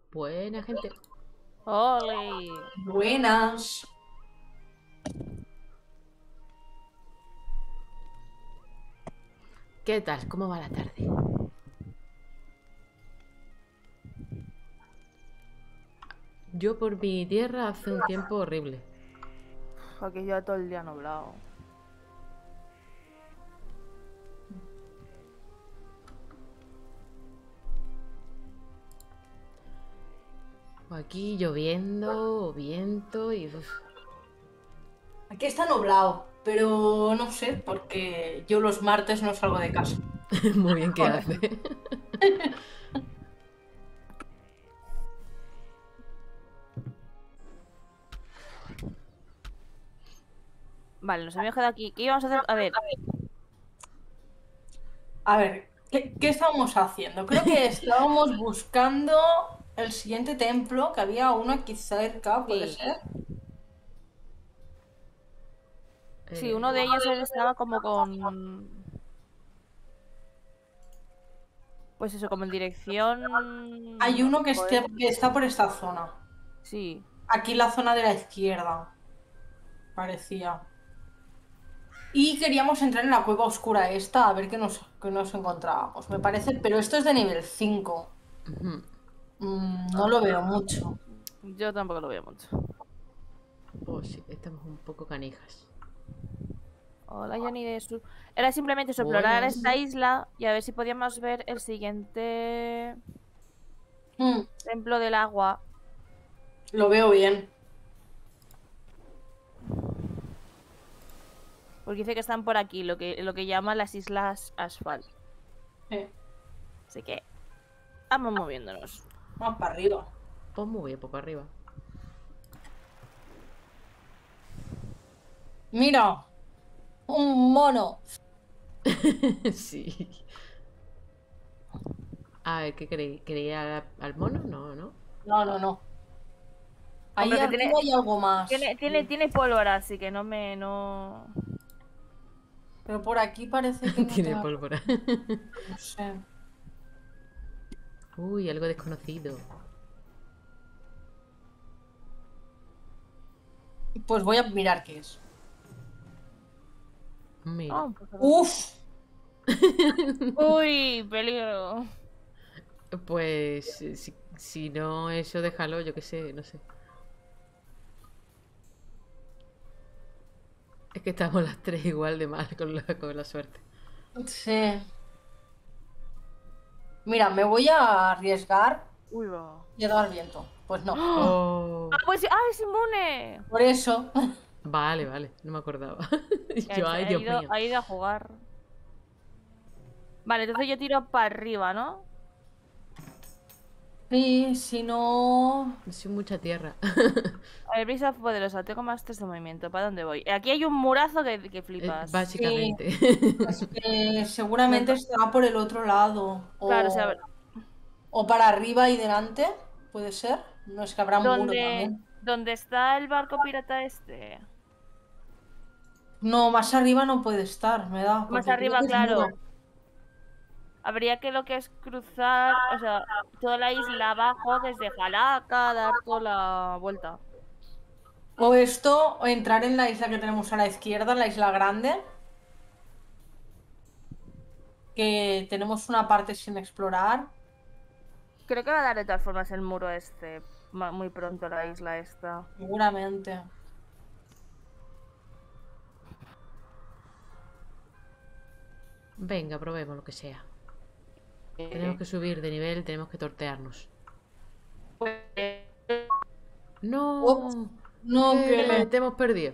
Buena gente. ¡Ole! Buenas. ¿Qué tal? ¿Cómo va la tarde? Yo por mi tierra hace un tiempo horrible. Aquí ya todo el día nublado. Aquí lloviendo, viento y... Aquí está nublado, pero no sé, porque yo los martes no salgo de casa. Muy bien que Joder. hace. Vale, nos hemos quedado aquí. ¿Qué íbamos a hacer? A ver, A ver, ¿qué estábamos haciendo? Creo que estábamos buscando el siguiente templo, que había uno aquí cerca, ¿puede sí. ser? Sí, uno de ellos él estaba como con... Pues eso, como en dirección... Hay uno que, Joder. que está por esta zona. Sí. Aquí la zona de la izquierda, parecía. Y queríamos entrar en la cueva oscura esta, a ver qué nos encontrábamos, me parece. Pero esto es de nivel 5. Ujú. No lo veo mucho. Yo tampoco lo veo mucho. Oh, sí, estamos un poco canijas. Hola, Johnny de su... Era simplemente eso, explorar Buenas. esta isla y a ver si podíamos ver el siguiente Mm, templo del agua. lo veo bien. Porque dice que están por aquí, lo que llaman las islas Asphalt. Eh, Así que vamos moviéndonos. Vamos para arriba. Pues muy bien, poco arriba. Mira, un mono. Sí. A ver, ¿qué creí? ¿Quería al mono? No, ¿no? No, no, no. Ahí Hombre, que arriba hay algo más. tiene pólvora, así que no me... no... Pero por aquí parece que no Tiene tenga. pólvora. No sé. Uy, algo desconocido. Pues voy a mirar qué es. Mira. Oh, pues, ¡Uf! uy, peligro. Pues si no eso, déjalo, yo qué sé, no sé. Es que estamos las tres igual de mal con la suerte. Sí. Mira, me voy a arriesgar Uy, va. y a dar viento. Pues no. ¡Ah! Oh, ¡Ah, pues! ¡Ah, es inmune! Por eso. vale, vale, no me acordaba. Y Ya, yo, ay, Dios mío. ha ido a jugar. Vale, entonces yo tiro para arriba, ¿no? Sí, si no. Soy mucha tierra. A ver, brisa poderosa, tengo más 3 de movimiento. ¿Para dónde voy? Aquí hay un murazo que flipas. Sí, Básicamente. es que Me seguramente pa- estará por el otro lado. Claro, o sea, O para arriba y delante. ¿Puede ser? No es que habrá un muro ¿dónde, también. dónde está el barco pirata este? No, más arriba no puede estar, me da, Más porque creo arriba, que es muro. claro. Habría que lo que es cruzar, o sea, toda la isla abajo desde Jalaka, dar toda la vuelta. O esto, o entrar en la isla que tenemos a la izquierda, la isla grande, que tenemos una parte sin explorar. Creo que va a dar de todas formas el muro este muy pronto la isla esta. Seguramente. Venga, probemos lo que sea. Tenemos que subir de nivel, tenemos que tortearnos. Ups, ¡No! no, ¿Qué? que Te hemos perdido.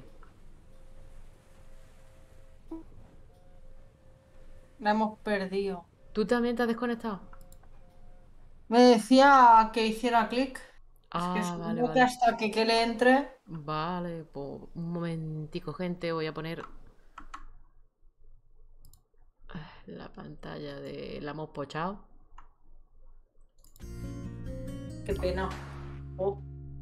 la hemos perdido. ¿Tú también te has desconectado? Me decía que hiciera clic. Es que Ah, vale, supongo que vale. hasta que le entre. Vale, pues un momentico, gente. Voy a poner la pantalla de la hemos pochado. Qué pena. Oh.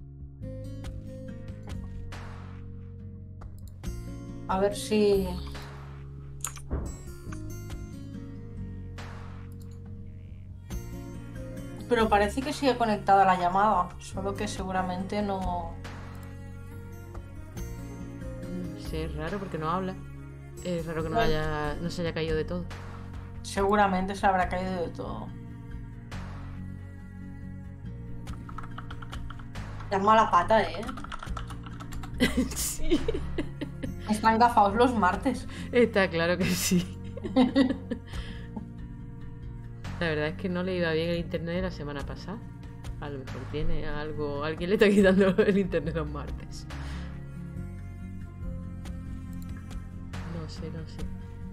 A ver si. Pero parece que sigue conectada la llamada, solo que seguramente no... Sí, es raro porque no habla. Es raro que no, Bueno. no se haya caído de todo. Seguramente se habrá caído de todo. Ya mala pata, ¿eh? Sí. Están gafados los martes. Está claro que sí. La verdad es que no le iba bien el internet la semana pasada. A lo mejor tiene algo. Alguien le está quitando el internet los martes. No sé, no sé.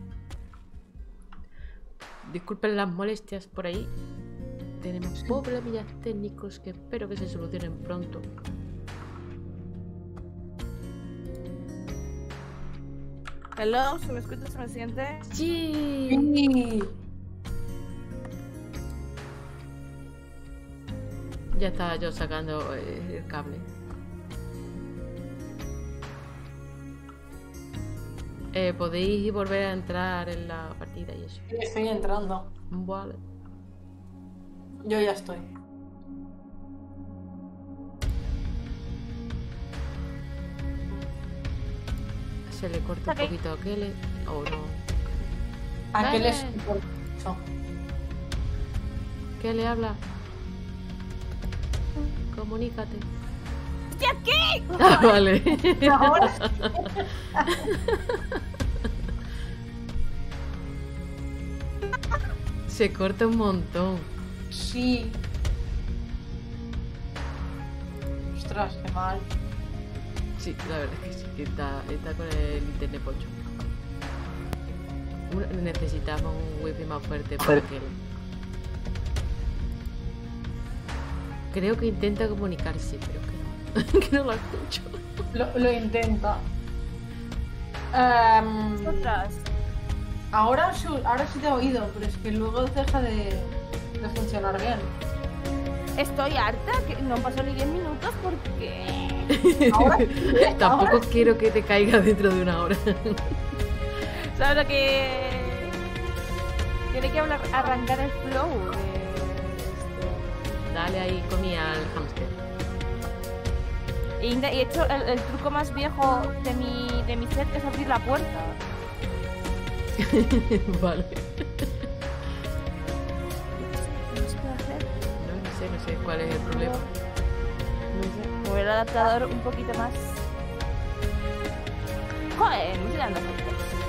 Disculpen las molestias por ahí. Tenemos problemillas técnicos que espero que se solucionen pronto. Hello, ¿se me escucha? ¿Se me siente? Sí. Sí. Ya estaba yo sacando el cable. Podéis volver a entrar en la partida y eso. Sí, estoy entrando. Vale. Yo ya estoy. Se le corta un Ok. poquito a Kele. O no. ¿A qué les Vale. importa eso? ¿Qué le habla? Comunícate. ¡Estoy aquí! Ah, vale. Ahora Se corta un montón. sí. Ostras, qué mal. Sí, la verdad es que sí, que está con el internet pocho. Necesitamos un wifi más fuerte para Kele. Creo que intenta comunicarse, pero que no, que no lo escucho. Lo intenta. Ostras. Ahora sí te he oído, pero es que luego deja de funcionar bien. Estoy harta, que no paso ni 10 minutos porque... Ahora sí, Tampoco ahora sí. quiero que te caiga dentro de una hora. ¿Sabes lo que...? Tiene que arrancar el flow de Dale ahí comida al hámster. esto. Y he hecho el truco más viejo de mi set, que es abrir la puerta. Vale. No sé qué hacer. No sé cuál es el problema. No sé, mover el adaptador un poquito más. Joder, me estoy dando cuenta.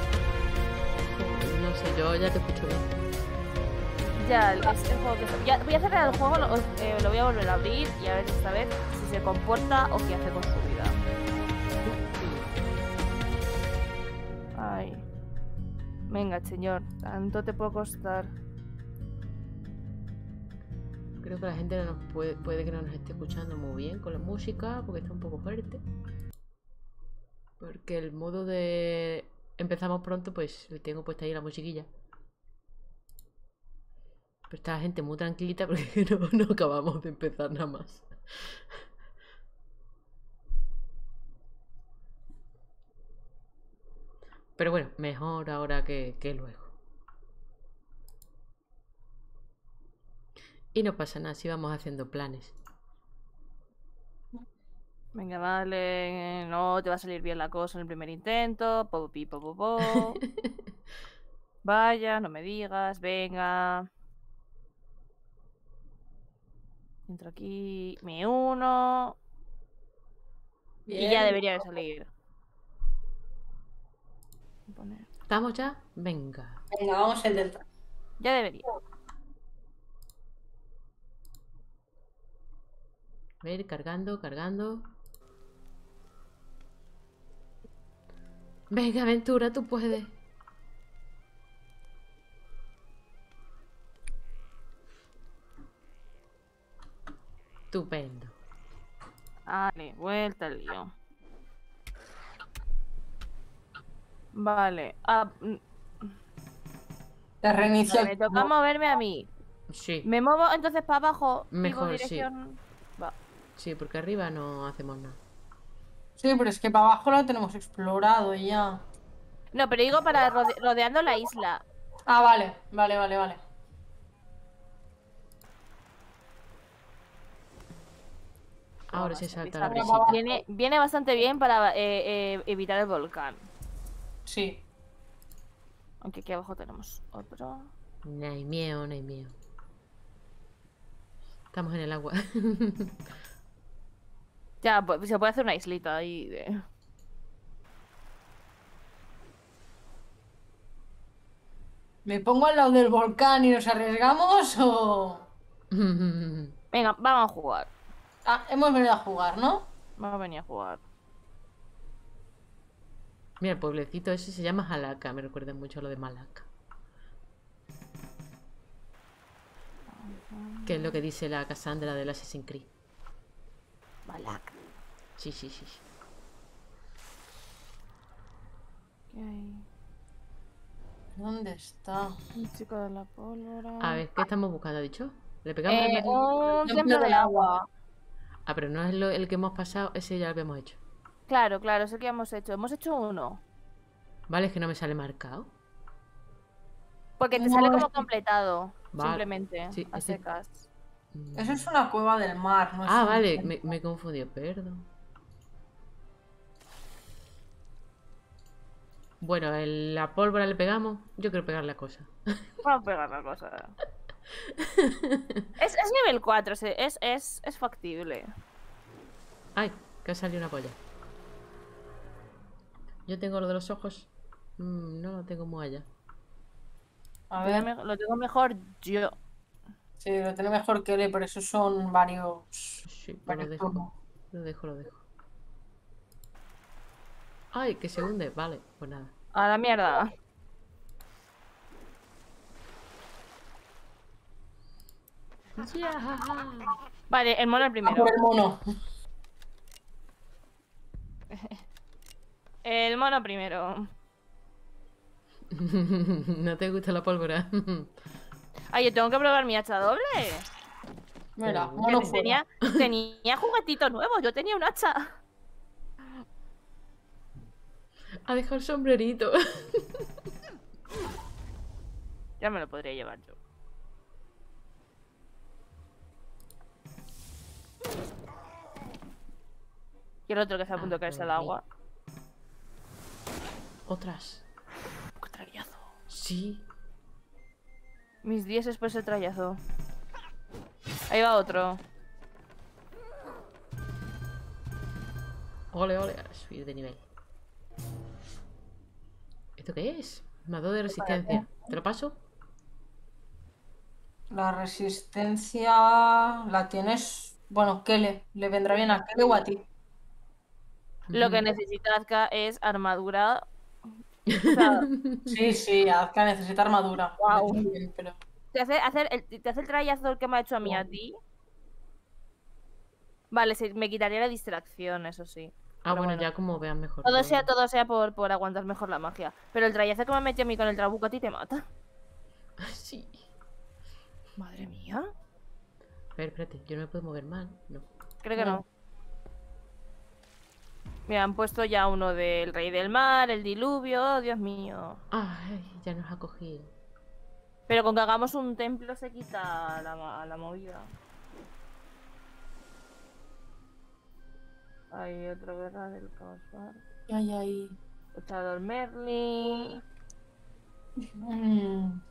No sé, yo ya te escucho bien. Ya, es el juego que... Ya, voy a cerrar el juego, lo voy a volver a abrir y a ver esta vez si se comporta o qué hace con su vida. Ay. Venga, señor, tanto te puede costar. Creo que la gente no nos puede que no nos esté escuchando muy bien con la música porque está un poco fuerte. Porque el modo de empezamos pronto, pues le tengo puesta ahí la musiquilla. Pero está la gente muy tranquilita porque no acabamos de empezar nada más. Pero bueno, mejor ahora que luego. Y no pasa nada si vamos haciendo planes. Venga, vale, no te va a salir bien la cosa en el primer intento. Po, pi, po, po, po. Vaya, no me digas, venga. Entro aquí, me uno. Y ya debería de salir. Voy a poner- ¿Estamos ya? Venga. Venga, vamos a intentar. Ya debería. A ver, cargando. Venga, aventura, tú puedes. Estupendo. Vale, vuelta al lío. Vale. Te reinicia Me el toca juego. moverme a mí. Sí, Me muevo entonces para abajo. Digo Mejor, sí. dirección. Va. sí, porque arriba no hacemos nada. Sí, pero es que para abajo lo tenemos explorado ya. No, pero digo para rodeando la isla. Ah, vale. Ahora Bueno, se sí, salta quizá la brisita. viene bastante bien para evitar el volcán. Sí. Aunque aquí abajo tenemos otro. No hay miedo, no hay miedo. Estamos en el agua. Ya, pues, se puede hacer una islita ahí de... ¿Me pongo al lado del volcán y nos arriesgamos o...? Venga, vamos a jugar. Ah, hemos venido a jugar, ¿no? Vamos a venir a jugar. Mira, el pueblecito ese se llama Jalaka. Me recuerda mucho a lo de Malaca. Que es lo que dice la Cassandra del Assassin's Creed. Malak. Sí, sí, sí. Sí. ¿Qué hay? ¿Dónde está? Un chico de la pólvora. A ver, ¿qué estamos buscando? ¿Ha dicho? ¿Le pegamos al Merlin? Un Templo templo del del agua. Ah, pero no es el que hemos pasado. Ese ya lo habíamos hecho. Claro, claro, es el que hemos hecho. Hemos hecho uno. Vale, es que no me sale marcado. Porque te No, sale como es que- completado. Vale. Simplemente. Sí, a ese- secas. Eso es una cueva del mar, ¿no? Es Ah, un vale, templo. me he confundido, perdón. Bueno, la pólvora le pegamos. Yo quiero pegar la cosa. Vamos a pegar la cosa. Es nivel 4, es factible. Ay, que ha salido una polla. Yo tengo lo de los ojos. No lo tengo muy allá. A ver, Lo tengo mejor yo. sí, lo tiene mejor que él, por eso son varios... Sí, pues varios turnos. Lo dejo. Ay, que se hunde. Vale, pues nada. A la mierda. Ya. Vale, el mono el Ah, primero. por el mono. El mono primero. ¿No te gusta la pólvora? Ay, yo tengo que probar mi hacha doble. Mira, Que mono Que fuera. tenía juguetitos nuevos. Yo tenía un hacha. Ha dejado el sombrerito. Ya me lo podría llevar yo. Y el otro que está a punto de caerse al agua. Otras. Trayazo. Sí. Mis 10 es por ese trayazo. Ahí va otro. Ole, ole. Ahora subir de nivel. ¿Esto qué es? Armador de resistencia. ¿Te lo paso? La resistencia la tienes... Bueno, ¿qué le vendrá bien a Kele o a ti? Lo que necesita Azka es armadura. O sea, Sí, sí, Azka necesita armadura. Guau. Yo también, pero... te hace el trayazo el que me ha hecho a mí a ti. Vale, me quitaría la distracción, eso sí. Ah, Pero bueno, ya como veas mejor. Todo sea por aguantar mejor la magia. Pero el trayazo que me ha metido a mí con el trabuco a ti te mata. Sí. Madre mía. A ver, espérate. Yo no me puedo mover mal. No. Creo que No. no. Mira, han puesto ya uno del Rey del Mar, el diluvio, Dios mío. Ay, ya nos ha cogido. Pero con que hagamos un templo se quita la movida. Hay otra guerra del caos. Ay, ay. Luchador Merlin. Mm.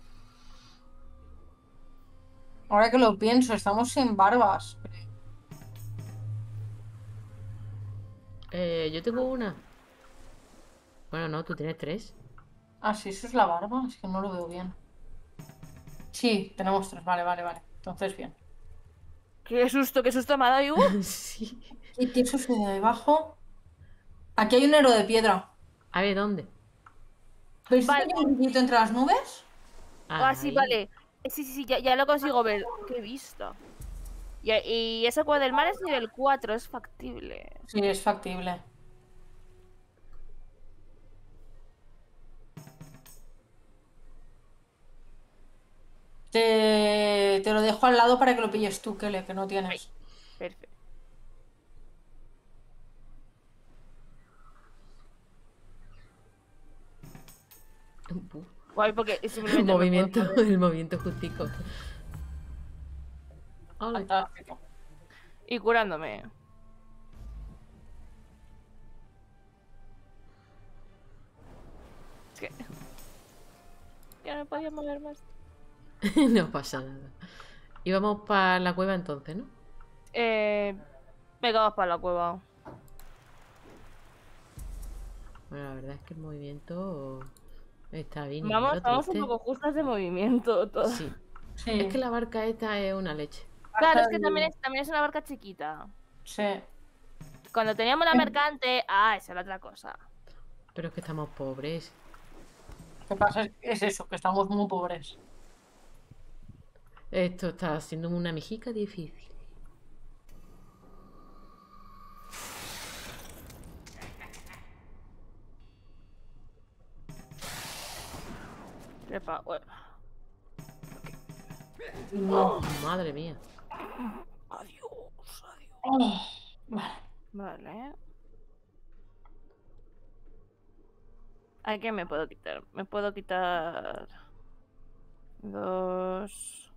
Ahora que lo pienso, estamos sin barbas. Yo tengo una. Bueno, no, tú tienes 3. Ah, sí, eso es la barba. Es que no lo veo bien. Sí, tenemos 3. Vale, vale, vale. Entonces, bien. Qué susto me ha dado. Sí. ¿Qué sucede ahí abajo? Aquí hay un héroe de piedra. A ver, ¿dónde? ¿Veis Vale. que hay un brillito entre las nubes? Ah, sí, Ahí. vale. Sí, ya lo consigo ver. Qué vista. Y esa cueva del mar es nivel 4, es factible. Sí, es factible. Te lo dejo al lado para que lo pilles tú, Kele, que no tienes. Perfecto. Guay, porque simplemente El no puedo movimiento, mover. el movimiento justico. Ole. Fantástico. Y curándome. Es que... Ya no podía mover más. No pasa nada. Y vamos para la cueva entonces, ¿no? Venga, vamos para la cueva. Bueno, la verdad es que el movimiento está bien. Y Vamos, lo vamos un triste- poco justas de movimiento todas. Sí. Sí. Es que la barca esta es una leche. Claro, es que también es una barca chiquita. Sí. Cuando teníamos la mercante, esa es la otra cosa. Pero es que estamos pobres. Lo que pasa es eso, que estamos muy pobres. Esto está siendo una mijica difícil. Trepa, bueno. No. Madre mía. Adiós, adiós. Oh, vale. Vale. ¿A qué me puedo quitar? Me puedo quitar... 2...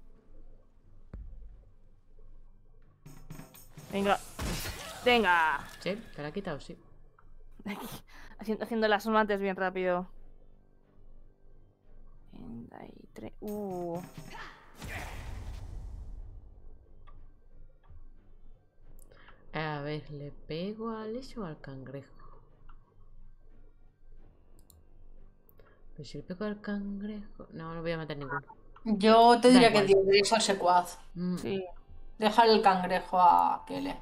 Venga. Venga. Sí, te la ha quitado, sí. Haciendo las mates bien rápido. 33. A ver, ¿le pego al ese o al cangrejo? Pero si le pego al cangrejo... No, no voy a matar ninguno. Yo te Da diría que igual. dirías al secuaz. Sí. Deja el cangrejo a Kele.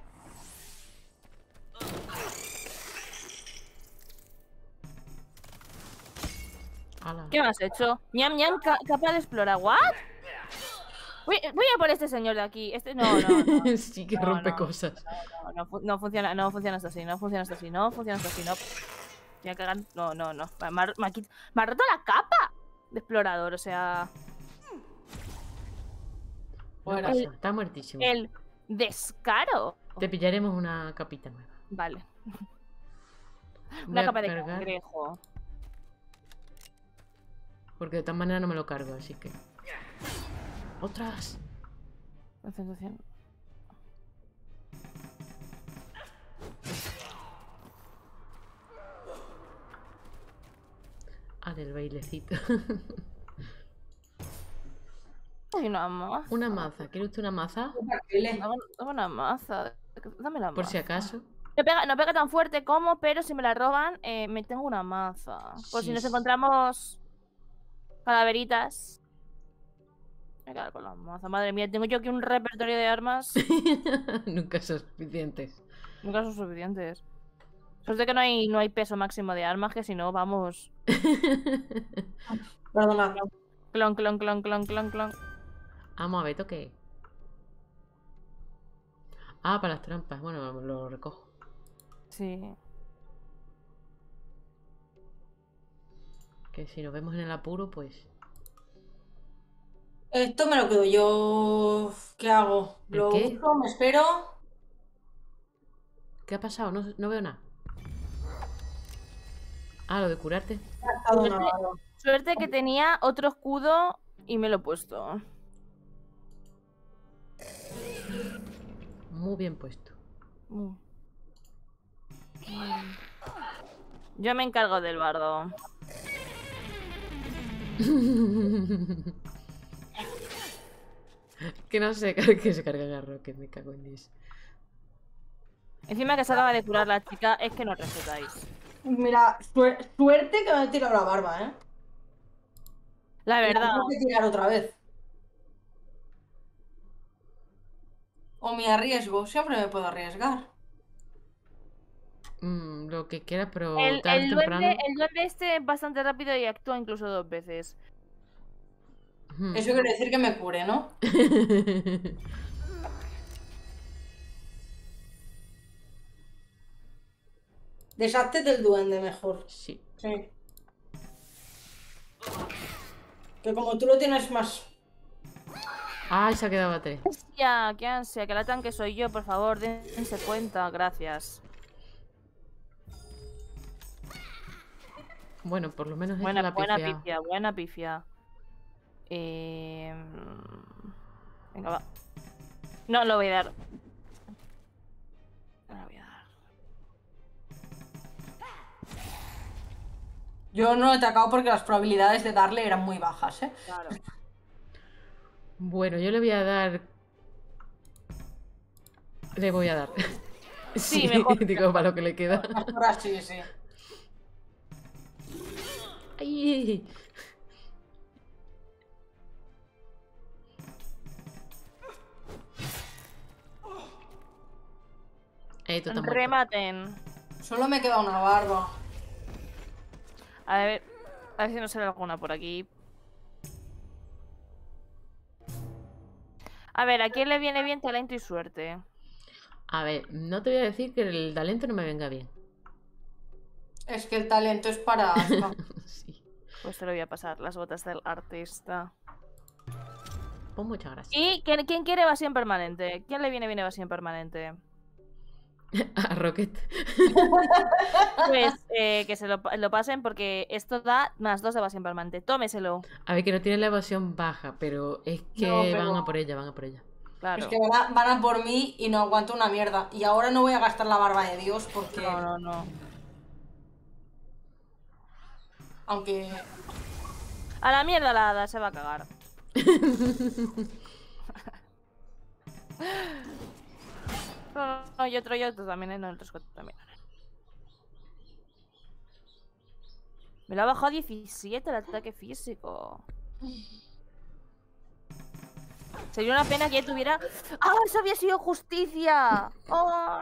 Ala. ¿Qué me has hecho? Ñam ñam capaz de explorar. ¿What? Voy a por este señor de aquí. Este no. Sí que No, rompe no. cosas. No funciona esto así, no funciona esto así, no. Voy a cagar. No. Me ha roto la capa de explorador, o sea. No Fuera. pasa, está muertísimo. El descaro. Te pillaremos una capita nueva. Vale. Voy Una a capa de cargar, cangrejo. porque de todas maneras no me lo cargo, así que... ¡Otras! Concentración. Ah, del bailecito. Hay una maza. Una maza. ¿Quiere usted una maza? Kele. Dame una maza. Dame la maza. Por si acaso. No pega tan fuerte como, pero si me la roban, me tengo una maza. Por si Sí, nos sí. encontramos calaveritas. Me quedo con la maza. Madre mía, tengo yo aquí un repertorio de armas. Nunca son suficientes. Nunca son suficientes. Suerte que no hay peso máximo de armas, que si no, vamos. Perdona. Clon, clon, clon, clon, clon, clon. Vamos a ver, ¿qué? Ah, para las trampas. Bueno, lo recojo. Sí. Que si nos vemos en el apuro, pues... Esto me lo quedo yo. ¿Qué hago? ¿El ¿Lo qué? uso? ¿Me espero? ¿Qué ha pasado? No veo nada. Ah, lo de curarte. Suerte que tenía otro escudo y me lo he puesto. Muy bien puesto. Yo me encargo del bardo. Que no sé, que se cargan a Rocket, me cago en Dios. Encima que se acaba de curar la chica, es que no respetáis. Mira, suerte que me he tirado la barba, ¿eh? La La verdad. tengo que tirar otra vez. O me arriesgo, siempre me puedo arriesgar. Lo que quieras, pero El tarde o temprano... duende este es bastante rápido y actúa incluso 2 veces. Eso quiere decir que me cure, ¿no? Deshazte del duende mejor. Sí. Sí. Que como tú lo tienes más... Ay, se ha quedado a 3. Ya, qué ansia, que la tanque soy yo, por favor, dense cuenta, gracias. Bueno, por lo menos esta Buena la pifea. pifia, buena pifia. Venga, va. No, lo voy a dar. Yo no he atacado porque las probabilidades de darle eran muy bajas, ¿eh? Claro. Bueno, yo le voy a dar. Le voy a dar. Sí, mejor. Digo, para lo que le queda. Ahora sí, sí. ¡Ay! Tú estás muerto. Rematen. Solo me queda una barba. A ver si nos sale alguna por aquí. A ver, ¿a quién le viene bien talento y suerte? A ver, no te voy a decir que el talento no me venga bien. Es que el talento es para Aska. Sí. Pues te lo voy a pasar, las botas del artista. Pues muchas gracias. ¿Y quién quiere evasión permanente? ¿Quién le viene bien evasión permanente? A Rocket. Pues que se lo pasen porque esto da +2 de evasión permanente. Tómeselo. A ver, que no tiene la evasión baja, pero es que No, pero- van a por ella, van a por ella. Claro. Es que van a por mí y no aguanto una mierda. Y ahora no voy a gastar la barba de Dios porque... No. Aunque... A la mierda la hada, se va a cagar. No, y otro también, no, el otro también. Me lo ha bajado a 17 el ataque físico. Sería una pena que ya tuviera... ¡Ah, eso había sido justicia! ¡Oh!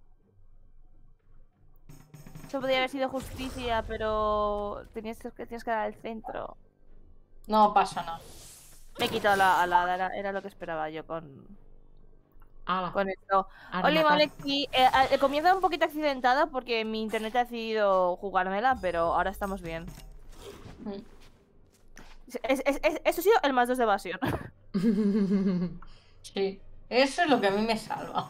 Eso podría haber sido justicia, pero tienes que dar al centro. No pasa nada. Me he quitado a la hada, era lo que esperaba yo con ¡Hala! esto. A Oli, rematar. Maleki, el comienzo un poquito accidentado porque mi internet ha decidido jugármela, pero ahora estamos bien. Mm. Eso ha sido el +2 de evasión. Sí. Eso es lo que a mí me salva.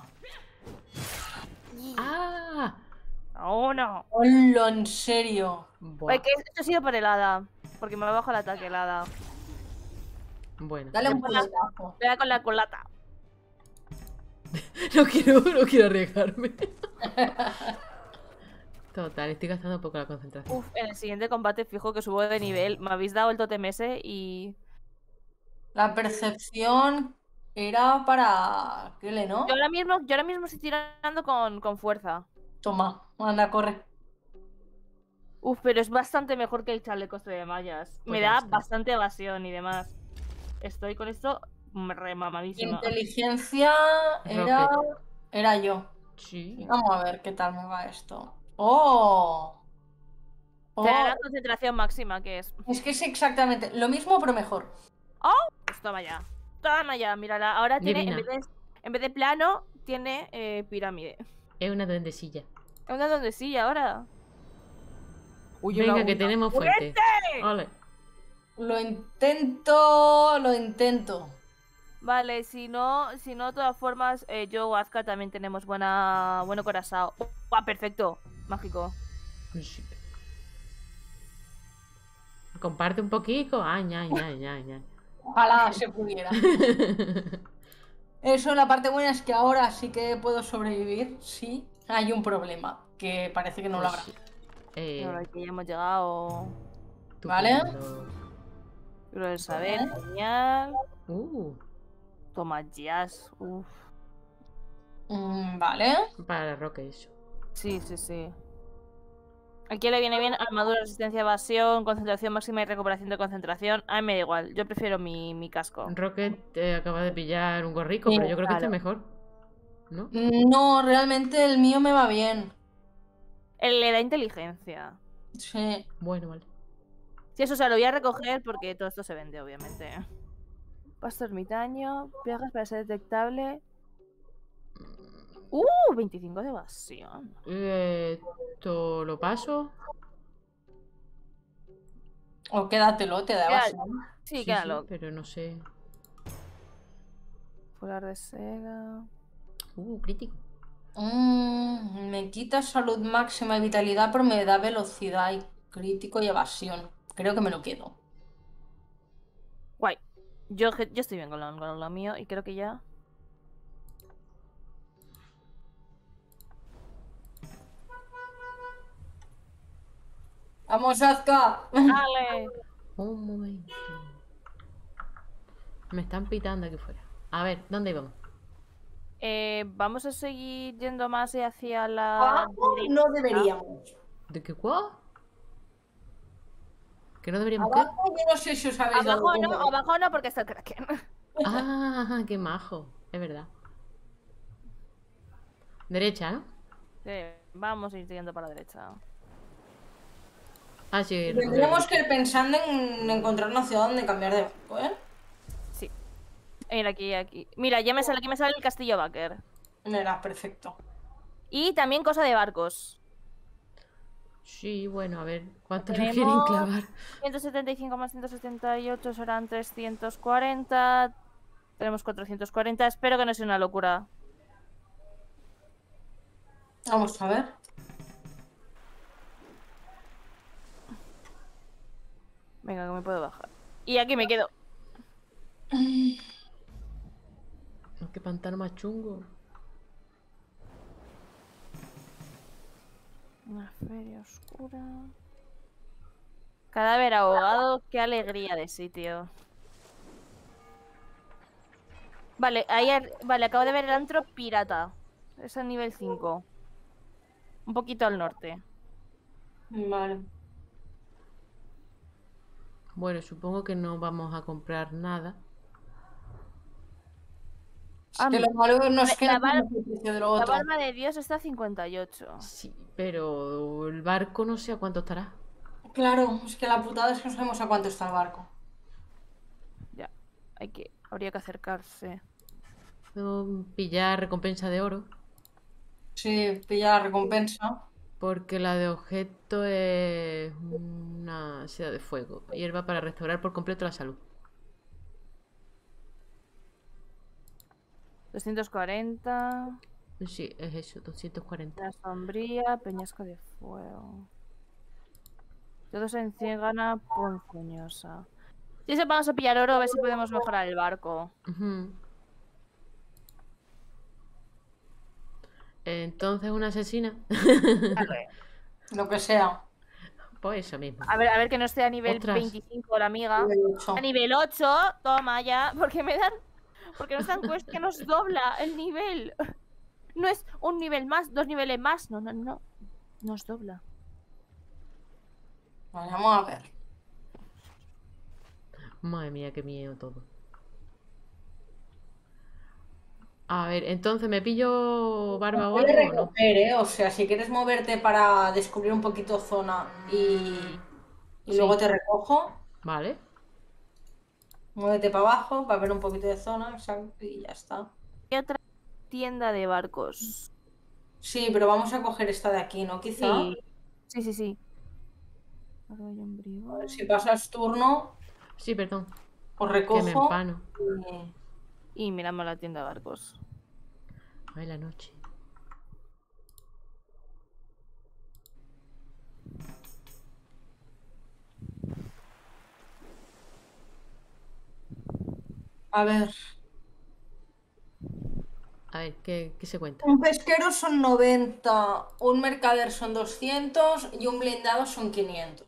¡Ah! ¡Oh, no! Hola, en serio. Buah. Esto ha sido por el hada, porque me bajo el ataque el hada. Bueno. Dale un Hola. puñetazo. Pega con la colata. No quiero arriesgarme. Total, estoy gastando un poco la concentración. Uf, en el siguiente combate fijo que subo de nivel. Me habéis dado el totem ese y... La percepción era para... ¿Qué le, no? Yo ahora mismo estoy tirando con fuerza. Toma, anda, corre. Uf, pero es bastante mejor que el chaleco este de mallas. Pues Me ya da está. bastante evasión y demás. Estoy con esto remamadísima. Inteligencia era yo. Sí. Vamos a ver qué tal me va esto. ¡Oh! Te da ¡Oh! la concentración máxima, que es... Es que es exactamente lo mismo, pero mejor. Pues toma ya. Toma ya, mírala. Ahora tiene, Divina. en vez de plano, tiene pirámide. Es una duendecilla. Es una donde sí ahora. Uy, Venga, que tenemos fuente. Ole. Lo intento. Vale, si no, de todas formas, yo o Azka también tenemos bueno corazón. Perfecto. Mágico. Sí. Comparte un poquito. Ay, ña. Ojalá se pudiera. Eso, la parte buena es que ahora sí que puedo sobrevivir. Sí, hay un problema, que parece que no lo habrá. Pues sí. Ahora que ya hemos llegado. ¿Vale? Estupendo. Lo del saber, genial. Toma jazz. Uf. Vale. Para Roque eso. Sí. Aquí le viene bien armadura, resistencia, evasión, concentración máxima y recuperación de concentración. A mí me da igual, yo prefiero mi casco. Rocket acaba de pillar un gorrico, Sí, pero yo creo que este claro. es mejor. ¿No? No, realmente el mío me va bien. Él le da inteligencia. Sí. Bueno, vale. Sí, eso se lo voy a recoger porque todo esto se vende, obviamente. Pasto ermitaño, viajes para ser detectable. 25 de evasión. Esto lo paso. O quédatelo, te da evasión. Sí, quédalo. Pero no sé. Fular de seda. Crítico. Me quita salud máxima y vitalidad, pero me da velocidad y crítico y evasión. Creo que me lo quedo. Guay. Yo estoy bien con lo mío y creo que ya. Vamos, Azka. ¡Dale! Un momento. Me están pitando aquí fuera. A ver, ¿dónde íbamos? Vamos a seguir yendo más hacia la Abajo derecha. no deberíamos. ¿De qué cuál? ¿Que no deberíamos qué? Abajo yo no sé si os habéis dado cuenta. Abajo no, porque está el Kraken. Ah, qué majo. Es verdad. Derecha, ¿no? Sí, vamos a ir siguiendo para la derecha. Ah, sí, Tendríamos que ir pensando en encontrar una ciudad donde cambiar de barco, ¿eh? Sí. Mira, aquí. Mira, ya me sale, aquí me sale el castillo Baker. Mira, perfecto. Y también cosa de barcos. Sí, bueno, a ver. ¿Cuánto nos Tenemos quieren clavar? 175 más 178 serán 340. Tenemos 440. Espero que no sea una locura. Vamos a ver. Venga, que me puedo bajar. Y aquí me quedo. Qué pantano más chungo. Una feria oscura. Cadáver ahogado. Qué alegría de sitio. Vale, vale, acabo de ver el antro pirata. Es a nivel 5. Un poquito al norte. Vale. Bueno, supongo que no vamos a comprar nada. Es que lo malo no es que La, no tenemos el precio de lo la otro. barba de Dios está a 58. Sí, pero el barco no sé a cuánto estará. Claro, es que la putada es que no sabemos a cuánto está el barco. Ya, habría que acercarse. Puedo pillar recompensa de oro. Sí, pilla la recompensa. Porque la de objeto es una seda de fuego. Hierba para restaurar por completo la salud. 240. Sí, es eso, 240. La sombría, peñasco de fuego. Todos en ciegana ponzoñosa. Si se vamos a pillar oro, a ver si podemos mejorar el barco. Ujú. Entonces, una asesina. Lo que sea. Pues eso mismo. A ver que no esté a nivel Ostras. 25 la amiga. Lo he dicho. A nivel 8, toma ya. Porque me dan. Porque nos dan quest que nos dobla el nivel. No es un nivel más, 2 niveles más. No, no, no. Nos dobla. Vale, vamos a ver. Madre mía, qué miedo todo. A ver, entonces, ¿me pillo barba o Puedes algo o no? recoger, ¿eh? O sea, si quieres moverte para descubrir un poquito zona y luego Sí. te recojo, Vale. muévete para abajo para ver un poquito de zona, exacto, y ya está. ¿Qué otra tienda de barcos? Sí, pero vamos a coger esta de aquí, ¿no? Quizá. Sí. A ver, si pasas turno, Sí, perdón. os Que me recojo. empano. y- Y miramos la tienda de barcos. Ay, la noche. A ver, A ver, ¿qué se cuenta? un pesquero son 90, un mercader son 200 y un blindado son 500.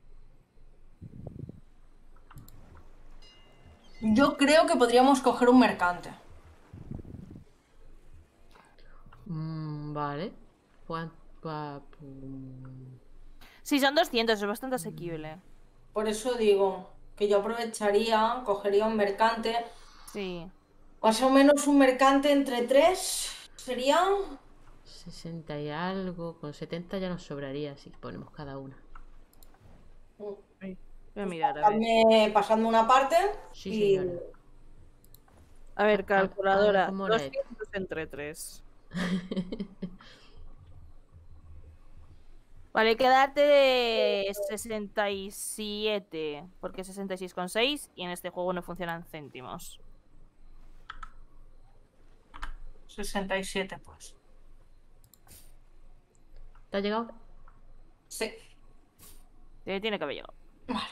Yo creo que podríamos coger un mercante. Vale. Sí, son 200, es bastante asequible. Por eso digo que yo aprovecharía, cogería un mercante, Sí. más o menos un mercante entre tres, sería 60 y algo. Con 70 ya nos sobraría si ponemos cada una. Voy a mirar, a ver. pasando una parte Sí, y señora. A ver, A ver calculadora. cómo la he. 200 entre 3. Vale, hay que darte de 67. Porque 66,6 y en este juego no funcionan céntimos. 67, pues. ¿Te ha llegado? Sí. Tiene que haber llegado. Vale.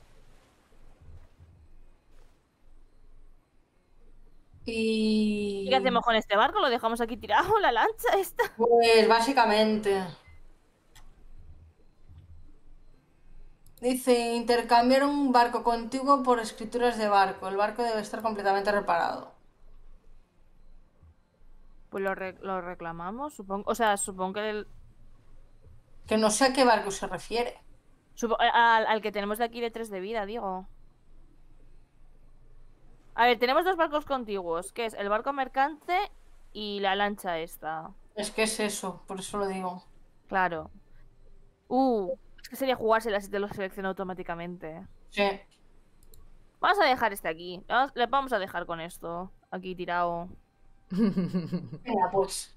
Y qué hacemos con este barco? ¿Lo dejamos aquí tirado, la lancha esta? Pues básicamente. Dice, intercambiar un barco contigo por escrituras de barco. El barco debe estar completamente reparado. Pues lo reclamamos, supongo. O sea, supongo que Que no sé a qué barco se refiere. al que tenemos de aquí de 3 de vida, digo. A ver, tenemos 2 barcos contiguos, que es el barco mercante y la lancha esta. Es que es eso, por eso lo digo. Claro. Es que sería jugársela si te lo selecciona automáticamente. Sí. Vamos a dejar este aquí. Le vamos a dejar con esto. Aquí tirado. Venga, pues.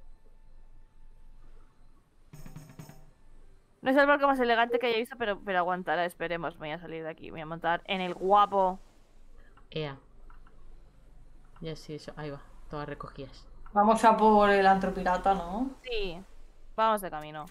No es el barco más elegante que haya visto, pero aguantará, esperemos. Voy a salir de aquí. Voy a montar en el guapo. Ea. Ya sí, eso. Ahí va. Todas recogidas. Vamos a por el antropirata, ¿no? Sí. Vamos de camino.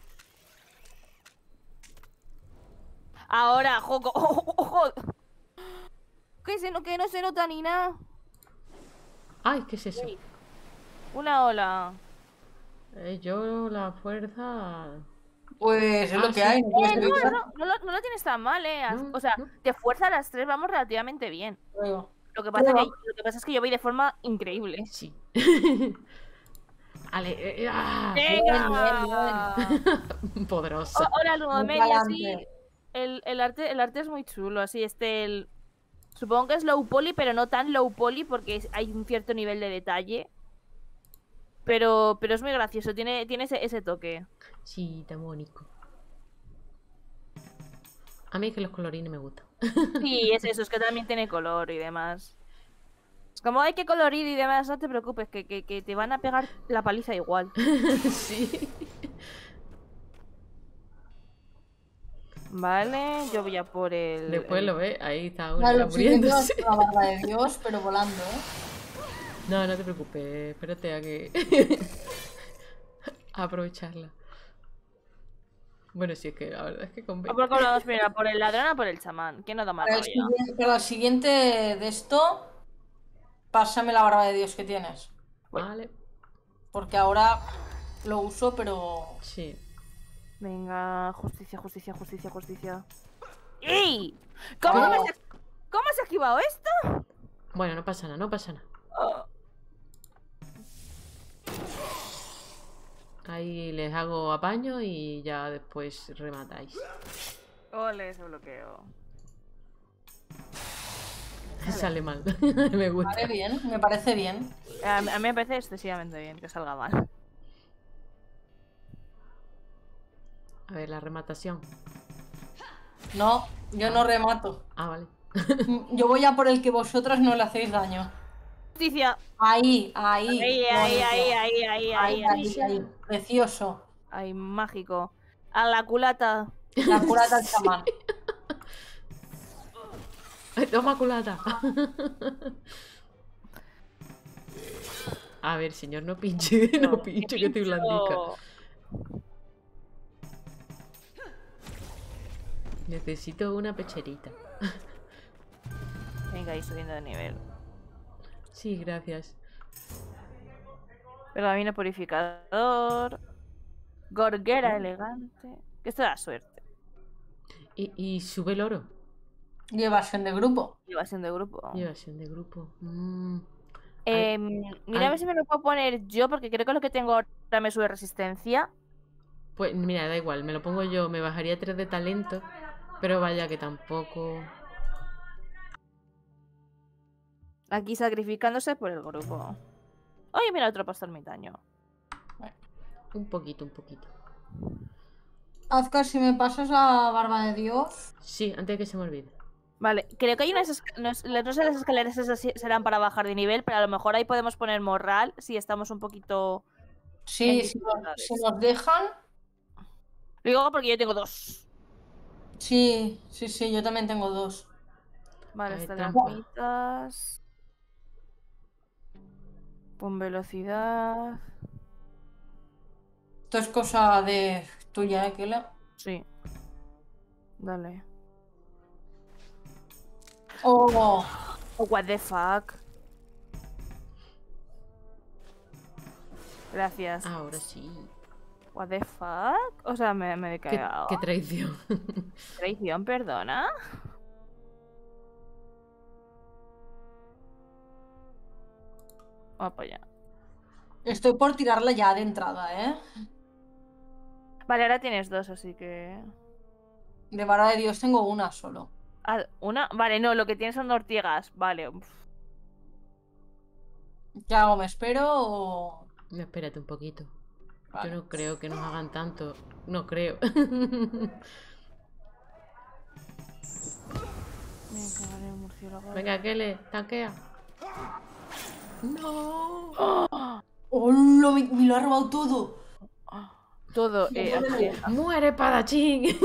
Ahora, Joco. ¡Ojo! Que no se nota ni nada. Ay, ¿qué es eso? Sí. Una ola. Yo la fuerza... Pues es lo Ah, que sí. hay. No puedes evitar. No lo tienes tan mal, No, O sea, no. de fuerza a las 3 vamos relativamente bien. Prueba. Lo que pasa es que yo voy de forma increíble. Sí. Ale, ¡Venga! Poderosa. Hola, Ludomedia, Muy sí. galante. El arte es muy chulo, así supongo que es low poly, pero no tan low poly porque hay un cierto nivel de detalle. Pero es muy gracioso, tiene ese toque. Sí, está bonito. A mí es que los colorines me gustan. Sí, es eso, es que también tiene color y demás. Es como hay que colorir y demás, no te preocupes, que te van a pegar la paliza igual. Sí. Vale, yo voy a por el... Después lo ves, ahí está Claro, una lo siguiente va a muriéndose. ser la barba de Dios, pero volando, ¿eh? No, no te preocupes, espérate a que... a aprovecharla. Bueno, sí, es que la verdad es que con ¿Por qué vamos primero? ¿Por el ladrón o por el chamán? ¿Quién nos da más rabia? Para el siguiente de esto, pásame la barba de Dios que tienes. Vale, Porque ahora lo uso, pero... sí. Venga, justicia, justicia, justicia, justicia. ¡Ey! ¿Cómo se ha esquivado esto? Bueno, no pasa nada, no pasa nada. Ahí les hago apaño y ya después rematáis. Ole, ese bloqueo. Sale mal. Me gusta. Vale, bien, me parece bien. A mí me parece excesivamente bien que salga mal. A ver, la rematación. No, yo no remato. Ah, vale. Yo voy a por el que vosotras no le hacéis daño. Justicia. Ahí. Ahí. Precioso. Ay, mágico. A la culata. La curata al chamán. Ay, toma culata. A ver, señor, no pinche, no pinche, que estoy blandica. Necesito una pecherita. Venga, ahí subiendo de nivel. Sí, gracias. Pergamino purificador. Gorguera elegante. Que esto da suerte. Y sube el oro. Y evasión de grupo. Evasión de grupo. Evasión de grupo. Mira a ver si me lo puedo poner yo, porque creo que lo que tengo ahora me sube resistencia. Pues mira, da igual, me lo pongo yo, me bajaría 3 de talento, pero vaya que tampoco... Aquí sacrificándose por el grupo. Oye, mira, otro pastor ermitaño. Un poquito, un poquito. Azcar, si me pasas la barba de Dios. Sí, antes de que se me olvide. Vale, creo que hay unas... No sé, las escaleras esas serán para bajar de nivel, pero a lo mejor ahí podemos poner morral si estamos un poquito... Sí, si nos dejan. Lo digo porque yo tengo 2. Sí, yo también tengo 2. Vale, Ahí estas trampa. mitas. Con velocidad. Esto es cosa de tuya, Kela. Sí. Dale. Oh, Oh, what the fuck. Gracias. Ahora sí. What the fuck? O sea, me he Qué, cagado. qué traición. Traición, perdona. Vamos para allá. Estoy por tirarla ya de entrada, ¿eh? Vale, ahora tienes dos, así que... De vara de Dios tengo una solo. Ah, ¿una? Vale, no, lo que tienes son ortiegas. Vale. ¿Qué hago? ¿Me espero o...? Espérate un poquito. Vale. Yo no creo que nos hagan tanto. No creo. Me cagaré el murciélago. Venga, Kele, tanquea. No. ¡Hola! Me lo ha robado todo. Todo. Muere, padachín.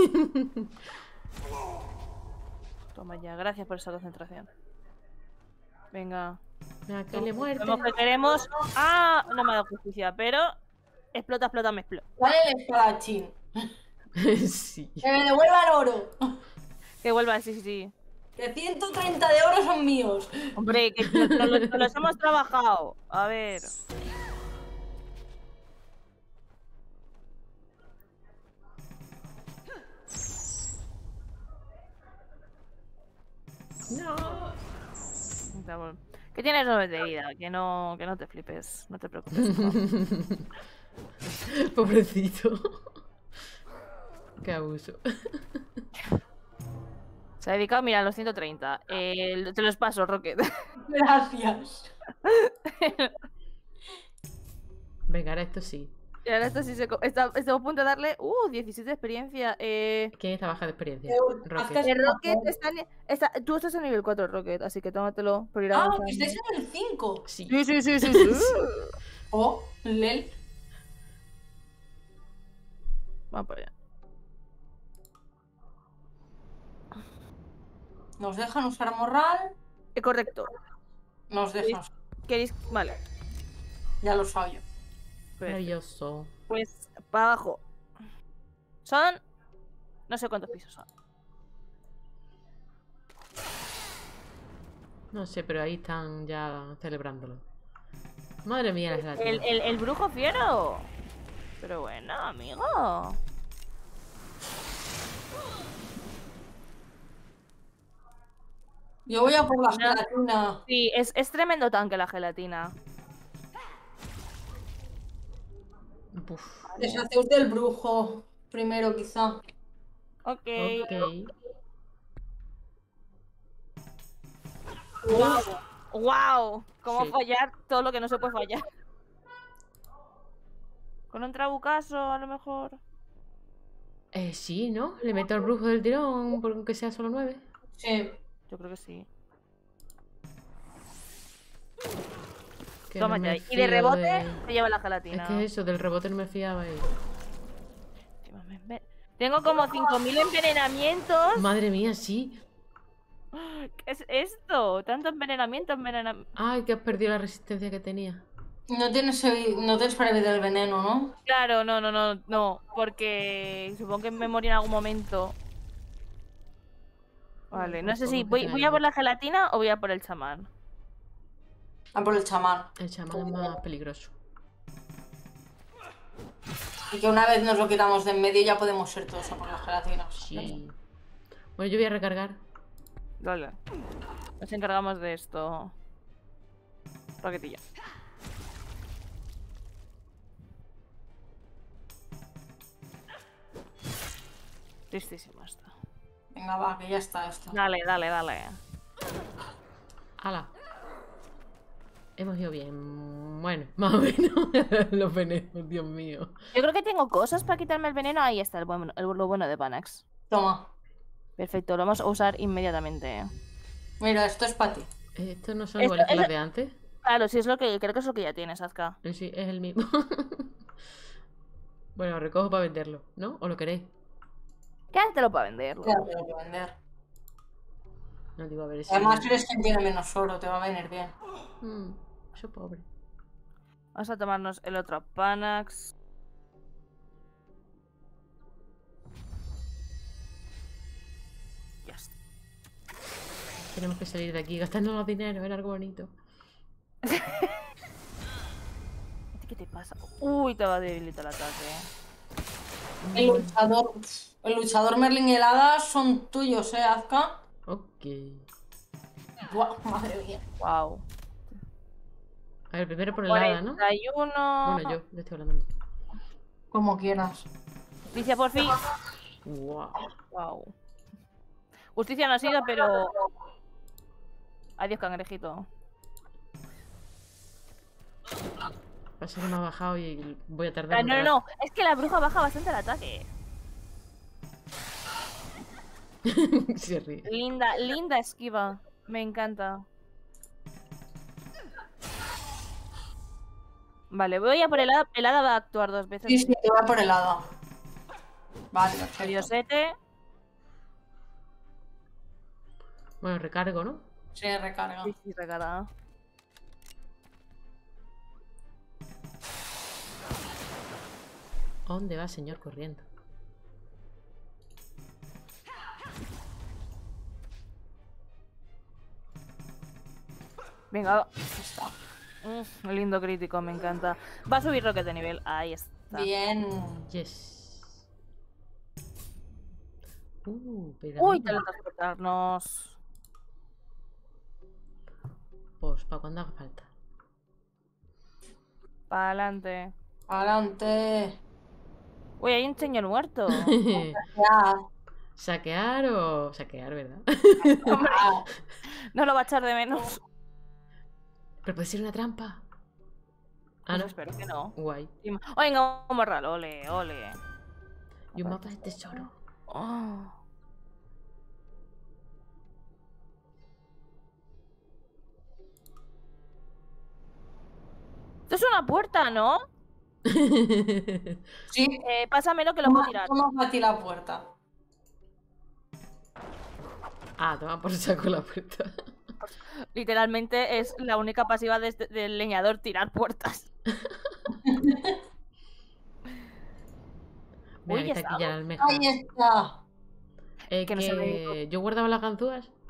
Toma ya, gracias por esa concentración. Venga. Venga, Kele, muerte. Vemos que queremos. ¡Ah! No me ha dado justicia, pero. Explota, explota, me explota. Dale el espadachín. Sí. ¡Que me devuelvan oro! Que vuelva, sí, sí, sí. Que 130 de oro son míos. Hombre, que nos los hemos trabajado. A ver. No. Que tienes 9 de vida, que no te flipes, no te preocupes. Pobrecito. Qué abuso. Se ha dedicado, mira, a los 130. Te los paso, Rocket. Gracias. Venga, ahora esto sí. Y ahora esto sí estamos a punto de darle. 17 de experiencia. ¿Quién está baja de experiencia? Rocket. Rocket tú estás en nivel 4, Rocket, así que tómatelo por ir Ah, avanzando. que estáis en el 5. Sí. Sí. Oh, Lel. Vamos para allá. Nos dejan usar morral. Correcto. Nos dejan. ¿Queréis? Vale. Ya lo sabía yo. Maravilloso. Pues para abajo. Son. No sé cuántos pisos son. No sé, pero ahí están ya celebrándolo. Madre mía, la gelatina. El brujo fiero. Pero bueno, amigo. Yo voy a por la gelatina. Sí, es tremendo tanque la gelatina. Uf. Deshaceos del brujo. Primero, quizá. Ok. Wow. ¿Cómo Sí. fallar todo lo que no se puede fallar? Con un trabucazo, a lo mejor. Sí, ¿no? Le meto al brujo del tirón, por aunque sea solo 9. Sí. Yo creo que sí. Que Toma no me ya. Y de fío rebote te lleva la gelatina. Es que eso, del rebote no me fiaba. Tengo como 5000 envenenamientos. Madre mía, sí. ¿Qué es esto? Tanto envenenamiento. Ay, que has perdido la resistencia que tenía. No tienes para evitar el veneno, ¿no? Claro, no. Porque supongo que me morí en algún momento. Vale, no sé si voy a por la gelatina o voy a por el chamán. A por el chamán. El chamán es más peligroso. Y que una vez nos lo quitamos de en medio ya podemos ser todos a por la gelatina. Sí. Bueno, yo voy a recargar. Dale. Nos encargamos de esto. Paquetilla. Tristísimo esto. Venga, va, que ya está esto. Dale. ¡Hala! Hemos ido bien. Bueno, más o menos. Los venenos, Dios mío. Yo creo que tengo cosas para quitarme el veneno. Ahí está lo bueno de Panax. Toma. Perfecto, lo vamos a usar inmediatamente. Mira, esto es para ti. ¿Estos no son iguales que las de antes? Claro, sí, creo que es lo que ya tienes, Azka. Sí, es el mismo. Bueno, lo recojo para venderlo, ¿no? ¿O lo queréis? Quédatelo para venderlo. Claro, te lo puedo vender. No digo a ver si... Además, eres quien tiene menos oro, te va a venir bien. Soy pobre. Vamos a tomarnos el otro Panax. Ya está. Tenemos que salir de aquí gastándonos dinero en algo bonito. ¿Qué te pasa? Uy, te va a debilitar el ataque. El luchador Merlin y el Hada son tuyos, Azka. Ok. Buah, madre mía. Wow. A ver, primero por el hada, ¿no? 41. Bueno, yo estoy hablando. Como quieras. Justicia por fin. Wow. Wow. Justicia no ha sido, pero... Adiós, cangrejito. Pasa que me ha bajado y voy a tardar Ah, un no, no, rato. no. Es que la bruja baja bastante el ataque. Se ríe. Linda, linda esquiva. Me encanta. Vale, voy a por el hada. El hada va a actuar 2 veces. Sí, te va por el Hada. Vale, perfecto. Diosete. Bueno, recargo, ¿no? Se recarga. Sí, sí, recarga. ¿A dónde va, señor, corriendo? Venga, Está. lindo crítico, me encanta. Va a subir Rocket de nivel. Ahí está. Bien. Yes. Uy, Pergamino. teletransportarnos. Pues para cuando haga falta. Para adelante. Adelante. Uy, hay un señor muerto. Ya. ¿Saquear o...? Saquear, ¿verdad? Ah, No lo va a echar de menos. Pero puede ser una trampa. Ah, Pues no. espero que no. Guay. Oh, venga, un morral, ole, ole. Y un mapa de tesoro. Oh. Esto es una puerta, ¿no? sí. Pásamelo que lo puedo tirar. Toma para ti la puerta. Ah, toma por saco la puerta. Literalmente es la única pasiva del leñador, tirar puertas. Mira, Uy, que está aquí ya la almeja. Ahí está. Que no se me ¿Yo guardaba las ganzúas? No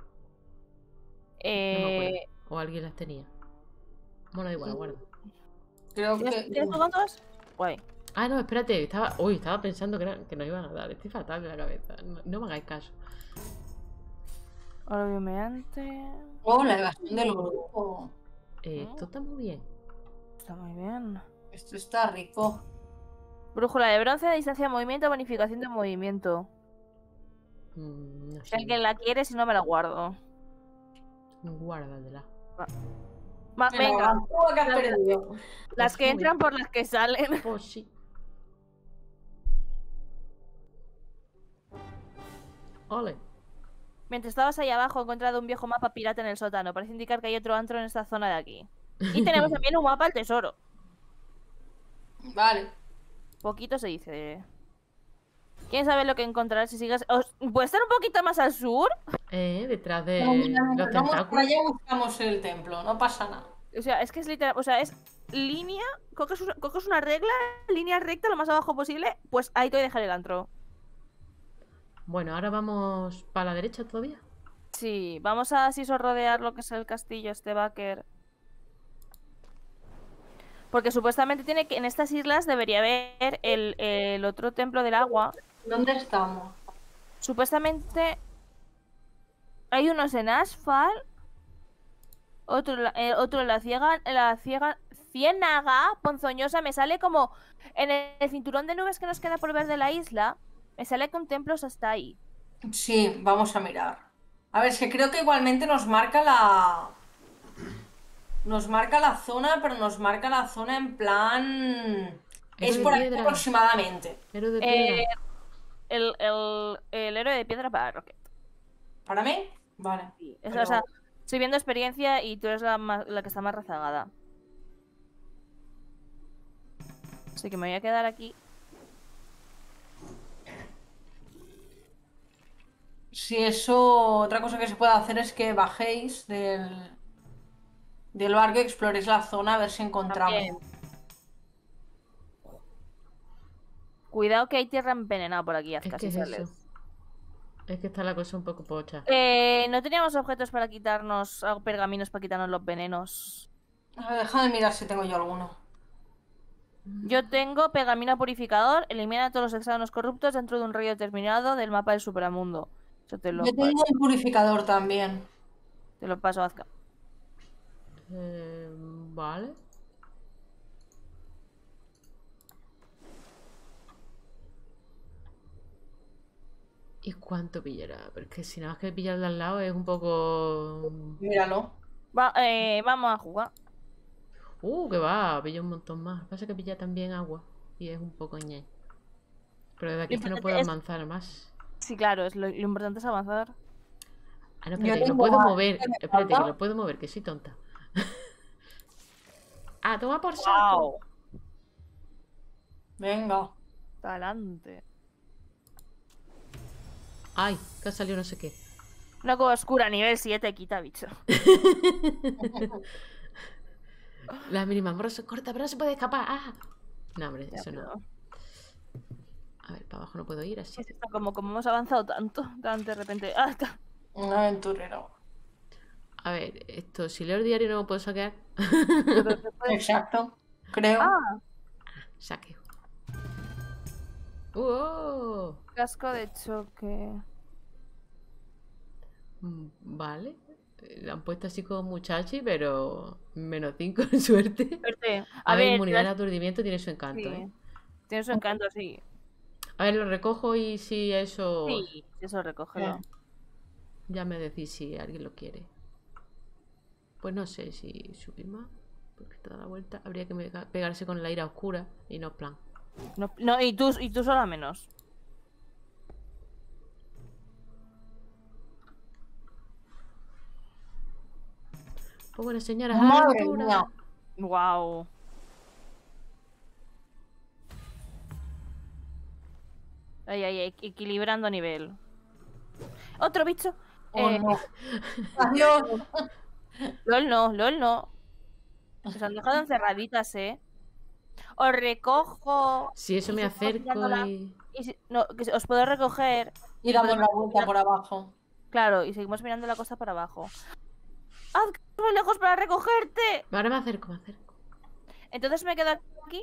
me acuerdo. Eh, O alguien las tenía. Bueno, da igual, la guardo. Creo ¿Tienes que. tus ganzúas? Guay. Ah, no, espérate. Estaba pensando que nos iban a dar. Estoy fatal de la cabeza. No me hagáis caso. Ahora humeante. Oh, la evasión del grupo. Esto está muy bien. Está muy bien. Esto está rico. Brújula de bronce, distancia de movimiento, bonificación de movimiento. No Si sé. alguien la quiere, si no me la guardo. Guárdatela. Venga, ¿Cómo que has perdido? las que entran por las que salen. Pues sí. Ole. Mientras estabas ahí abajo, he encontrado un viejo mapa pirata en el sótano. Parece indicar que hay otro antro en esta zona de aquí. Y tenemos también un mapa al tesoro. Vale. Poquito se dice. ¿Quién sabe lo que encontrar si sigues? ¿Puede estar un poquito más al sur? Detrás de Vamos los vamos por tentáculos. allá y buscamos el templo. No pasa nada. O sea, es que es literal. O sea, es línea. Coges una regla, línea recta lo más abajo posible. Pues ahí te voy a dejar el antro. Bueno, ahora vamos para la derecha todavía. Sí, vamos a así rodear lo que es el castillo, este Baker. Porque supuestamente tiene que en estas islas debería haber el otro templo del agua. ¿Dónde estamos? Supuestamente hay unos en Asphalt, otro en la ciénaga ponzoñosa. Me sale como en el cinturón de nubes que nos queda por ver de la isla. Me sale con templos hasta ahí. Sí, vamos a mirar. A ver, es que creo que igualmente nos marca la... Nos marca la zona, pero nos marca la zona en plan... Es de por aquí piedra. aproximadamente. Héroe de piedra. El héroe de piedra para Rocket. ¿Para mí? Vale. O sea, estoy viendo experiencia y tú eres la que está más rezagada. Así que me voy a quedar aquí. Si eso, otra cosa que se puede hacer es que bajéis del barco y exploréis la zona a ver si encontramos. También. Cuidado que hay tierra envenenada por aquí, Es Azka, que si es sales. eso. Es que está la cosa un poco pocha. No teníamos objetos para quitarnos, pergaminos para quitarnos los venenos. A ver, déjame mirar si tengo yo alguno. Yo tengo pergamino purificador. Elimina todos los hexágonos corruptos dentro de un rayo determinado del mapa del supramundo. Eso te lo Yo tengo un purificador también. paso, Azka. Vale. ¿Y cuánto pillará? Porque si nada más que pillar de al lado es un poco... Míralo. Vamos a jugar. Que va, pilla un montón más. Pasa que pilla también agua. Y es un poco ñe. Pero desde aquí es que no puedo avanzar más. Sí, claro, lo importante es avanzar. Ah, no, Yo espérate, que lo tengo puedo a- mover. ¿qué me Espérate, que falta? lo puedo mover, que soy tonta. Ah, toma por saco. Venga. Adelante. Ay, que ha salido no sé qué. Una cueva oscura, nivel 7, quita, bicho. La mínima se corta, pero no se puede escapar. Ah. No, hombre, Ya, eso no. pero- A ver, para abajo no puedo ir así. Es esto como hemos avanzado tanto, tan de repente. Ah, Un aventurero. A ver, esto, si leo el diario no lo puedo saquear. yo creo que puede- Exacto. Creo. Ah, Saqueo. ¡Oh! casco de choque. Vale. La han puesto así como muchachi, pero -5 en suerte. Suerte. A A ver, ver, inmunidad al aturdimiento tiene su encanto, sí. ¿eh? Tiene su encanto, sí. A ver, lo recojo y si eso... Sí, eso recógelo. Ya me decís si alguien lo quiere. Pues no sé si subir más. Porque toda la vuelta habría que pegarse con la ira oscura y no plan. No, no, y tú sola menos. Pues bueno, señora, Madre altura. mía. Wow. Ay, ay, ay, equilibrando nivel. Otro bicho. Oh, no. Adiós. LOL no. Os han dejado encerraditas, ¿eh? Os recojo. Si eso Y me seguimos acerco mirándola. y... No, que os puedo recoger. Y damos la vuelta por abajo. Claro, y seguimos mirando la costa para abajo. ¡Haz muy lejos para recogerte! Ahora me acerco, me acerco. Entonces me quedo aquí.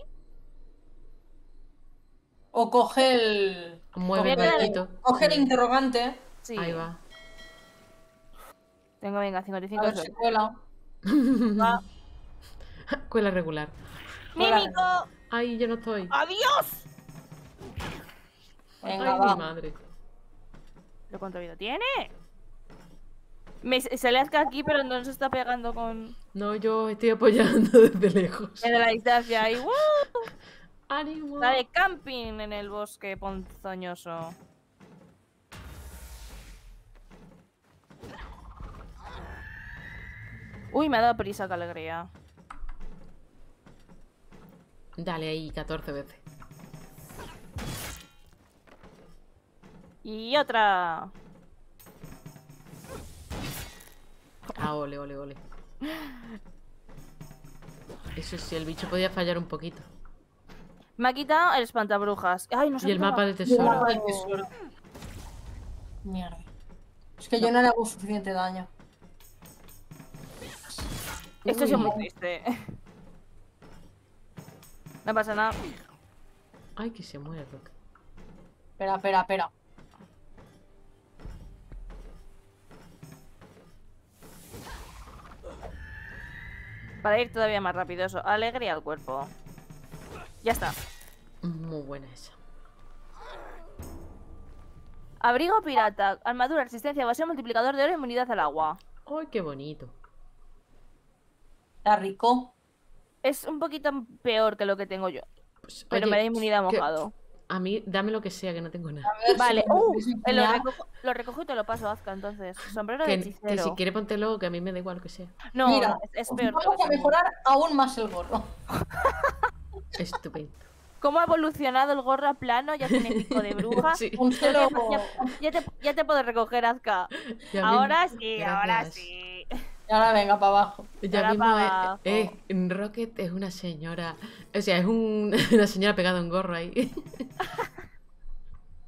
O coge el. Mueve el Voy a quedar- barquito. Coge el interrogante. Sí. Ahí va. Tengo, venga, A 55 ver si cuela. Va. Cuela regular. ¡Mímico! Ay, yo no estoy. ¡Adiós! Venga, Ay, mi va. madre. ¿Pero cuánta vida tiene? Se le azca aquí, pero no se está pegando con... No, yo estoy apoyando desde lejos. Desde la distancia y ¡uh! ¡Ánimo! Está de camping en el bosque ponzoñoso. Uy, me ha dado prisa, qué alegría. Dale ahí 14 veces. Y otra. Ah, ole, ole, ole. Eso sí, el bicho podía fallar un poquito. Me ha quitado el espantabrujas. Ay, no sé Y el mapa de El tesoro. mapa del tesoro. Mierda. Es que yo no le hago suficiente daño. Esto ha sido muy triste. No pasa nada. Ay, que se muere Rock. Espera, espera, espera. Para ir todavía más rápido eso. Alegría al cuerpo. Ya está. Muy buena esa. Abrigo pirata. Armadura, resistencia, evasión, multiplicador de oro y inmunidad al agua. Ay, qué bonito. Está rico. Es un poquito peor que lo que tengo yo. Pues, Pero oye, me da inmunidad que- mojado. A mí, dame lo que sea, que no tengo nada. A ver Vale. si me puedes enseñar. Lo recojo y te lo paso, Azka, entonces. Sombrero de Que hechicero. si quiere ponte luego, que a mí me da igual lo que sea. No, Mira, no, es peor. que vamos lo a que- mejorar aún más el gorro. Estupendo. ¿Cómo ha evolucionado el gorro a plano? Ya tiene pico de bruja. Sí. Un solo. Ya te puedo recoger, Azka. Ya Ahora mismo. sí, Gracias. ahora sí. Y ahora venga para abajo. Ya Ahora mismo pa' abajo. Rocket es una señora. O sea, es una señora pegada a un gorro ahí.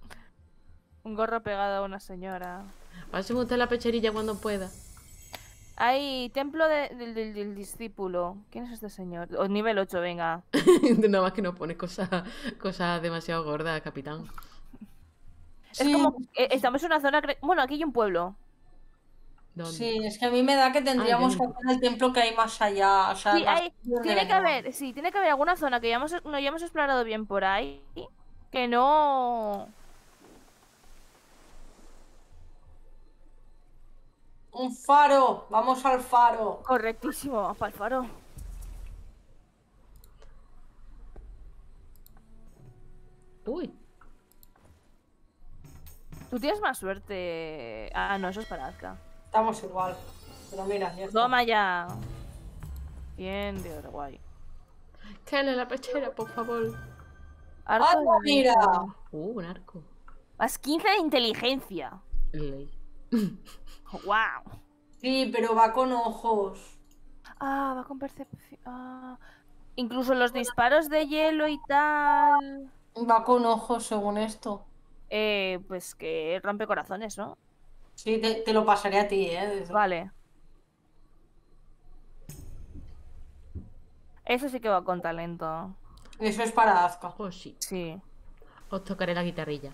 Un gorro pegado a una señora. Páseme usted la pecherilla cuando pueda. Hay templo del discípulo. ¿Quién es este señor? O nivel 8, venga. Nada más que no pone cosas demasiado gordas, capitán. Es Sí, como... estamos en una zona... Bueno, aquí hay un pueblo. ¿Dónde? sí, es que a mí me da que tendríamos que dentro. hacer el templo que hay más allá. O sea, Sí, más hay... donde tiene que venimos. haber... Sí, tiene que haber alguna zona que no hayamos explorado bien por ahí. Que no... Un faro, vamos al faro. Correctísimo, para el faro. Uy, Tú tienes más suerte. Ah, no, eso es para Azka. Estamos igual. Pero mira, ya está. Toma ya. Bien de oro, guay. cáele la pechera, por favor. Arco ¡Anda, de mira! vida. Un arco. Más 15 de inteligencia. Ley. Wow. Sí, pero va con ojos. Ah, va con percepción. Ah. Incluso los disparos de hielo y tal. Va con ojos según esto. Pues que rompe corazones, ¿no? Sí, te lo pasaré a ti, ¿eh? Vale. Eso sí que va con talento. Eso es para Azka. Oh, sí. Sí. Os tocaré la guitarrilla.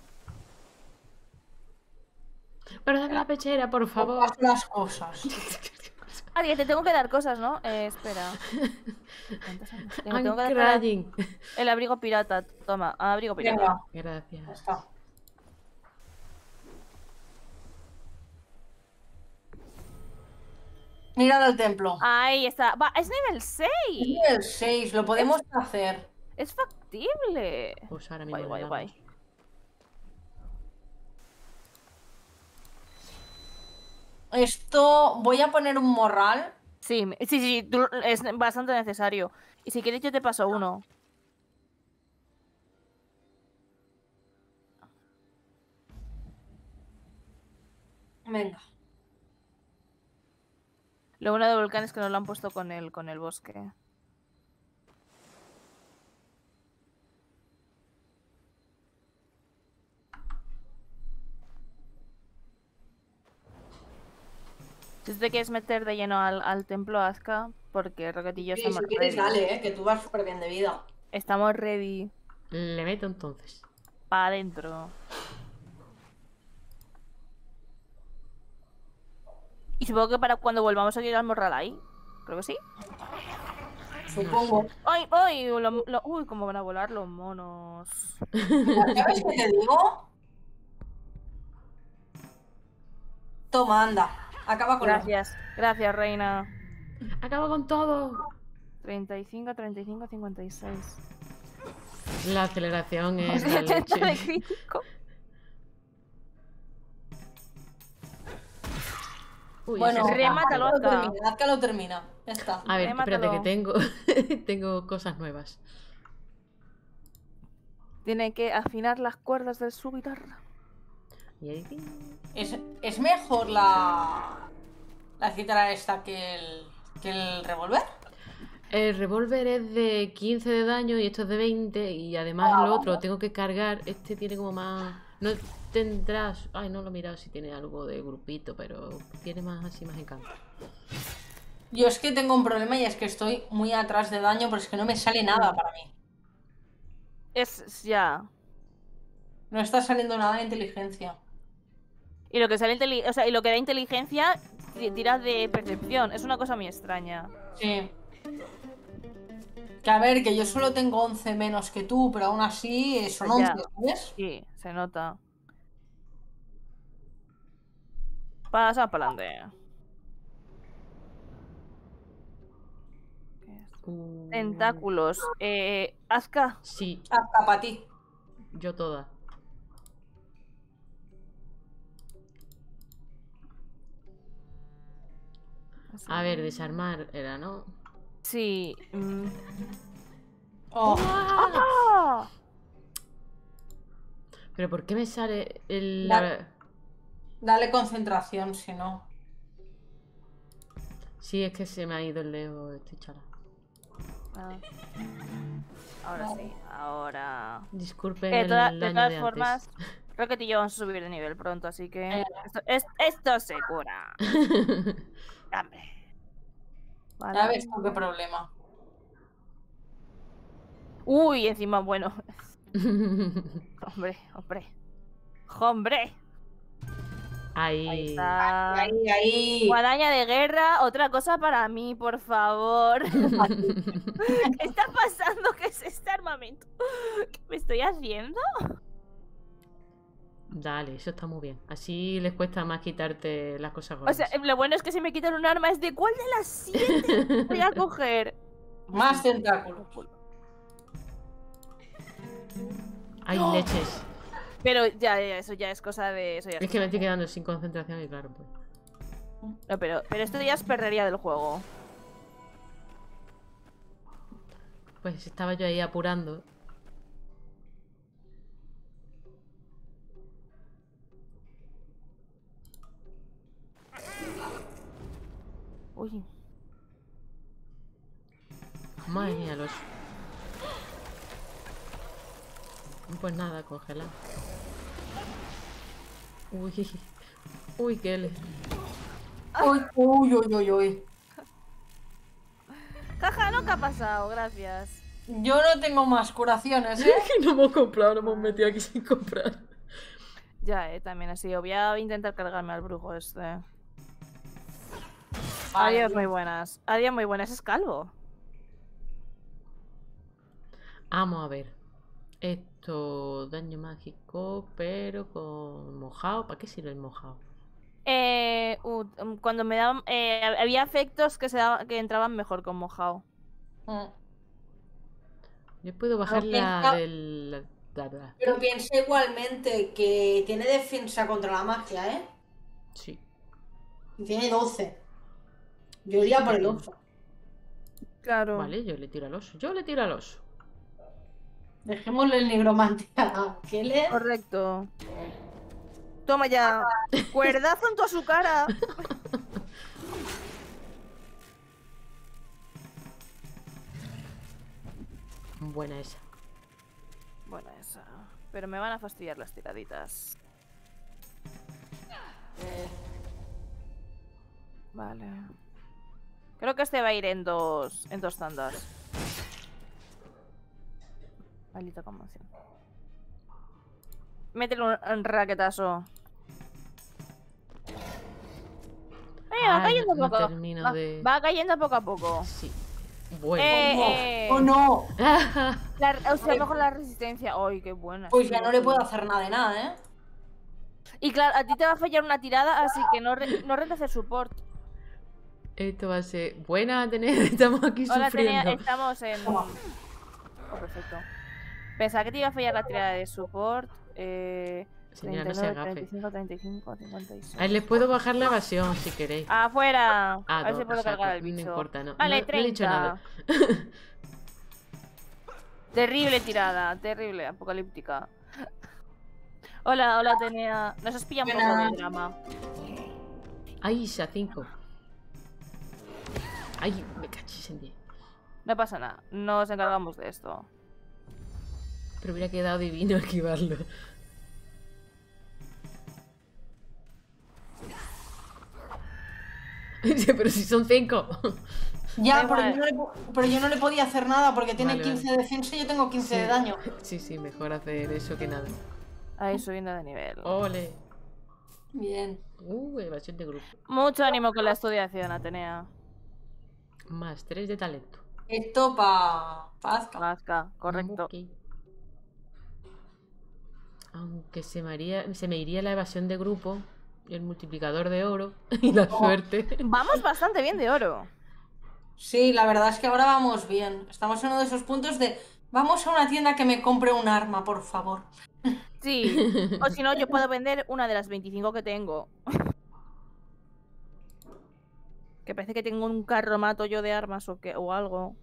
Pero dame la pechera, por favor. Haz las cosas. Ah, que te tengo que dar cosas, ¿no? Espera. ¿Cuántas son? Te I'm tengo que dar crying. el abrigo pirata. Toma, abrigo pirata. Venga, ya Gracias. está. Mirad el templo. Ahí está. Va, es nivel 6. Nivel 6, lo podemos hacer. Es factible. Pues ahora mismo Guay, le guay, damos. guay. Esto, voy a poner un morral. Sí, sí, es bastante necesario. Y si quieres yo te paso uno. Venga. Lo bueno de Volcán es que nos lo han puesto con el bosque. Si te quieres meter de lleno al templo Azka, porque Rocket y yo Sí, estamos si quieres, ready. dale, que tú vas súper bien de vida. Estamos ready. Le meto entonces. Para adentro. Y supongo que para cuando volvamos a ir al Morralai. Creo que sí. Supongo. ¡Ay, ay! Uy, cómo van a volar los monos. ¿Sabes qué te digo? Toma, anda. Acaba con Gracias, gracias, reina. Acabo con todo. 35, 35, 56. La aceleración es la 80 de leche. crítico. Uy, Bueno, ese se remátalo, acaba. Azka. Azka lo termina. Ya está. A ver, espérate que Remátalo. tengo cosas nuevas. Tiene que afinar las cuerdas de su guitarra. Y ahí... ¿Es mejor la cítara esta que el revólver? El revólver es de 15 de daño y esto es de 20. Y además el otro tengo que cargar. Este tiene como más... No tendrás... Ay, no lo he mirado si tiene algo de grupito, pero tiene más así, más encanto. Yo es que tengo un problema y es que estoy muy atrás de daño, pero es que no me sale nada para mí. Es ya. No está saliendo nada de inteligencia. Y lo que sale o sea, y lo que da inteligencia tiras de percepción. Es una cosa muy extraña. Sí. Que a ver, que yo solo tengo 11 menos que tú, pero aún así son Ya. 11, ¿sabes? Sí, se nota. Pasa para adelante. Tentáculos. Azka. Sí, Hasta para ti. yo toda. A ver, desarmar era, ¿no? Sí. Oh, ¡Ah! Pero ¿por qué me sale el... dale concentración, si no. Sí, es que se me ha ido el dedo, estoy chala. Ah. Ahora sí, ahora. Disculpen De el todas daño de formas, Rocket y yo vamos a subir de nivel pronto, así que esto se cura. Dame. Ya ves tú qué problema. Uy, encima, bueno. Hombre, hombre. ¡Hombre! Ahí Ahí. está. Ahí. Guadaña de guerra, otra cosa para mí, por favor. ¿Qué está pasando? ¿Qué es este armamento? ¿Qué me estoy haciendo? Dale, eso está muy bien. Así les cuesta más quitarte las cosas O sea, gordas. lo bueno es que si me quitan un arma es de ¿cuál de las 7 voy a coger? Más tentáculos. ¡Oh! Hay leches. Pero ya, eso ya es cosa de... Eso ya Es que me estoy quedando sin concentración y claro, pues. No, pero esto ya es perrería del juego. Pues estaba yo ahí apurando. Uy. Madre mía, los. Pues nada, congela. Uy. Uy, qué le. Uy. Jaja, no, ¿qué ha pasado? Gracias. Yo no tengo más curaciones, ¿eh? Que no hemos comprado, no hemos metido aquí sin comprar. Ya, también así. Voy a intentar cargarme al brujo este. Vale, Adiós, muy buenas. Adiós, muy buenas. Es calvo. Vamos a ver. Esto, daño mágico, pero con mojado. ¿Para qué sirve el mojado? Cuando me daban... había efectos que entraban mejor con mojado. Yo puedo bajar la piensa- del... Pero piensa igualmente que tiene defensa contra la magia, ¿eh? Sí. Y tiene 12. Yo iría por el oso. Claro. Vale, yo le tiro al oso. Yo le tiro al oso. Dejémosle el nigromante a Keller. Correcto. Toma ya. Cuerdazo en toda su cara. Buena esa. Bueno, esa. Pero me van a fastidiar las tiraditas. Vale. Creo que este va a ir en dos tandas. Maldita conmoción. Métele un raquetazo. Va cayendo no poco. termino de... Va cayendo poco a poco. Sí. Bueno. ¡Oh, no! O sea, mejor la resistencia. ¡Ay, qué buena! Pues ya no le puedo hacer nada de nada, ¿eh? Y claro, a ti te va a fallar una tirada, así que no renta hacer support. Esto va a ser... Buena, tener... Estamos aquí Hola, sufriendo. estamos en... Oh, perfecto. Pensaba que te iba a fallar la tirada de support. Señora, no se 39, agafe. 35, 35, 56. A ver, les puedo bajar la evasión si queréis. ¡Afuera! Ah, a ver no, si puedo o sea, cargar al no bicho. importa, no. Vale, No he dicho nada. Terrible tirada, terrible, apocalíptica. Hola, Atenea. Nos has pillado un poco de drama. Ay, a 5. Ay, me cachis en 10. No pasa nada, nos encargamos de esto. Pero hubiera quedado divino esquivarlo. Pero si son 5. Ya, Da pero yo no le podía hacer nada porque tiene Vale, 15 de defensa y yo tengo 15 de daño. Sí, sí, mejor hacer eso que nada. Ahí subiendo de nivel. Ole. Bien. Evasión de grupo. Mucho ánimo con la estudiación, Atenea. Más 3 de talento. Esto para Azka. Vasca, correcto. Ok. Aunque se me iría la evasión de grupo, el multiplicador de oro y la suerte. Vamos bastante bien de oro. Sí, la verdad es que ahora vamos bien. Estamos en uno de esos puntos de vamos a una tienda que me compre un arma, por favor. Sí. O si no, yo puedo vender una de las 25 que tengo. Que parece que tengo un carromato yo de armas o algo.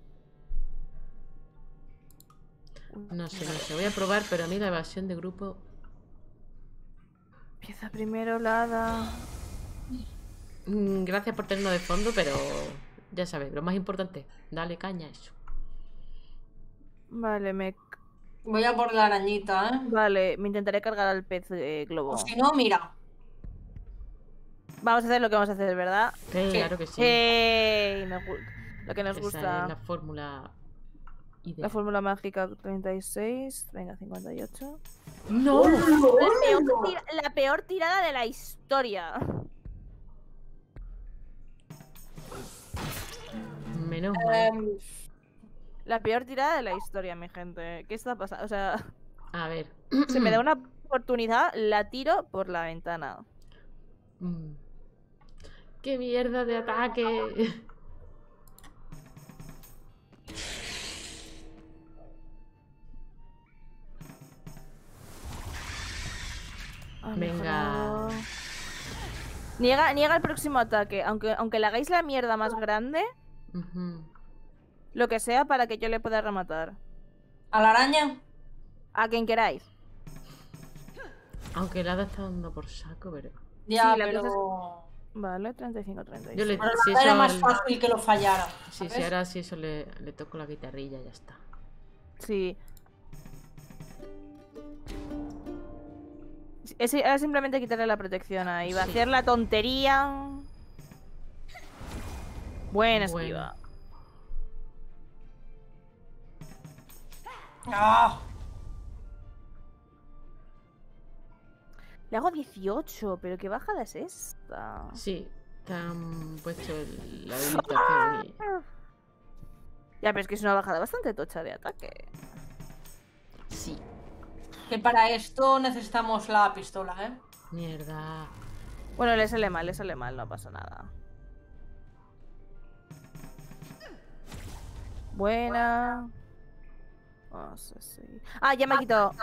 No sé. Voy a probar, pero a mí la evasión de grupo... Empieza primero la hada. Gracias por tenerlo de fondo, pero... Ya sabes, lo más importante, dale caña a eso. Vale, Voy a por la arañita, ¿eh? Vale, me intentaré cargar al pez globo. O si no, mira. Vamos a hacer lo que vamos a hacer, ¿verdad? Claro que sí. Lo que nos Esa gusta. es la fórmula La ideal. fórmula mágica 36. Venga, 58. ¡No! La peor tirada de la historia. Menos mal. La peor tirada de la historia, mi gente. ¿Qué está pasando? O sea, A ver. se me da una oportunidad, la tiro por la ventana. Mm. ¡Qué mierda de ataque! Ah, Venga. mejor. Niega el próximo ataque. Aunque le hagáis la mierda más grande, Ujú. lo que sea para que yo le pueda rematar. ¿A la araña? A quien queráis. Aunque el hada está dando por saco, pero... Ya, Sí, la pero... cosa Vale, 35, 36. Yo le... Pero si la era eso más al- fácil que lo fallara. Sí, ¿sabes? si ahora sí eso le toco la guitarrilla y ya está. Sí. Era simplemente quitarle la protección ahí. Va a Sí. hacer la tontería. Buena Bueno. esquiva. ¡Ah! Le hago 18, pero qué bajada es esta. Sí, te han puesto la habilitación y... Ya, pero es que es una bajada bastante tocha de ataque. Sí. Que para esto necesitamos la pistola, ¿eh? Mierda. Bueno, le sale mal, no pasa nada. Buena. No sé si... Ah, ya me ha quitado.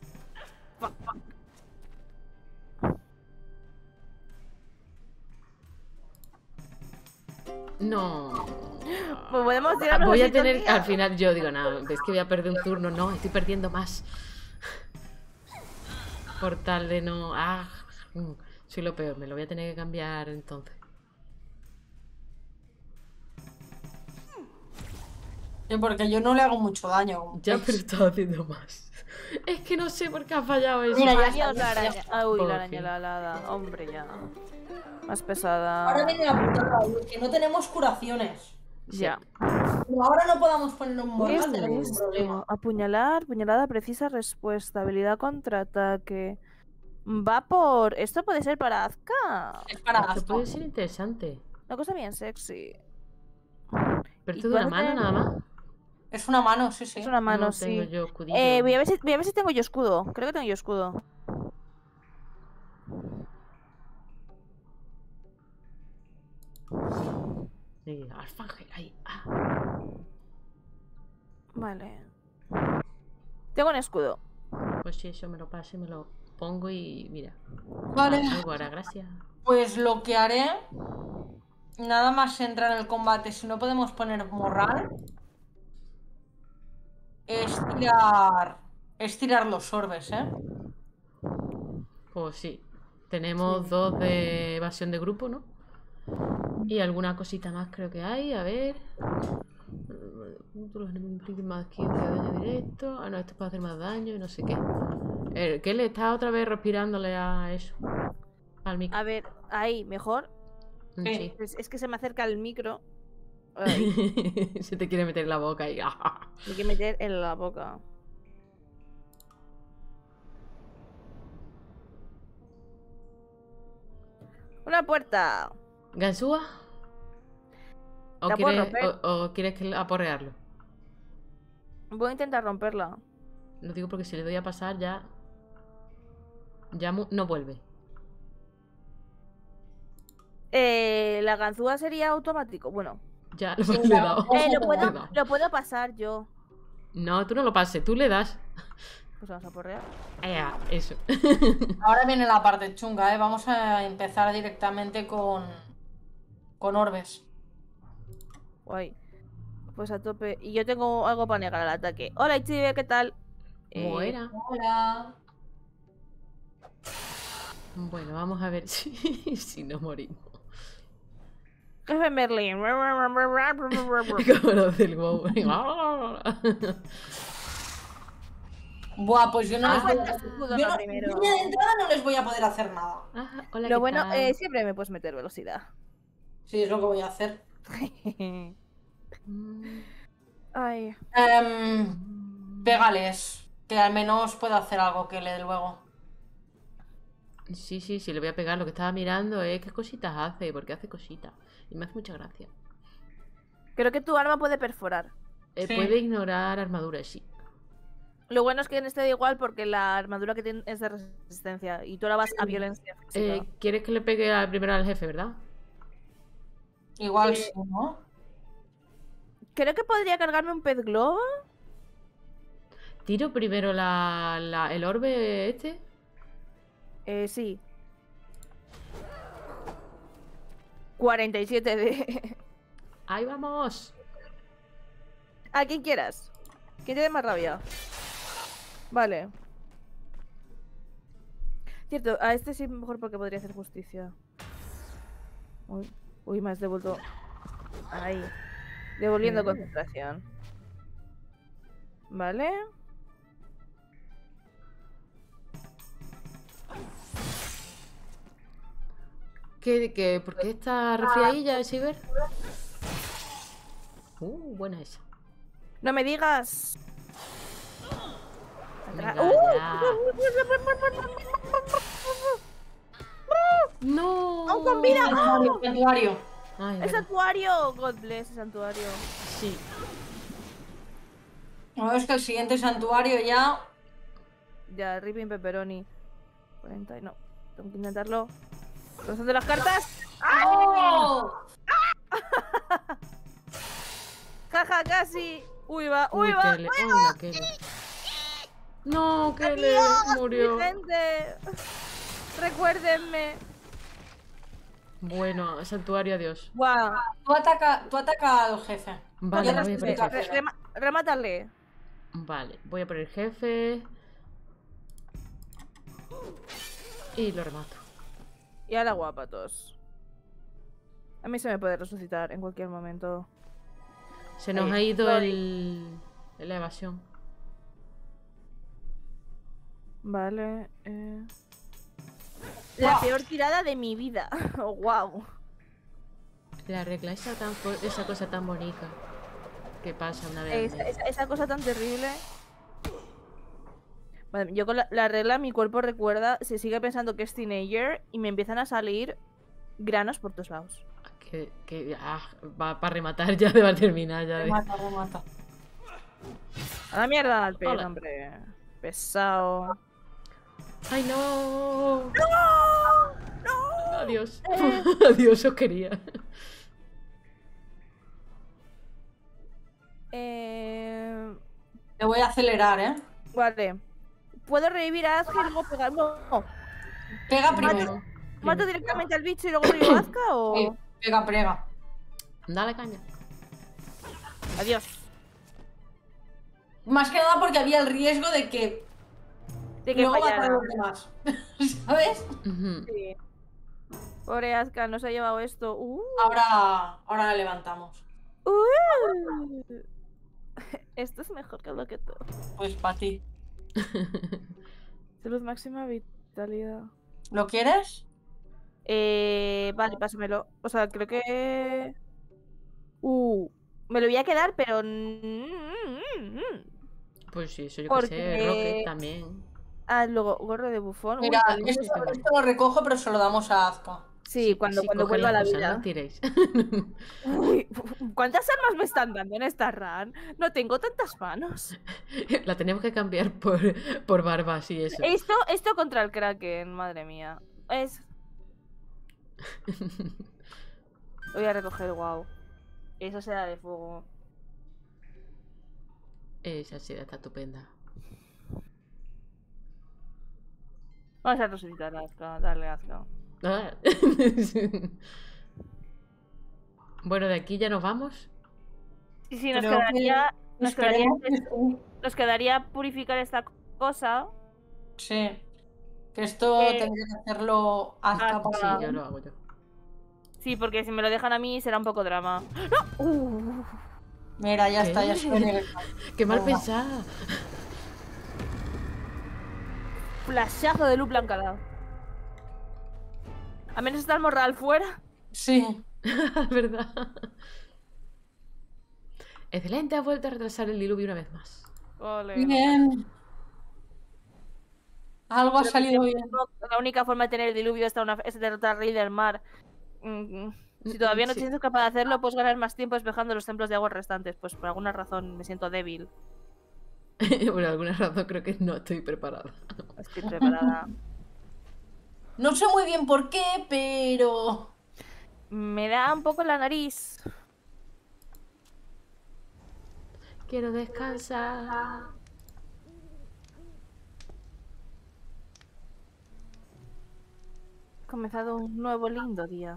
No. Pues podemos tirar Voy a los tener... hitos, Al tío. final yo digo, nada, es que voy a perder un turno. No, estoy perdiendo más. Por tal de no... Ah, soy lo peor, me lo voy a tener que cambiar entonces. Sí, porque yo no le hago mucho daño. como Ya, veis. pero estaba haciendo más. Es que no sé por qué ha fallado eso. Mira, ya Adiós, está, la araña. ya Ah, uy, Por la araña, fin. la alada. Hombre, ya. Más pesada. Ahora viene la putada, que no tenemos curaciones. Ya. Como ahora no podamos poner un ¿Qué mortal, es tenemos un esto? problema. Apuñalar, puñalada precisa respuesta, habilidad contraataque. Va por... ¿Esto puede ser para Azka? Es para Esto Azka. puede ser interesante. Una cosa bien sexy. Pero ¿Y esto de una puedo mano tener- nada más. Es una mano, sí, sí. Es una mano, No sí. tengo yo escudillo. Voy a ver si tengo yo escudo. Creo que tengo yo escudo. Sí, Alfángel, ahí. Ah. Vale. Tengo un escudo. Pues si eso me lo pase, me lo pongo y mira. Vale. Algo hará, gracias. Pues lo que haré, nada más entrar en el combate, si no podemos poner morral, es tirar los orbes, ¿eh? Pues sí. Tenemos 2 de evasión de grupo, ¿no? Y alguna cosita más creo que hay. A ver. Los enemigos infligen más 15 de daño directo. Ah, no, esto puede hacer más daño y no sé qué. ¿Qué le está otra vez respirándole a eso? Al micro. A ver, ahí, mejor. Sí. Es que se me acerca el micro. Ay, Se te quiere meter en la boca y... me hay que meter en la boca. Una puerta. ¿Gansúa? ¿O La puedo quieres, romper. o quieres que aporrearlo? Voy a intentar romperla. Lo digo porque si le doy a pasar ya... Ya no vuelve. La ganzúa sería automático. Bueno, Ya lo Sí, le he dado. Ojo, lo Le he puedo, dado. lo puedo pasar yo. No, tú no lo pases, tú le das. Pues vamos a porrear. Eso. Ahora viene la parte chunga, ¿eh? Vamos a empezar directamente con orbes. Guay. Pues a tope. Y yo tengo algo para negar al ataque. Hola, Ichibe, ¿qué tal? Muera. Hola. Bueno, vamos a ver si no morimos. Jefe Merlin. Como los del WoW. Buah, pues yo no les voy a... Cuenta su escudo, Yo, no, no- primero. yo ya de entrada no les voy a poder hacer nada. Ah, hola, Lo ¿qué bueno, tal? siempre me puedes meter velocidad. Sí, es lo que voy a hacer. Ay. Pégales, que al menos pueda hacer algo que le dé luego. Sí, sí, sí, le voy a pegar. Lo que estaba mirando es qué cositas hace, porque hace cositas. Y me hace mucha gracia. Creo que tu arma puede perforar. Sí. Puede ignorar armaduras, sí. Lo bueno es que en este da igual porque la armadura que tiene es de resistencia y tú ahora vas a violencia física. ¿Quieres que le pegue primero al jefe, verdad? Igual sí, ¿no? Creo que podría cargarme un pez globo. Tiro primero el orbe este. Sí. 47 de... ¡Ahí vamos! A quien quieras. ¿Quién tiene más rabia? Vale. Cierto, a este sí mejor porque podría hacer justicia. Uy, me has devuelto. Ahí. Devolviendo concentración. Vale. ¿Por qué está resfriadilla, Ciber? Buena esa. No me digas. Venga, ya. ¡No! ¡Aún con vida! Santuario. Ay, ¡El verdad. santuario! God bless, el santuario. Sí. No, es que el siguiente santuario ya. Ya, ripping pepperoni. 40 y no. Tengo que intentarlo. ¿Dónde de las cartas? ¡Oh! ¡Jaja, casi! ¡Uy, va! Uy, ¡Uy, va! Kele. Uy, la Kele. No, Kele murió. ¡Mi gente! ¡Recuérdenme! Bueno, santuario, adiós. ¡Guau! Tú ataca al jefe. Vale, Ya voy a lo por el explico. jefe. Remátale. Vale, voy a por el jefe. Y lo remato. Y a la guapa, todos. A mí se me puede resucitar en cualquier momento. Se nos Ahí. ha ido la evasión. Vale. La peor tirada de mi vida. Oh, wow. La regla, esa cosa tan bonita que pasa una vez al mes. Esa cosa tan terrible. Vale, yo con la regla mi cuerpo recuerda, se sigue pensando que es teenager y me empiezan a salir granos por todos lados. Va para rematar ya, va a terminar ya. Remata, remata. A la mierda al pez, Hola. hombre. Pesado. ¡Ay, no! ¡No! Adiós. Adiós, os quería. Te voy a acelerar, ¿eh? Vale. ¿Puedo revivir a Azka y luego pegar? No. Pega primero. ¿Mato directamente al bicho y luego revivo a Azka o...? Sí, pega, pega. Dale caña. Adiós. Más que nada porque había el riesgo de que De que luego fallara. mataran a los demás. ¿Sabes? Ujú. Sí. Pobre Azka, nos ha llevado esto. Ahora la levantamos. Esto es mejor que lo que todo. Pues para ti. Salud máxima, vitalidad. ¿Lo quieres? Vale, pásamelo. O sea, creo que... me lo voy a quedar, pero... Pues sí, eso yo Porque- que sé. Rocket también. luego, gorro de bufón. Mira, Uy, esto lo recojo, pero se lo damos a Azka. sí, cuando coge vuelva a la las cosas, vida. no tiréis. Uy, ¿cuántas armas me están dando en esta run? No tengo tantas manos. La tenemos que cambiar por barbas y eso. Esto contra el Kraken, madre mía. Voy a recoger, wow. Eso será de fuego. Esa sí, está estupenda. Vamos a resucitar a Azka, darle a Azka. Ah. Bueno, de aquí ya nos vamos. Y sí, nos Creo quedaría, que- nos, quedaría, Esperemos que sí. nos quedaría purificar esta cosa. Sí. Que esto tendría que hacerlo Azka Azka. Sí, para... yo lo hago yo. Sí, porque si me lo dejan a mí será un poco drama. ¡No! Mira, ya ¿Qué? está, ya estoy en el... ¡Qué mal Venga. pensada! Flashazo de luz blanca. A menos está el morral fuera. Sí. ¿Verdad? Excelente, has vuelto a retrasar el diluvio una vez más. Ole. Bien. Algo ha Pero salido bien. la única forma de tener el diluvio es derrotar al rey del mar. Si todavía no te Sí. sientes capaz de hacerlo, puedes ganar más tiempo despejando los templos de agua restantes. Pues por alguna razón me siento débil. Por alguna razón creo que no estoy preparada. Estoy preparada. No sé muy bien por qué, pero... Me da un poco la nariz. Quiero descansar. Ha comenzado un nuevo lindo día.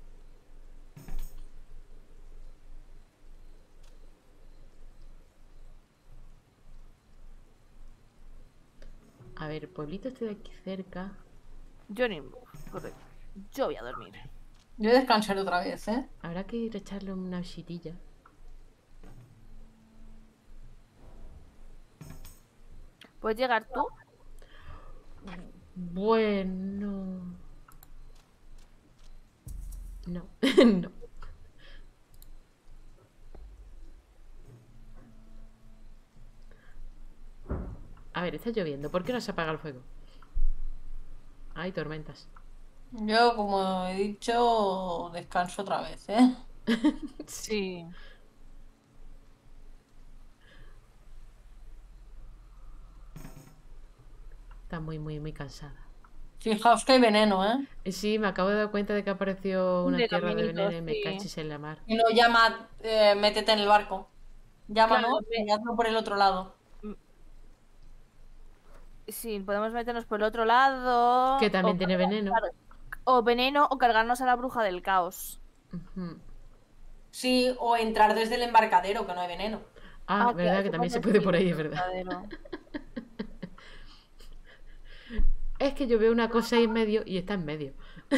A ver, pueblito este de aquí cerca. Johnny, correcto. Yo voy a dormir. Yo descansaré otra vez, ¿eh? Habrá que ir a echarle una visitilla. ¿Puedes llegar tú? Bueno. No, no. A ver, está lloviendo. ¿Por qué no se apaga el fuego? Hay tormentas. Yo, como he dicho, descanso otra vez, ¿eh? Sí. Está muy cansada. Fijaos que hay veneno, ¿eh? Sí, me acabo de dar cuenta de que apareció una De tierra de caminitos, veneno y me sí. cachis en la mar. Y no llama, métete en el barco. Llámanos Claro, y hazlo por el otro lado. Sí, podemos meternos por el otro lado. Que también o tiene veneno. O veneno o cargarnos a la bruja del caos. Ujú. Sí, o entrar desde el embarcadero, que no hay veneno. Ah, verdad claro, que también se supongo puede sí, por ahí, es verdad. verdadero. Es que yo veo una cosa ahí en medio y está en medio.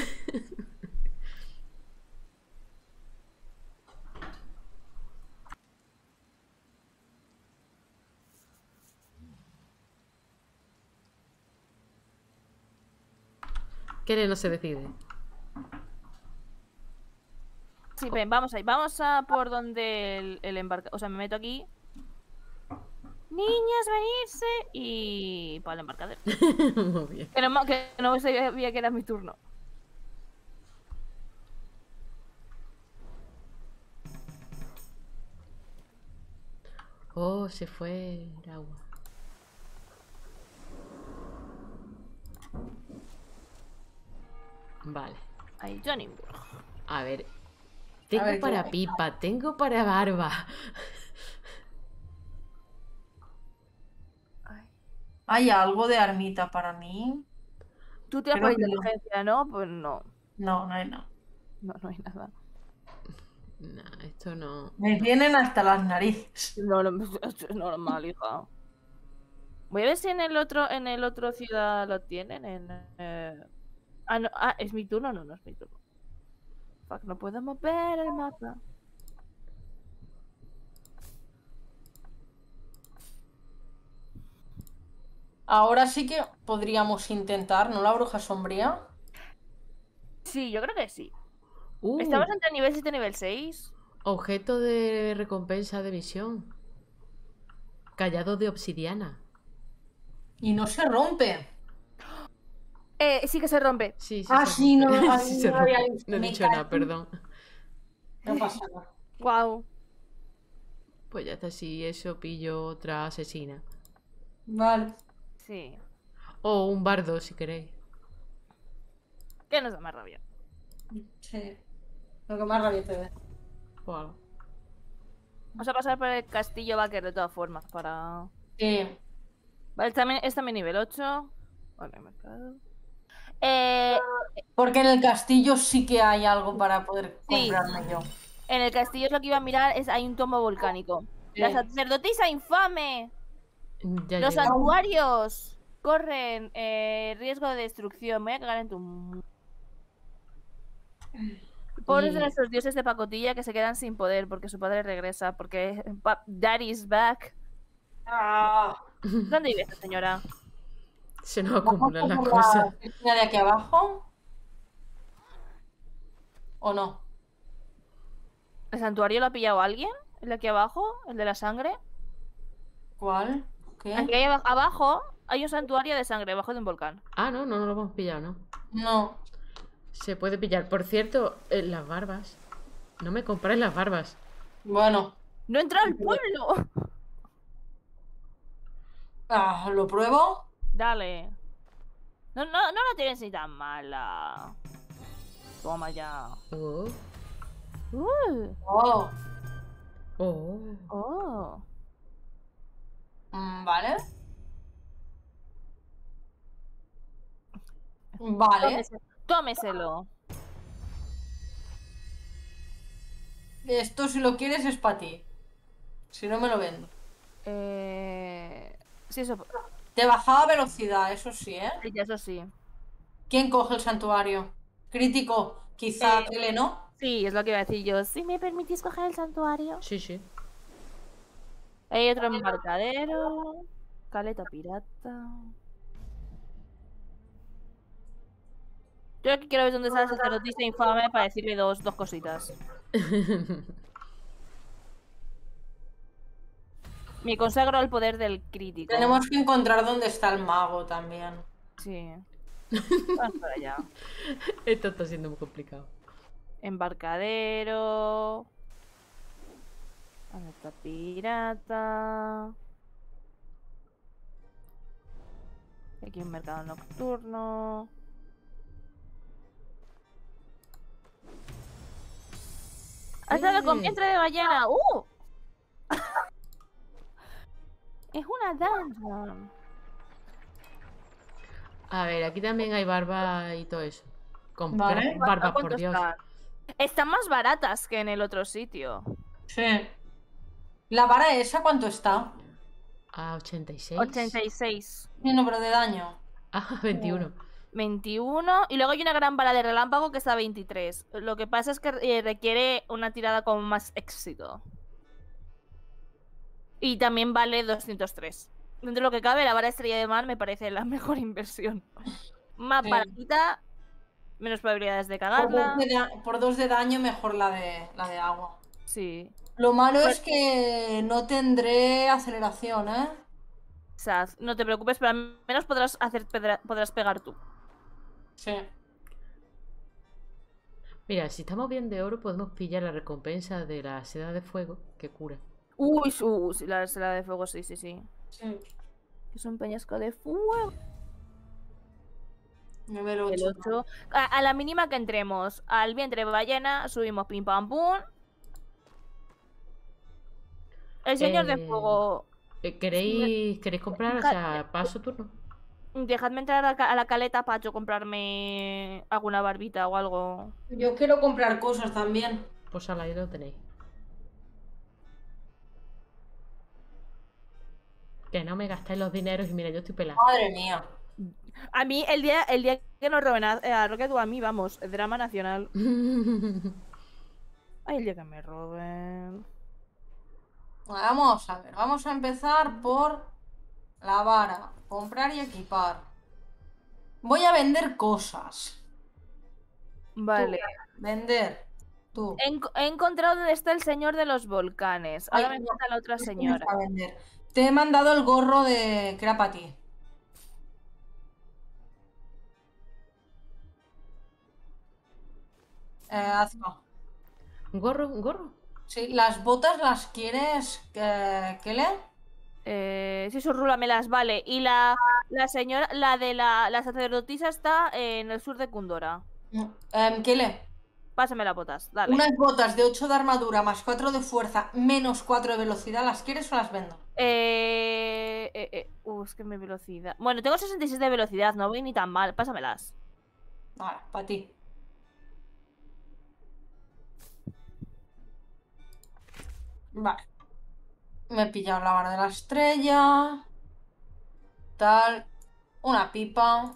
¿Qué no se decide? Sí, ven, vamos ahí. Vamos a por donde el embarcadero. O sea, me meto aquí. Niñas, venirse. Y para el embarcadero. Muy bien. Que no sabía que era mi turno. Oh, se fue el agua. Vale. Ahí, Johnny. A ver. Tengo ver, para ¿qué? pipa, tengo para barba. ¿Hay algo de armita para mí? Tú tiras Creo por que no. inteligencia, ¿no? Pues no. No, no hay nada. No hay nada. Nah, esto no. Me tienen hasta las narices. No, esto es normal, hija. Voy a ver si en el otro ciudad lo tienen. No, ¿es mi turno? No, no es mi turno. Fuck, no puedo mover el mapa. Ahora sí que podríamos intentar, ¿no? La bruja sombría. Sí, yo creo que sí. Uh, Estamos entre nivel 7 y nivel 6. objeto de recompensa de misión. Callado de obsidiana. Y no se rompe. Sí que se rompe. Sí, sí, Ah, se sí, rompe. no, Sí no se había rompe. visto. No he Me dicho nada, caí. perdón. No pasa nada. Wow. Pues ya está, sí, eso pillo otra asesina. Vale. Sí. O un bardo, si queréis. ¿Qué nos da más rabia? Sí. Lo que más rabia te dé. O algo. Vamos a pasar por el castillo Baker de todas formas para... Sí. Vale, es también nivel 8. Vale, mercado. Porque en el castillo sí que hay algo para poder Sí. comprarme yo. En el castillo es lo que iba a mirar, hay un tomo volcánico. Sí. La sacerdotisa infame. Ya Los llego. santuarios corren riesgo de destrucción. Me voy a cagar en tu... Pobres de Y- nuestros dioses de pacotilla que se quedan sin poder porque su padre regresa. Porque Daddy's back. Ah, ¿Dónde vive esta señora? Se nos ¿vamos acumulan las por cosas. la oficina de aquí abajo? ¿O no? ¿El santuario lo ha pillado alguien? ¿El de aquí abajo? ¿El de la sangre? ¿Cuál? ¿Qué? Aquí hay abajo hay un santuario de sangre, debajo de un volcán. Ah, no, no lo hemos pillado, ¿no? No. Se puede pillar. Por cierto, las barbas. No me compráis las barbas. Bueno. ¡No he entrado al pueblo! ¿Lo pruebo? Dale. No la tienes ni tan mala. Toma ya. Oh, Oh. oh. Vale. Vale. Tómeselo. Esto si lo quieres es para ti. Si no me lo vendo. Sí, eso. Te bajaba velocidad, eso sí, ¿eh? Sí, eso sí. ¿Quién coge el santuario? Crítico, quizá Tele, ¿no? Sí, es lo que iba a decir yo. Si me permitís coger el santuario. Sí, sí. Hay otro embarcadero. Caleta pirata. Yo aquí quiero ver dónde está la sacerdotisa infame para decirle dos cositas. Me consagro al poder del crítico. Tenemos que encontrar dónde está el mago también. Sí. Vamos para allá. Esto está siendo muy complicado. Embarcadero. Caleta pirata. Aquí un mercado nocturno. ¡Hasta la vientre de ballena! Es una dungeon. A ver, aquí también hay barba y todo eso. Comprar Vale. barbas, por ¿Cuánto Dios. están más baratas que en el otro sitio. Sí. ¿La vara esa cuánto está? A 86. 86. ¿El número de daño? Ah, 21. 21. Y luego hay una gran bala de relámpago que está a 23. Lo que pasa es que requiere una tirada con más éxito. Y también vale 203. Dentro de lo que cabe, la vara estrella de mar me parece la mejor inversión. Más Sí. baratita, menos probabilidades de cagarla. Por 2 de daño, mejor la de agua. Sí. Lo malo Pues- es que no tendré aceleración, ¿eh? Saz, no te preocupes, pero al menos podrás pegar tú. Sí. Mira, si estamos bien de oro, podemos pillar la recompensa de la seda de fuego que cura. Uy, sí, la de fuego, sí. Sí. Es un peñasco de fuego. Nivel El 8. 8. A la mínima que entremos al vientre de ballena, subimos pim pam pum. El señor de fuego. ¿Queréis comprar? O sea, paso turno. Dejadme entrar a la caleta para yo comprarme alguna barbita o algo. Yo quiero comprar cosas también. Pues al aire lo tenéis. Que no me gastáis los dineros y mira, yo estoy pelada. Madre mía. A mí, el día que nos roben a Rocket o a mí, vamos, drama nacional. Ay, el día que me roben. Vamos a ver, vamos a empezar por la vara. Comprar y equipar. Voy a vender cosas. Vale. Vender. Tú. He encontrado dónde está el señor de los volcanes. Ahora Ay, me no, falta la otra esto no señora. es para vender. Te he mandado el gorro que era para ti. Hazlo. ¿Un gorro? ¿Un gorro? Sí, las botas las quieres. ¿Qué le? Sí, surrúlamelas, vale. Y la señora, la sacerdotisa está en el sur de Kundora. ¿Qué le? Pásame las botas, dale. Unas botas de 8 de armadura más 4 de fuerza menos 4 de velocidad, ¿las quieres o las vendo? Es que mi velocidad. Bueno, tengo 66 de velocidad, no voy ni tan mal. Pásamelas. Vale, para ti. Vale. Me he pillado la vara de la estrella. Tal. Una pipa.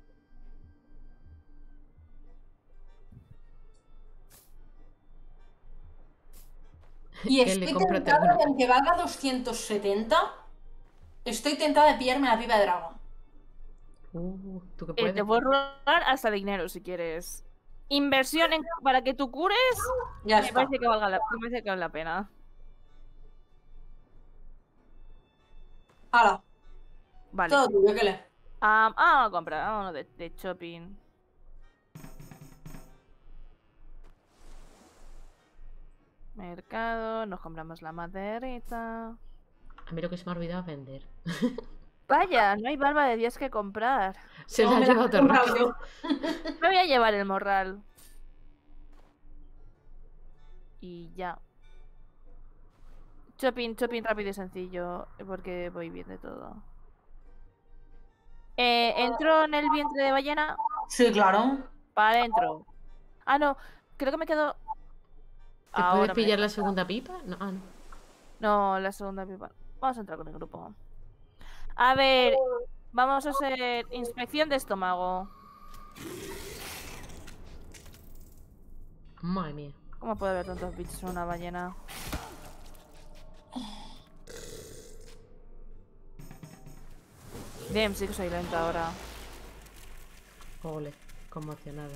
Y ¿Qué le estoy cómprate tentada una? de, aunque valga 270, estoy tentada de pillarme la pipa de dragón. ¿Tú qué puedes? Te puedo robar hasta dinero si quieres. Inversión para que tú cures. Ya Me está. parece que valga la pena. ¡Hala! Vale. Todo tuyo, ¿qué le? Vamos a comprar, vámonos de shopping. Mercado, nos compramos la maderita. A mí lo que se me ha olvidado es vender. Vaya, no hay barba de Dios que comprar. Se No, la ha me la llevado he comprado Terraque. yo. Me voy a llevar el morral. Y ya. Shopping rápido y sencillo, porque voy bien de todo. ¿Entro en el vientre de ballena? Sí, claro. Para adentro. Ah, no, creo que me quedo... ¿Te puedes Ahora me pillar deja. la segunda pipa? No, no. No, la segunda pipa. Vamos a entrar con el grupo. A ver, vamos a hacer inspección de estómago. Madre mía. ¿Cómo puede haber tantos bichos en una ballena? Bien, sí que soy lenta ahora. Ole, conmocionada.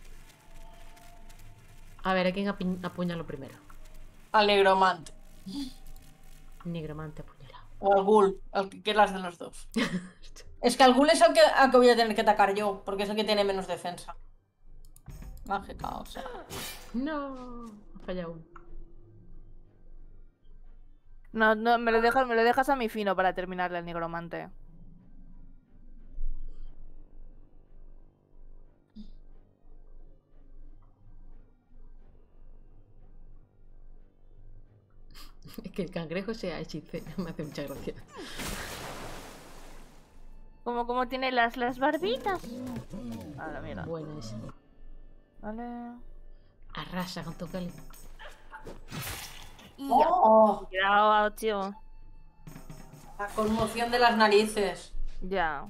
A ver, ¿a quién apuñalo primero? Al negromante. Nigromante apuñalado. O al ghoul. Al que quieras de los dos. Es que al ghoul es al que voy a tener que atacar yo. Porque es el que tiene menos defensa. Mágica, o sea. No, ha fallado uno. No, me lo dejas a mi fino para terminarle al nigromante. Es que el cangrejo sea hechice. Me hace mucha gracia. Como tiene las barbitas. Ahora, mira. Buena esa. Vale. Arrasa con tu cali. ¡Oh! Cuidado, tío. La conmoción de las narices. Ya.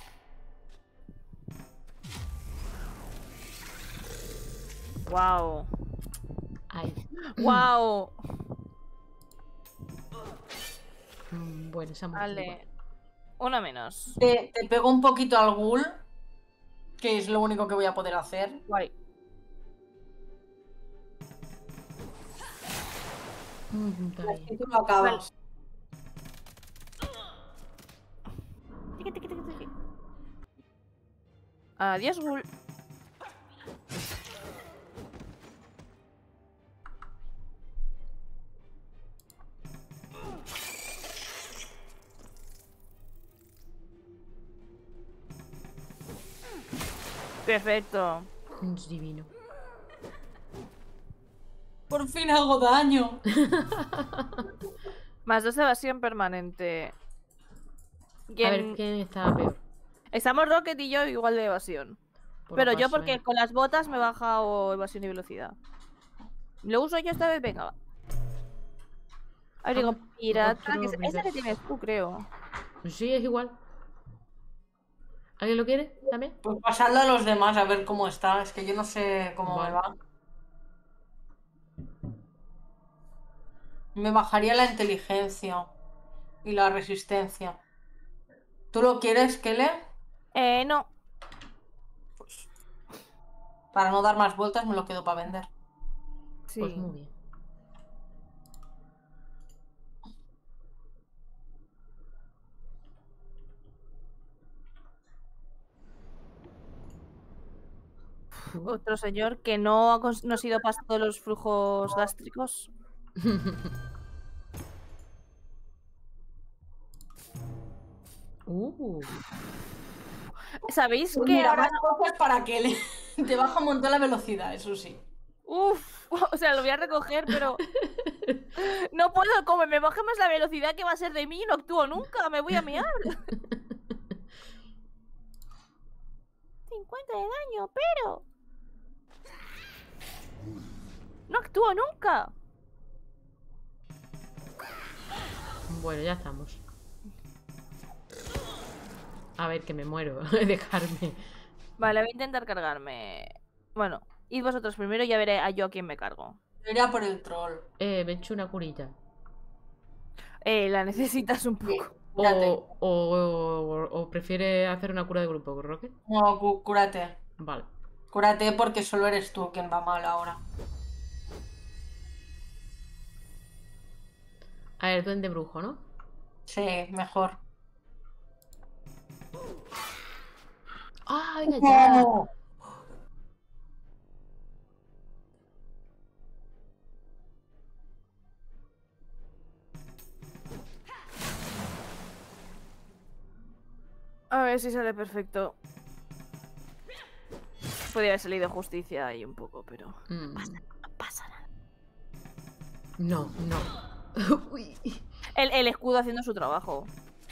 Wow. Ay. Wow. Bueno, esa mujer. Vale. Uno menos. Te pego un poquito al ghoul. Que es lo único que voy a poder hacer. Guay. Está bien. Y tú lo acabas. Tiqui, tiqui, tiqui, tiqui. Adiós, ghoul. Perfecto. Es divino. Por fin hago daño. Más 2 de evasión permanente. A ver quién está peor. Estamos Rocket y yo igual de evasión. Por Pero lo yo paso, porque con las botas me he bajado evasión y velocidad. ¿Lo uso yo esta vez? Venga, va. A ver, digo, pirata. otro Esa que tienes tú, creo. Sí, es igual. ¿Alguien lo quiere también? Pues pasarlo a los demás a ver cómo está. Es que yo no sé cómo Vale. me va. Me bajaría la inteligencia y la resistencia. ¿Tú lo quieres, Kele? No. Pues para no dar más vueltas me lo quedo para vender. Sí. Pues muy bien. Otro señor que no ha sido pasado de los flujos gástricos. ¿Sabéis Pues que mira, ahora más cosas para Kele. Te baja un montón la velocidad, eso sí. Uf, o sea, lo voy a recoger, pero no puedo, como me baje más la velocidad que va a ser de mí, no actúo nunca, me voy a mear. 50 de daño, pero no actúo nunca. Bueno, ya estamos. A ver, que me muero. Dejarme. Vale, voy a intentar cargarme. Bueno, id vosotros primero y ya veré a yo a quién me cargo. Yo iría por el troll. Me he hecho una curita. La necesitas un poco. Cúrate. O prefiere hacer una cura de grupo, Roque. No, cúrate. Vale. Cúrate porque solo eres tú quien va mal ahora. A ver, duende brujo, ¿no? Sí, mejor. ¡Ah, venga ya! No. A ver si sale perfecto. Podría haber salido justicia ahí un poco, pero... Mm, No pasa nada. No, no. Uy, El escudo haciendo su trabajo.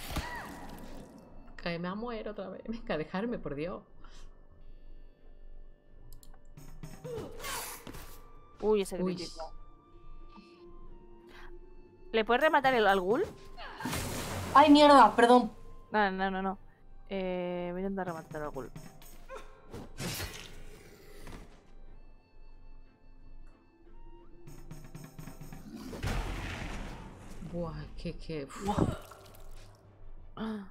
que me muero otra vez. Venga, dejarme, por Dios. Uy, ese Uy. crítico. ¿Le puedes rematar al ghoul? Ay, mierda, perdón. No. Voy a intentar rematar al ghoul. Buah, que... uf. Ah,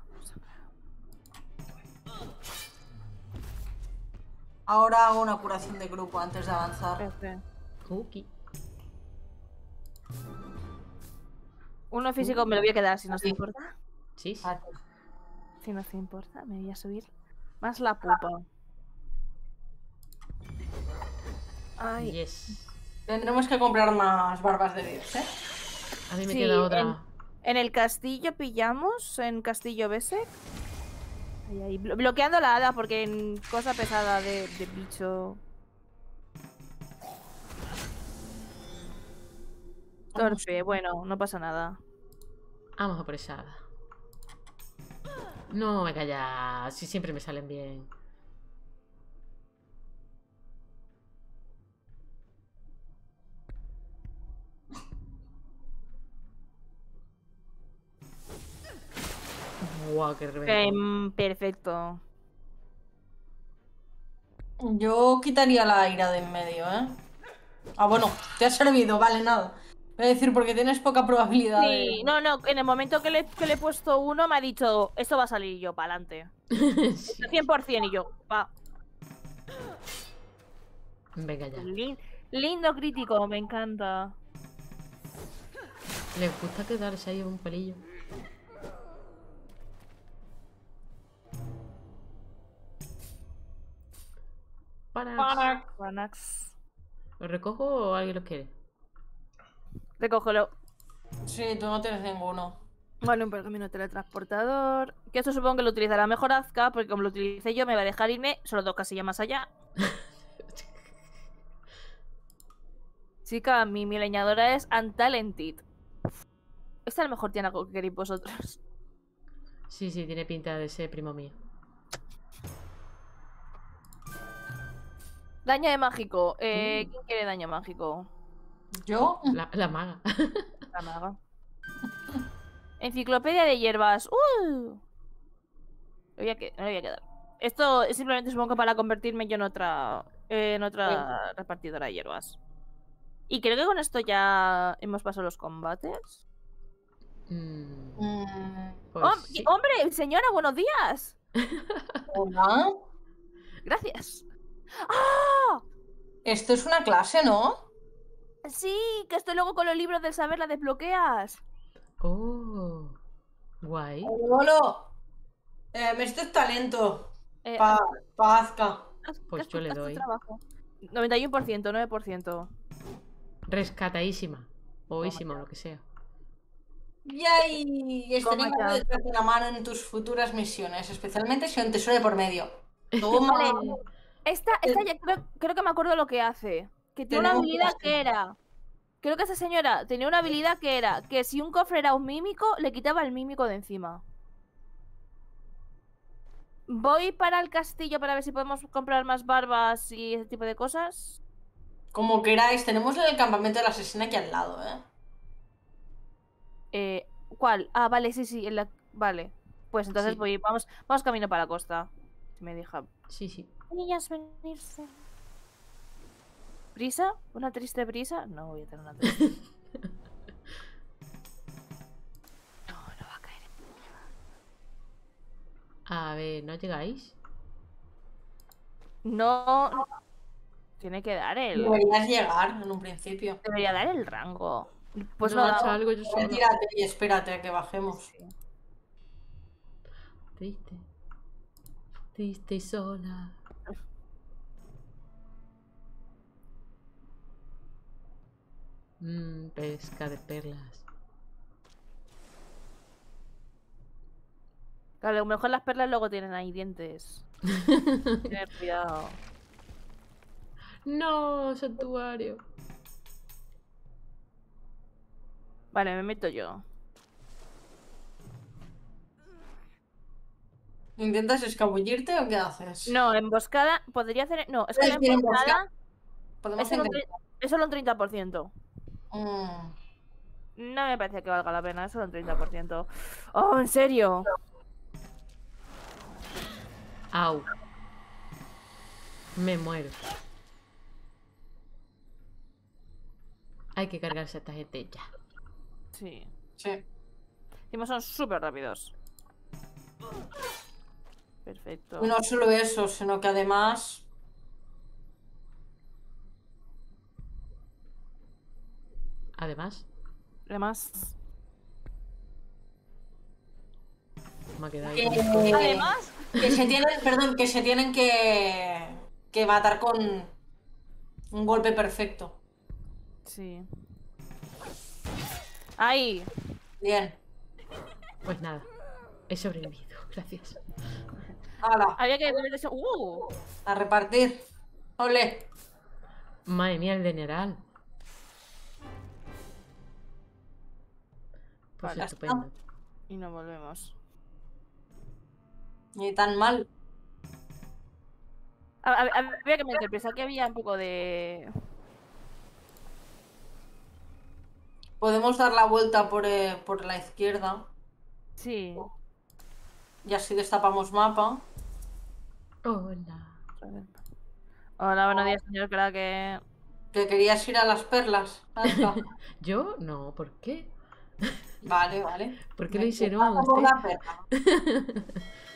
Ahora hago una curación de grupo antes de avanzar. F. Cookie. Uno físico me lo voy a quedar si no te importa. Sí, sí. Ah, Si no te importa, me voy a subir más la pupa. Ay, Yes. Tendremos que comprar más barbas de Dios, ¿eh? A mí me Sí, queda otra. en el castillo pillamos, en Castillo Besek. Ahí, bloqueando la hada porque en cosa pesada de bicho. Torpe, bueno, no pasa nada. Vamos a por esa hada. No, me calla. Si siempre me salen bien. Buah, qué reventón. Perfecto. Yo quitaría la ira de en medio, ¿eh? Ah, bueno, te ha servido, vale, nada. Voy a decir porque tienes poca probabilidad Sí, de... no, en el momento que le he puesto uno me ha dicho, esto va a salir y yo, para adelante. Sí. 100% y yo, pa. Venga ya. Lindo crítico, me encanta. Les gusta quedarse ahí un pelillo. Para. Panax. ¿Lo recojo o alguien lo quiere? Recógelo. Sí, tú no tienes ninguno. Vale, un pergamino teletransportador. Que esto supongo que lo utilizará mejor Azka, porque como lo utilicé yo me va a dejar irme solo 2 casillas más allá. Chica, mi leñadora es Untalented. Esta a lo mejor tiene algo que queréis vosotros. Sí, sí, tiene pinta de ser primo mío. Daño de mágico. ¿Quién quiere daño mágico? ¿Yo? La maga. La maga. Enciclopedia de hierbas. Me voy a quedar. Esto es simplemente supongo que para convertirme yo en otra repartidora de hierbas. Y creo que con esto ya hemos pasado los combates. Pues sí. ¡Hombre! Señora, buenos días. Hola. Gracias. ¡Ah! Esto es una clase, ¿no? Sí, que esto luego con los libros del saber la desbloqueas. Oh. Guay. Lolo. Esto es talento. Eh, Pazca. Pues yo le haz tu doy. trabajo. 91%, 9%. Rescatadísima. Oísima, o lo que sea. Yay, estaré Toma ya. encantado de echarte una mano en tus futuras misiones, especialmente si hay un tesoro de por medio. Toma. Vale. Esta ya creo que me acuerdo lo que hace. Que tiene una Tenemos habilidad que que era. Creo que esa señora tenía una habilidad que era que si un cofre era un mímico, le quitaba el mímico de encima. Voy para el castillo para ver si podemos comprar más barbas y ese tipo de cosas. Como queráis, tenemos el campamento de la asesina aquí al lado, ¿eh? ¿Cuál? Ah, vale, sí, vale. Pues entonces Sí. vamos camino para la costa. Si me deja. Sí, sí. Niñas, venirse. ¿Brisa? ¿Una triste brisa? No voy a tener una triste. No va a caer. A ver, ¿no llegáis? No. Tiene que dar el. Deberías llegar en un principio. Debería dar el rango. Pues no no, he hecho algo yo sola. Retírate y espérate a que bajemos. Triste. Triste y sola. Pesca de perlas. Claro, a lo mejor las perlas luego tienen ahí dientes. Tener cuidado. No, santuario. Vale, me meto yo. ¿Intentas escabullirte o qué haces? No, emboscada. Podría hacer. No, es que la Puedes decir emboscada Podemos es solo un, intentar. es solo un 30%. Mm. No me parece que valga la pena, es solo un 30%. Oh, ¿en serio? Au. Me muero. Hay que cargarse a esta gente ya. Sí. Sí. Encima son súper rápidos. Perfecto. Y no solo eso, sino que además. Además, Además. me ha quedado ahí Que, como... Además. que se tienen, perdón, que se tienen que matar con un golpe perfecto. Sí. ¡Ahí! Bien. Pues nada, he sobrevivido, gracias. Hala, Había que poner eso. a repartir. Ole. Madre mía, el general. Pues Vale. estupendo. Y nos volvemos. Ni tan mal. Había que meter, pensaba que había un poco de. Podemos dar la vuelta por la izquierda. Sí. Y así destapamos mapa. Hola. Hola, buenos días, señor Kraken. ¿Que querías ir a las perlas? Nazca? ¿Yo? No, ¿por qué? Vale, vale. ¿Por qué le Me hicieron pasa a por usted? la perla.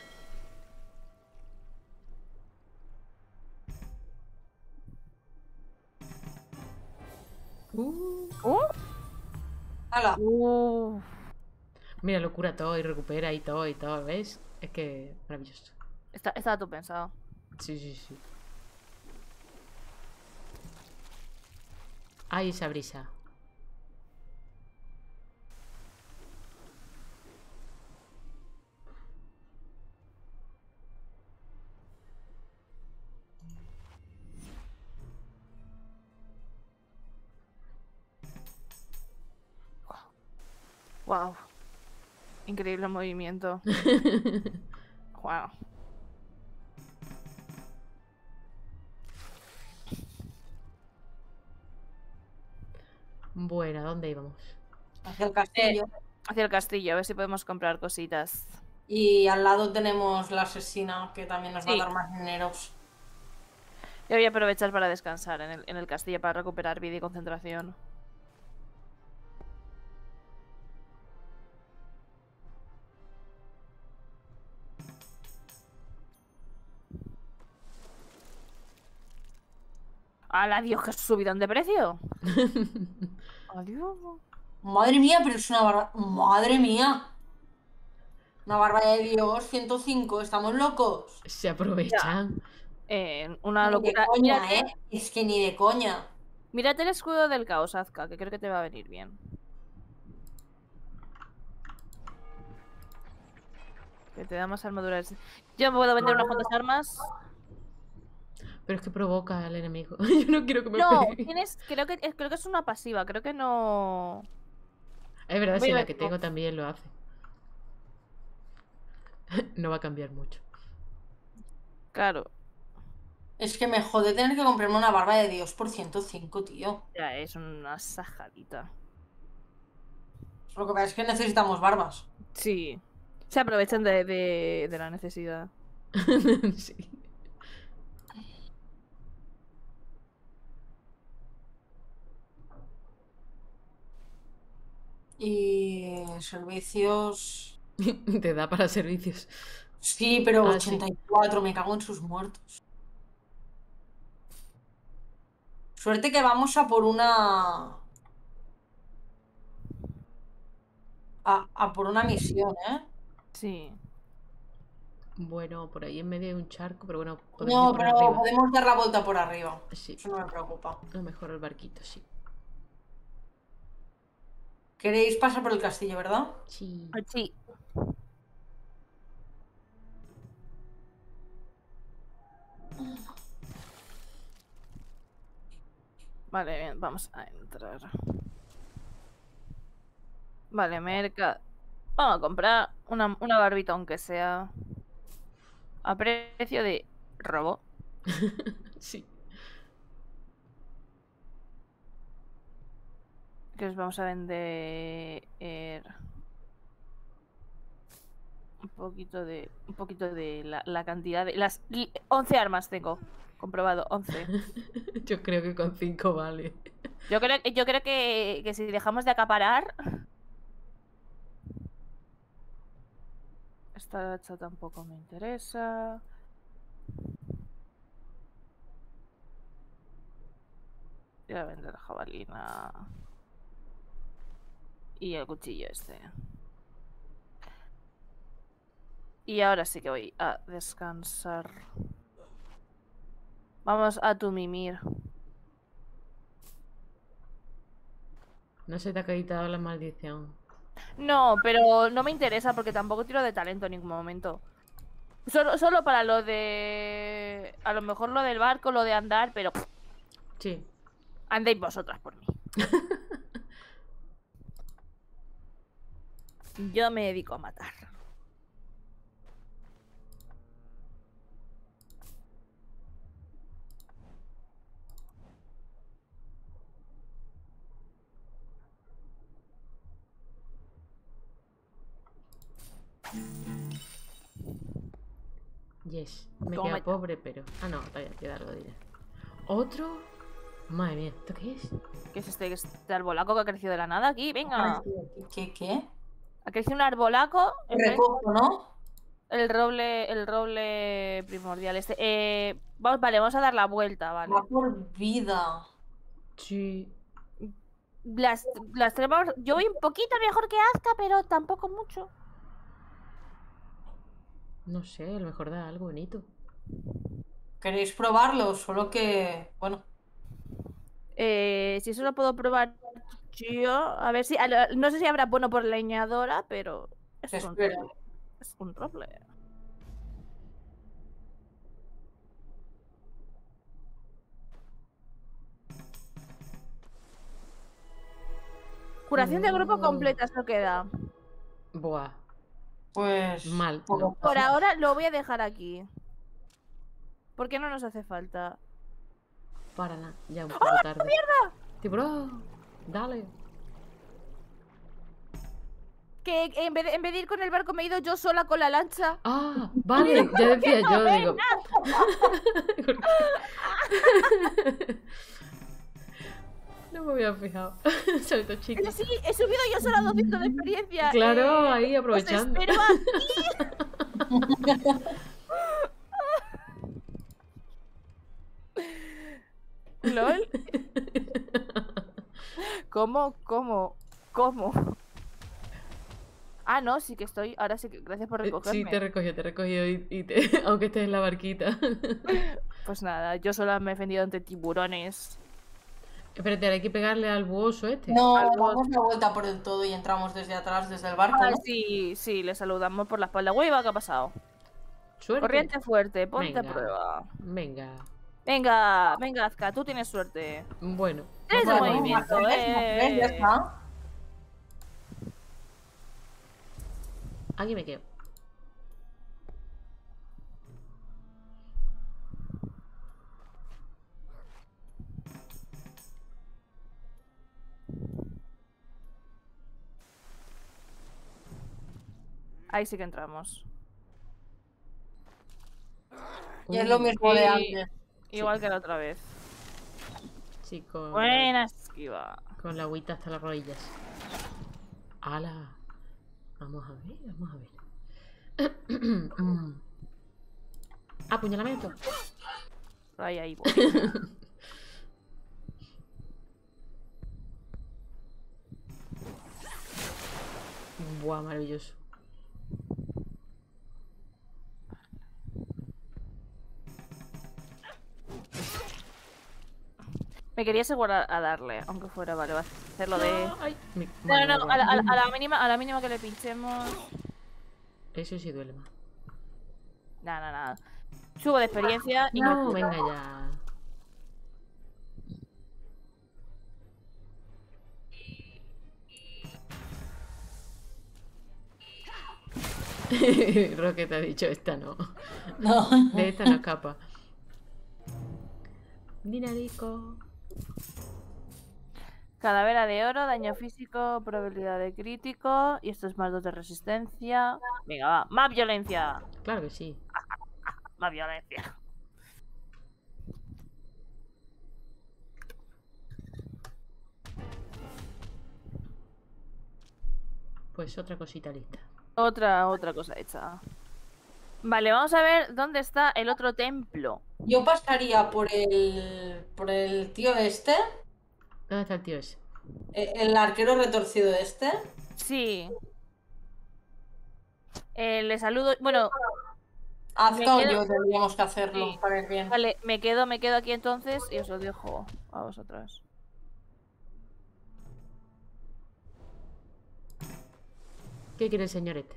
¿Uh? Hala. Mira, lo cura todo y recupera y todo, ¿ves? Es que maravilloso. Estaba todo pensado. Sí, sí, sí. Ay, esa brisa. Wow. Increíble movimiento. Wow. Bueno, ¿a dónde íbamos? Hacia el castillo. Hacia el castillo, a ver si podemos comprar cositas. Y al lado tenemos la asesina, que también nos va a Sí. dar más dineros. Yo voy a aprovechar para descansar en el castillo para recuperar vida y concentración. ¡Hala, Dios, qué subidón de precio! Adiós. Madre mía, pero es una barba. Madre mía. Una barba de Dios, 105. ¿Estamos locos? Se aprovechan. Una Ni de locura. coña, Mírate, ¿eh? Es que ni de coña. mírate el escudo del caos, Azka, que creo que te va a venir bien. Que te da más armaduras. Yo me puedo vender unas cuantas armas. Pero es que provoca al enemigo. Yo no quiero que me No, pegue. creo que es una pasiva, creo que no. Es verdad, Voy si a la ver que cómo- tengo también lo hace. No va a cambiar mucho. Claro, Es que me jode tener que comprarme una barba de Dios por 105, tío. ya es una sajadita. Lo que pasa es que necesitamos barbas. Sí. Se aprovechan de la necesidad. Sí. Y servicios. Te da para servicios. Sí, pero Ah, sí. 84, me cago en sus muertos. Suerte que vamos a por una. A por una misión, ¿eh? Sí. Bueno, por ahí en medio hay un charco, pero bueno, podemos No, ir por pero arriba. podemos dar la vuelta por arriba. Sí, Eso no me preocupa. a lo mejor el barquito, sí. Queréis pasar por el castillo, ¿verdad? Sí. Sí. Vale, bien, vamos a entrar. Vale, merca. Vamos a comprar una barbita, aunque sea a precio de robo. Sí. Que os vamos a vender un poquito de la cantidad de las 11 armas tengo. Comprobado, 11. Yo creo que con 5 vale. Yo creo que si dejamos de acaparar. Esta hacha tampoco me interesa. Voy a vender la jabalina. Y el cuchillo este. Y ahora sí que voy a descansar. Vamos a tu mimir. No se te ha quitado la maldición. No, pero no me interesa porque tampoco tiro de talento en ningún momento. Solo para lo de... A lo mejor lo del barco, lo de andar, pero... Sí. Andéis vosotras por mí. Yo me dedico a matar. Yes. Me Toma queda ya. pobre, pero... Ah, no, todavía queda algo de dinero. ¿Otro? Madre mía, ¿esto qué es? ¿Qué es este arbolaco que ha crecido de la nada aquí? Venga. ¿Qué? Ha crecido un arbolaco. Recojo, ¿no? El roble primordial este. Vale, vamos a dar la vuelta, vale. Va por vida. Sí. Las tres vamos... Yo voy un poquito mejor que Azka, pero tampoco mucho. No sé, a lo mejor da algo bonito. ¿Queréis probarlo? Solo que... Bueno, Si eso lo puedo probar yo, a ver si... No sé si habrá bueno por leñadora, pero... Es te un espero. roble. Es un roble. Curación de grupo completa, eso queda. Buah, Pues... mal. poco. No. Por ahora lo voy a dejar aquí. Porque no nos hace falta. Para nada, ya un poco tarde. ¡Mierda! Tiburón, dale. Que en vez de ir con el barco me he ido yo sola con la lancha. Ah, vale, ya decía yo, digo. ¿Por qué? No me había fijado. Salto chico. Pero sí, he subido yo sola 200 de experiencia. Claro, ahí Os aprovechando. espero aquí. ¿Lol? ¿Cómo? Ah, no, sí que estoy. Ahora sí que. Gracias por recogerme. Sí, te recogió aunque estés en la barquita. Pues nada, yo sola me he defendido ante tiburones. Espérate, ahora hay que pegarle al buoso este. No, Algo- damos la vuelta por el todo y entramos desde atrás, desde el barco, Ah, ¿no? sí, le saludamos por la espalda. Hueva, ¿qué ha pasado? Suerte. Corriente fuerte, ponte Venga. a prueba. Venga. Venga, Azka, tú tienes suerte. Bueno. Tres de Bueno, movimiento, ya está. Aquí me quedo. Ahí sí que entramos. Y es lo mismo de Sí. antes. Igual que la otra vez. Sí, Buena esquiva. con la agüita hasta las rodillas. ¡Hala! Vamos a ver. Apuñalamiento. Ahí voy. Buah, maravilloso. Me quería asegurar a darle, aunque fuera, vale, va a hacerlo de... Ay, No, no, no, vale. a la mínima que le pinchemos... Eso sí duele más. Nada, nada. Subo de experiencia y me No, curo. venga ya. Rocket ha dicho esta no. No. De esta no escapa. Dinarico. Calavera de oro, daño físico, probabilidad de crítico. Y esto es más 2 de resistencia. Venga, va. Más violencia. Claro que sí. Más violencia. Pues otra cosita lista. Otra cosa hecha. Vale, vamos a ver dónde está el otro templo. Yo pasaría por el tío este, ¿Dónde está el tío ese? el arquero retorcido este. Sí. Le saludo. Bueno, Azka o quedo- yo tendríamos que hacerlo Sí. para ir bien. vale, me quedo aquí entonces y os lo dejo a vosotras. ¿Qué quiere el señor este?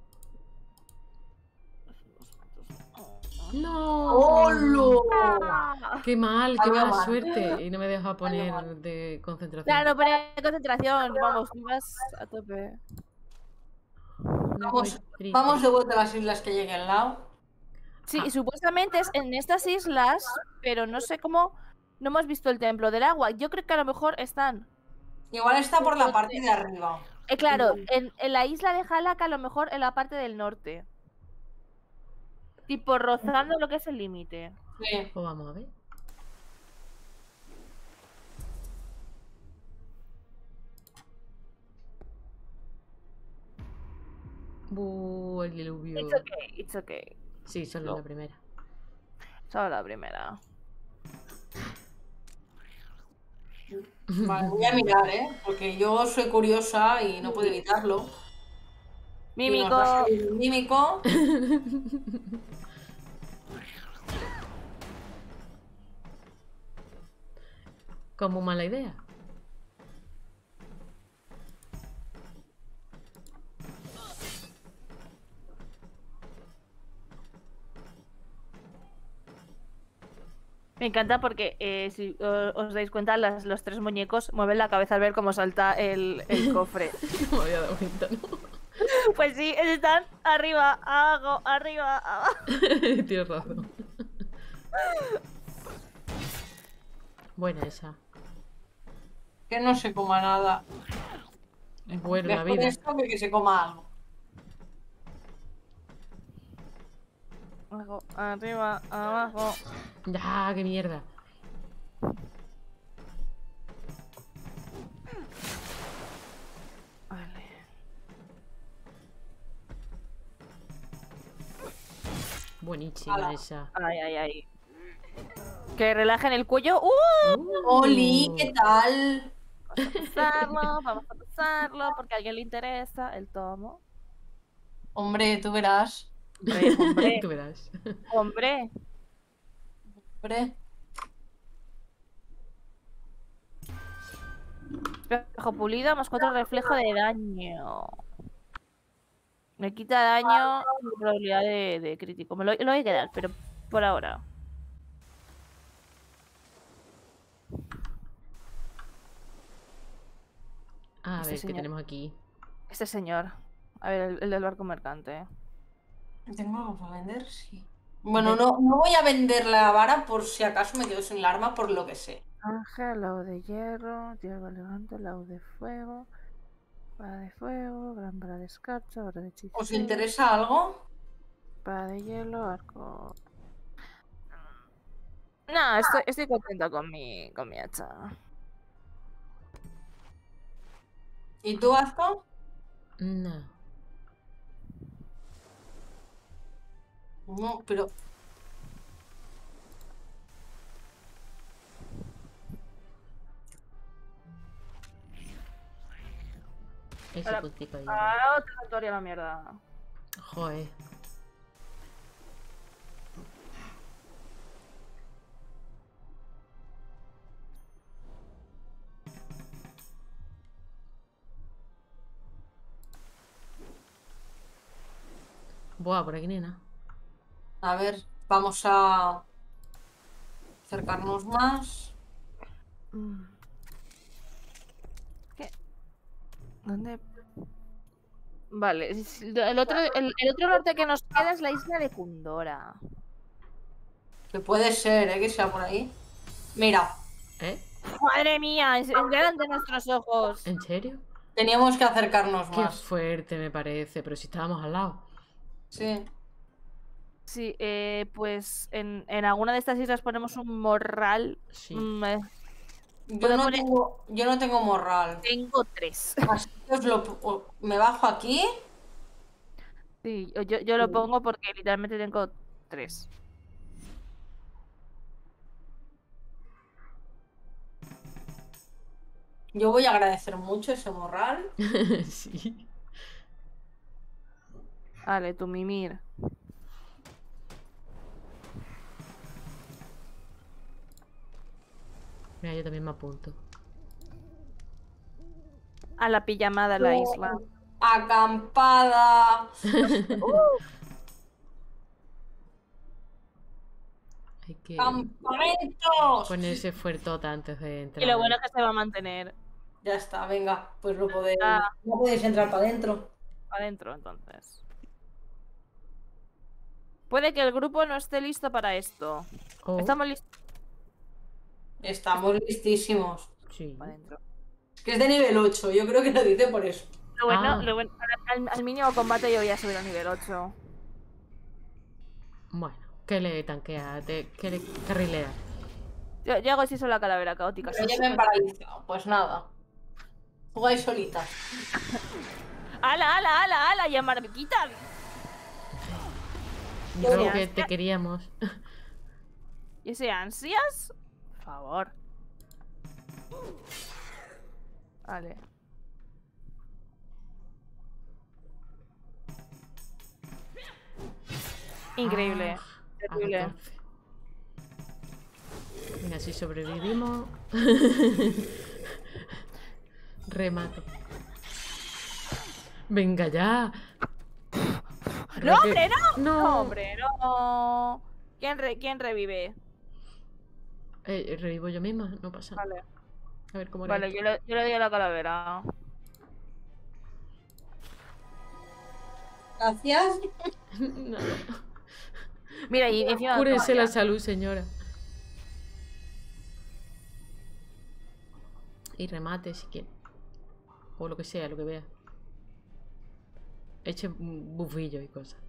¡No! ¡Holo! ¡Ah! ¡Qué mal! ¡Qué Había mala mal. suerte! Y no me deja poner de concentración. Claro, pero concentración. Vamos, tú vas a tope. Me voy triste. Vamos de vuelta a las islas que llegue al lado. Sí, Ah. y supuestamente es en estas islas, pero no sé cómo. No hemos visto el templo del agua. Yo creo que a lo mejor están. Igual está por la parte de arriba. Claro, en la isla de Halak, a lo mejor en la parte del norte. Tipo rozando lo que es el límite. Sí. Pues vamos a ver. El diluvio. It's okay. Sí, solo la primera. Solo la primera. Vale, voy a mirar, ¿eh? Porque yo soy curiosa y no puedo evitarlo. Y nos va a Mímico. salir un mímico. Como mala idea. Me encanta porque si os dais cuenta, los 3 muñecos mueven la cabeza al ver cómo salta el cofre. No me había dado cuenta, ¿no? Pues sí, están arriba, abajo, arriba, abajo. Tienes razón. Buena esa. Que no se coma nada. Buena la Mejor vida. esto que se coma algo. Abajo, arriba, abajo. Ya, qué mierda. Vale. Buenísima Ala. esa. Ay, ay, ay. Que relajen el cuello. Oli, ¿qué tal? Vamos a pasarlo, porque a alguien le interesa el tomo. Hombre, tú verás. Hombre, hombre, Tú verás. hombre. Hombre. Espejo pulido, más 4 reflejo de daño. Me quita daño y probabilidad de crítico. Lo voy a quedar, pero por ahora. A Este ver, ¿qué señor. tenemos aquí? Este señor. A ver, el del barco mercante. ¿Tengo algo para vender? Sí. Bueno, no voy a vender la vara por si acaso me quedo sin la arma, por lo que sé. Ángel, laúd de hierro, hierba elegante, laúd de fuego, vara de fuego, gran vara de escarcha, vara de hechicero, ¿Os interesa algo? vara de hielo, arco. No, estoy contenta con mi hacha. ¿Y tú, Azko? No. No, pero Ese Ahora- puntico ahí. Ah, otra victoria la mierda. Joder. Buah, por aquí ni nada. A ver, vamos a acercarnos más. ¿Qué? ¿Dónde? Vale, el otro norte que nos queda es la isla de Kundora. Que puede ser, que sea por ahí. Mira, ¿Eh? ¡Madre mía! Delante de nuestros ojos. ¿En serio? teníamos que acercarnos Qué más. fuerte me parece, pero si estábamos al lado. Sí. Sí, pues en alguna de estas islas ponemos un morral. Sí. Yo no tengo morral. Tengo 3. Así que me bajo aquí. Sí, yo lo pongo porque literalmente tengo 3. Yo voy a agradecer mucho ese morral. Sí. Vale, tu mimir. Mira, yo también me apunto. A la pijamada de la isla. Acampada. Hay que ¡Campamentos! ponerse fuertote antes de entrar. Y lo bueno es que se va a mantener Ya está, venga, pues lo podéis. Ah. No podéis entrar para adentro. adentro, entonces. Puede que el grupo no esté listo para esto. Oh, Estamos listos Estamos listísimos. sí. para adentro. Que es de nivel 8, yo creo que lo dice por eso. Ah. Lo bueno, al mínimo combate yo voy a subir a nivel 8. Bueno, ¿qué le tanquea? ¿Qué le carrilea? Yo hago eso la calavera caótica. Pero ya me han paralizado. Pues nada. Jugáis solitas. ¡Hala, hala, hala, hala! ¡Llamar, me quitan! Creo que te queríamos. ¿Y ese ansias? Por favor. Vale. Increíble. Ah, Terrible. a 14. Venga, si sobrevivimos. Remate. Venga ya. ¡No, hombre, no! No. ¡No, hombre, no! ¿Quién revive? Revivo yo misma, no pasa nada. Vale. A ver cómo era. Vale, yo le doy a la calavera. Gracias. Nada. Mira, y encima. Cúrese toma, la ya. salud, señora. Y remate si quiere. O lo que sea, lo que vea. Eche bufillos y cosas.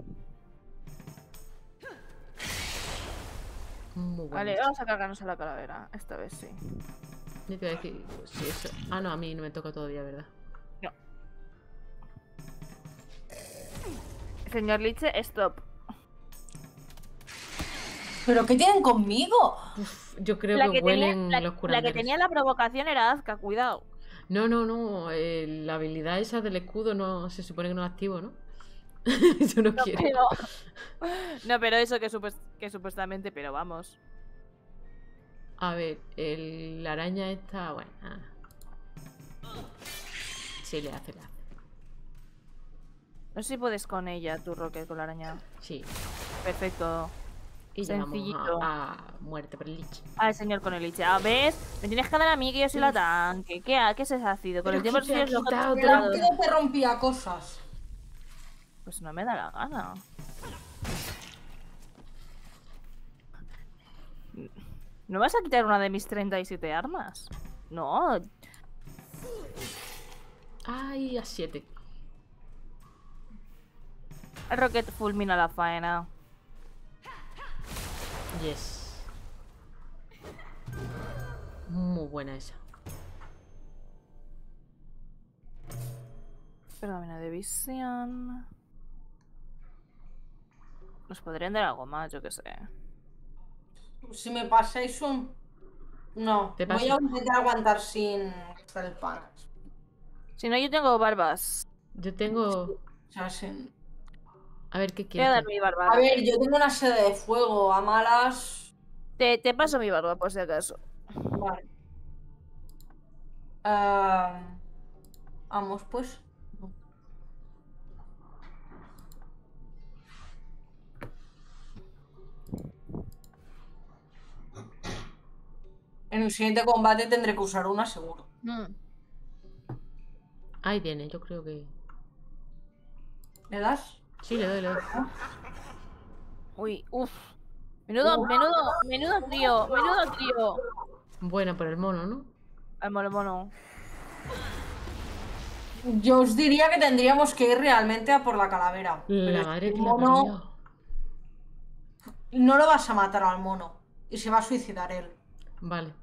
Muy bueno. Vale, vamos a cargarnos a la calavera. Esta vez sí. Yo te iba a decir, pues, sí, eso. Ah, no, a mí no me toca todavía, ¿verdad? No. Señor Liche, stop. ¿Pero qué tienen conmigo? Uf, yo creo La que que, tenía, huelen la, los la curanderos. que tenía la provocación era Azka, cuidado. No, no, no. La habilidad esa del escudo no se supone que no la activo, ¿no? Yo no quiero. No, pero eso que supuestamente, pero vamos. A ver, la araña está. Bueno. Sí, le hace. No sé si puedes con ella, tu Rocket, con la araña. Sí. Perfecto. Y Sencillito. llegamos a muerte por el lich. Al señor con el Liche. A ver, me tienes que dar a mí que yo soy la tanque. ¿Qué se ha sido? Con Pero el tiempo ¿quién te ha los objetos quitado Pero creados. ¿por qué no te rompía cosas? Pues no me da la gana. ¿No vas a quitar una de mis 37 armas? No. Ay, a 7. El Rocket fulmina la faena. Yes. Muy buena esa. Pergamino de visión. Nos podrían dar algo más, yo qué sé. Si me pasáis un... No, Te voy a paso. intentar aguantar sin gastar el pan. Si no, yo tengo barbas. Yo tengo. O sea, sin... A ver qué Voy a dar quieres. mi barba. A ver, yo tengo una sede de fuego a malas. Te paso mi barba, por si acaso. Vale. Vamos, pues. En el siguiente combate tendré que usar una seguro. Ahí tiene, yo creo que... ¿Le das? Sí, le doy, le doy. Uy, uff. Menudo trío, menudo trío. Buena por el mono, ¿no? Al mono. Yo os diría que tendríamos que ir realmente a por la calavera. Pero La es madre el que la mono parió. no lo vas a matar al mono. Y se va a suicidar él. Vale.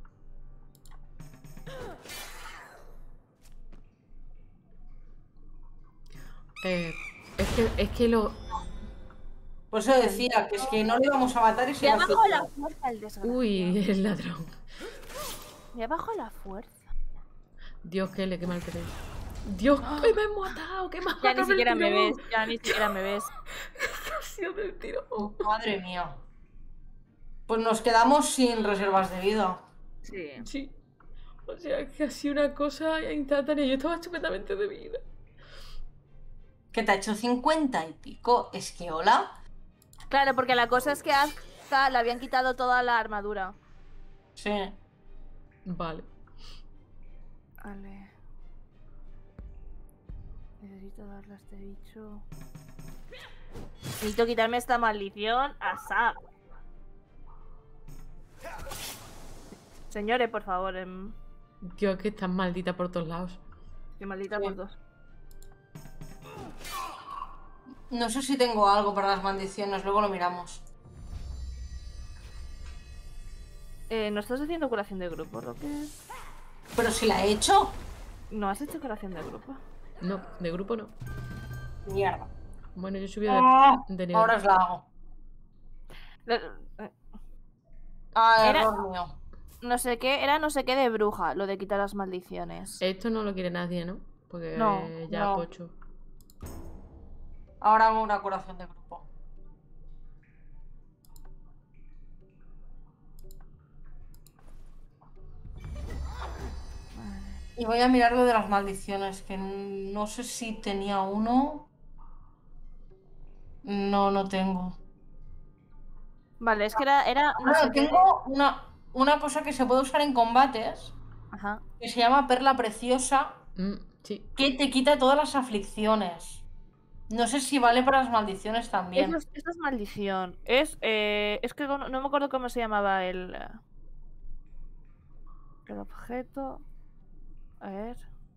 Es que lo... Por eso decía que es que no le íbamos a matar y se Me va a abajo la suicidar. fuerza el desgraciado. Uy, el ladrón. Me abajo la fuerza. Dios, que le qué mal que te... Dios, que me he matado, qué mal. Ya ni siquiera me ves, ya ni siquiera me ves. Ha sido del tiro. Madre mía. Pues nos quedamos sin reservas de vida. Sí. Sí. O sea, que ha sido una cosa instantánea. Yo estaba estupendamente de vida. Que te ha hecho 50 y pico. Es que hola. Claro, porque la cosa es que a Asuka le habían quitado toda la armadura. Sí. Vale. Vale. Necesito darle a este bicho. Necesito quitarme esta maldición a Zack. Señores, por favor. Dios, que estás maldita por todos lados. Que maldita por dos. No sé si tengo algo para las maldiciones, luego lo miramos. ¿No estás haciendo curación de grupo, Roque? Pero si la he hecho. ¿No has hecho curación de grupo? No, de grupo no. Mierda. Bueno, yo subí de nivel. Ahora os la hago. Era- Error mío. No sé qué, era no sé qué de bruja, lo de quitar las maldiciones. Esto no lo quiere nadie, ¿no? Porque No, ya no. pocho. Ahora hago una curación de grupo. Y voy a mirar lo de las maldiciones, que no sé si tenía uno. No, no tengo. Vale, es que era no Bueno, sé qué. tengo una cosa que se puede usar en combates, Ajá. que se llama perla preciosa, Sí. que te quita todas las aflicciones. No sé si vale para las maldiciones también. Esto es maldición. Es que no me acuerdo cómo se llamaba el objeto. A ver.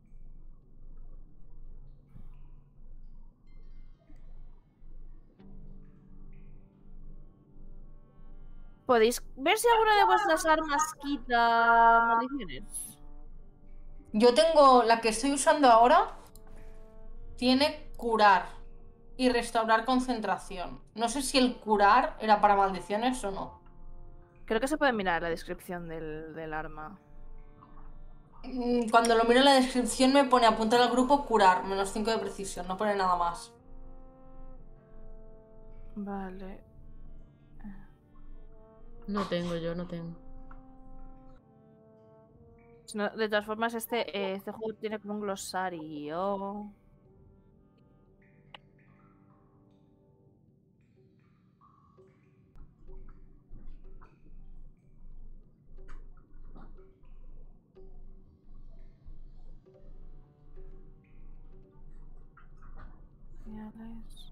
¿Podéis ver si alguna de vuestras armas quita maldiciones? Yo tengo la que estoy usando ahora, tiene curar y restaurar concentración. No sé si el curar era para maldiciones o no. Creo que se puede mirar la descripción del arma. Cuando lo miro en la descripción me pone apuntar al grupo curar, menos 5 de precisión, no pone nada más. Vale. No tengo, yo no tengo. De todas formas, este juego tiene como un glosario. Señales.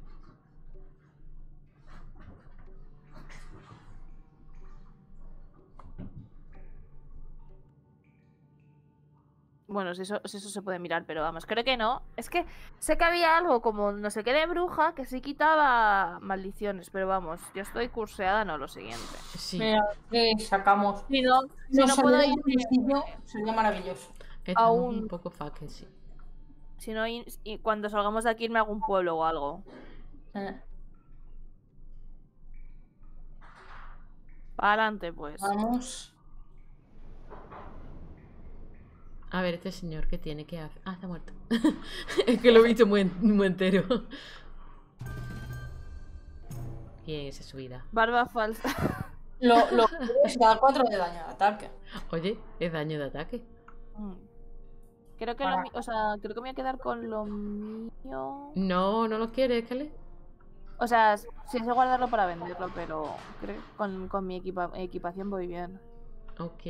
Bueno, si eso se puede mirar, pero vamos, creo que no. Es que sé que había algo como no sé qué de bruja que sí quitaba maldiciones, pero vamos, yo estoy curseada, no lo siguiente. Sí. Mira, sacamos. Si no Nos puedo saliera ir un listillo, sería maravilloso. Estamos aún- un poco fucked, sí. Si no, y cuando salgamos de aquí me hago un pueblo o algo. Para adelante, pues. Vamos. A ver, este señor, ¿qué tiene? ¿Qué hace? Ah, está muerto. Es que lo he visto muy entero. Bien, esa subida. Barba falsa. Se da 4 de daño de ataque. Oye, es daño de ataque. Creo que o sea, creo que me voy a quedar con lo mío. No, no lo quiere, Escale. O sea, sí sé guardarlo para venderlo, pero creo que con mi equipación voy bien. Ok.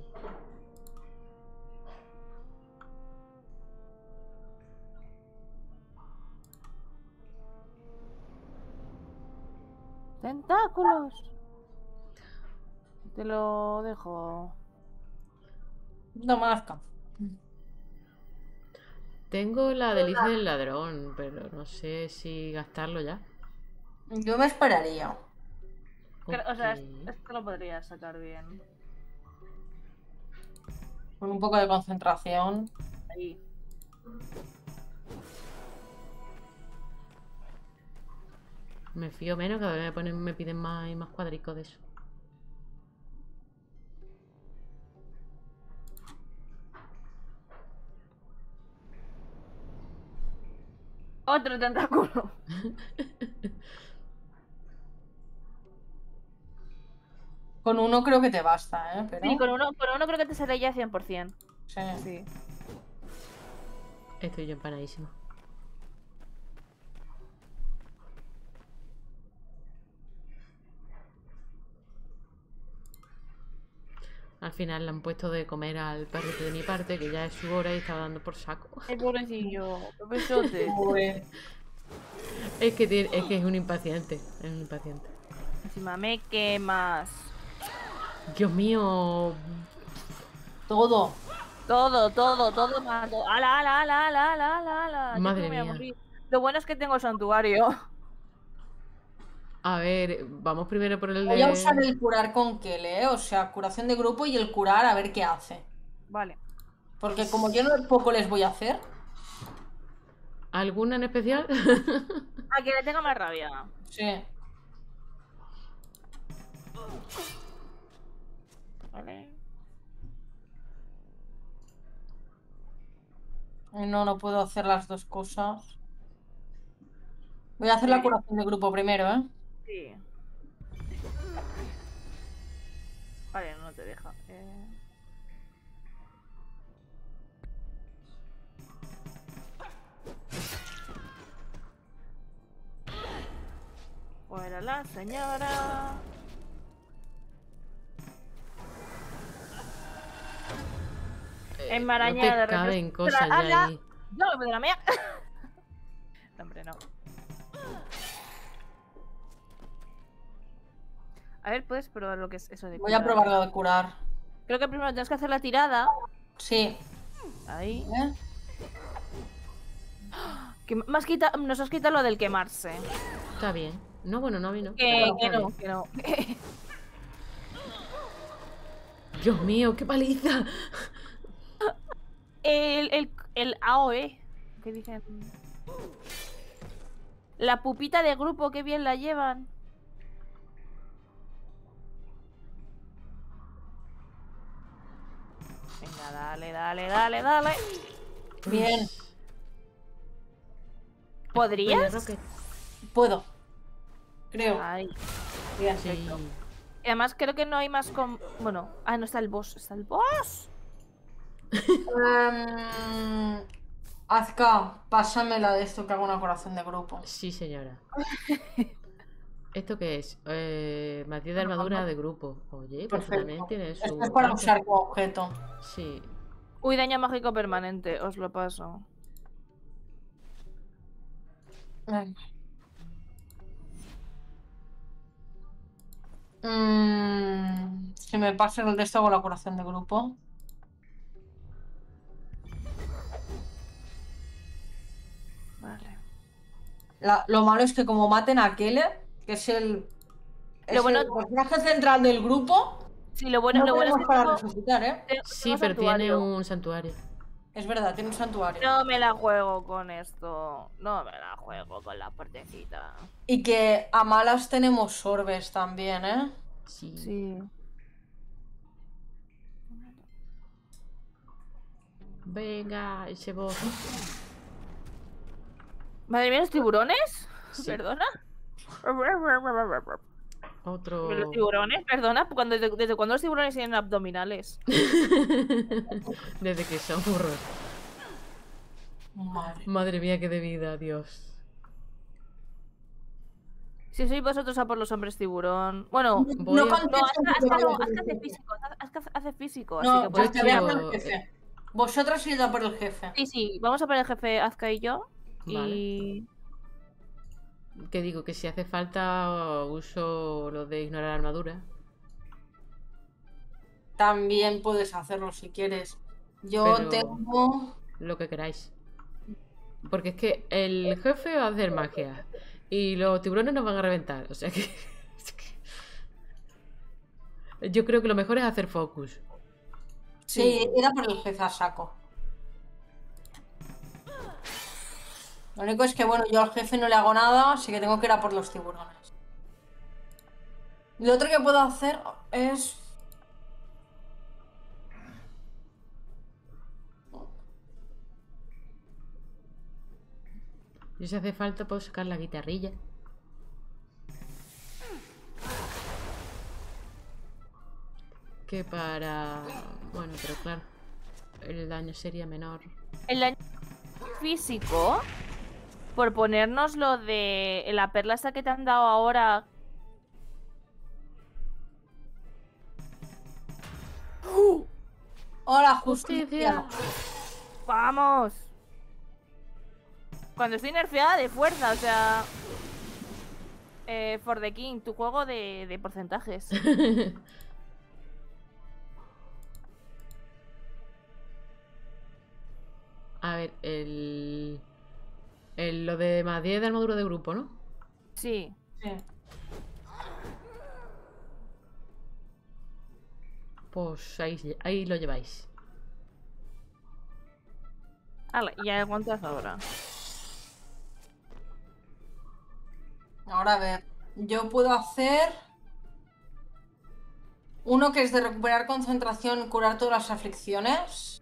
¡Tentáculos! Te lo dejo. Damasca. Tengo la delicia del ladrón, pero no sé si gastarlo ya. Yo me esperaría. O sea, Ok. esto lo podrías sacar bien. Con un poco de concentración. Ahí. Me fío menos, cada vez me piden más y más cuadricos de eso. Otro tentáculo. Con uno creo que te basta, ¿eh? Sí, Pero... con uno creo que te sale ya 100%. Sí. Sí. Estoy yo empanadísima. Al final le han puesto de comer al perrito de mi parte, que ya es su hora y está dando por saco. Ay, pobrecillo. Qué besote. Pobre. Es que es un impaciente. Es un impaciente. Encima me quemas. Dios mío. Todo. Todo mato. ¡Ala, ala, ala, ala, ala, ala, ala! Yo Madre que me voy a mía. morir. Lo bueno es que tengo santuario. A ver, vamos primero por el Voy a usar de... el curar con Kele, ¿eh? O sea, curación de grupo y el curar a ver qué hace. Vale. Porque como yo no poco les voy a hacer. ¿Alguna en especial? A que le tenga más rabia. Sí. Vale. No, no puedo hacer las dos cosas. Voy a hacer la curación de grupo primero, ¿eh? Sí. Vale, no te deja. Fuera la señora. Enmarañada No de te caben repente. cosas ya ¡Hala! ahí. ¡No, me de la mía! No, hombre, no. A ver, puedes probar lo que es eso de Voy a curar. probar lo de curar. Creo que primero tienes que hacer la tirada. Sí. Ahí. ¿Eh? Nos has quitado lo del quemarse. Está bien. No, bueno, no vino. Que Está no, bien. que no. Dios mío, qué paliza. El AOE. ¿Qué dicen? La pupita de grupo, qué bien la llevan. Venga, dale, dale, dale, dale. Bien. ¿Podrías? Rocket. Puedo. Creo. Ay. Bien, Sí. perfecto. Y además creo que no hay más con... Bueno, no está el boss. ¿Está el boss? Azka, pásamela de esto que hago una curación de grupo. Sí, señora. ¿Esto qué es? Matiz de armadura de grupo. Oye, pues Perfecto. también tiene su... Esto es para rango. usar como objeto. Sí. Uy, daño mágico permanente. Os lo paso. Venga. Si me pasa el de esto hago la curación de grupo. Vale. Lo malo es que como maten a Keller, que es el personaje central del grupo, Sí, lo bueno, no lo bueno es tenemos que para tengo, resucitar, ¿eh? Sí, tengo pero tiene santuario. un santuario. Es verdad, tiene un santuario. No me la juego con esto. No me la juego con la partecita. Y que a malas tenemos orbes también, ¿eh? Sí. Sí. Venga, ese boss. Madre mía, ¿los tiburones? Sí. ¿Perdona? Otro. ¿Los tiburones? ¿Perdona? ¿Desde cuándo los tiburones tienen abdominales? Desde que son burros. Madre. Madre mía, qué de vida, Dios. Si sois vosotros a por los hombres tiburón. Bueno, Voy No a- contesto no, porque Aska vaya hace por el físico. Aska hace físico, No, así que pues puedes te voy a por tiro- el jefe. Vosotras id a por el jefe. Sí, sí, vamos a por el jefe Azka y yo. Vale. Y. Que digo que si hace falta uso lo de ignorar armadura. También puedes hacerlo si quieres. Yo Pero- tengo... Lo que queráis. Porque es que el jefe va a hacer magia. Y los tiburones nos van a reventar. O sea que... es que- Yo creo que lo mejor es hacer focus. Sí, id a por el jefe a saco. Lo único es que, bueno, yo al jefe no le hago nada, así que tengo que ir a por los tiburones. Lo otro que puedo hacer es... Y si hace falta puedo sacar la guitarrilla. Que para... Bueno, pero claro. El daño sería menor. El daño físico. Por ponernos lo de la perla esta que te han dado ahora. ¡Hola, justicia! ¡Justicia! ¡Vamos! Cuando estoy nerfeada de fuerza, o sea. For the King, tu juego de porcentajes. A ver, lo de más 10 de armadura de grupo, ¿no? Sí. Sí. Pues ahí lo lleváis. Hala, ¿y ya cuántas ahora? Ahora a ver, yo puedo hacer uno que es de recuperar concentración, curar todas las aflicciones.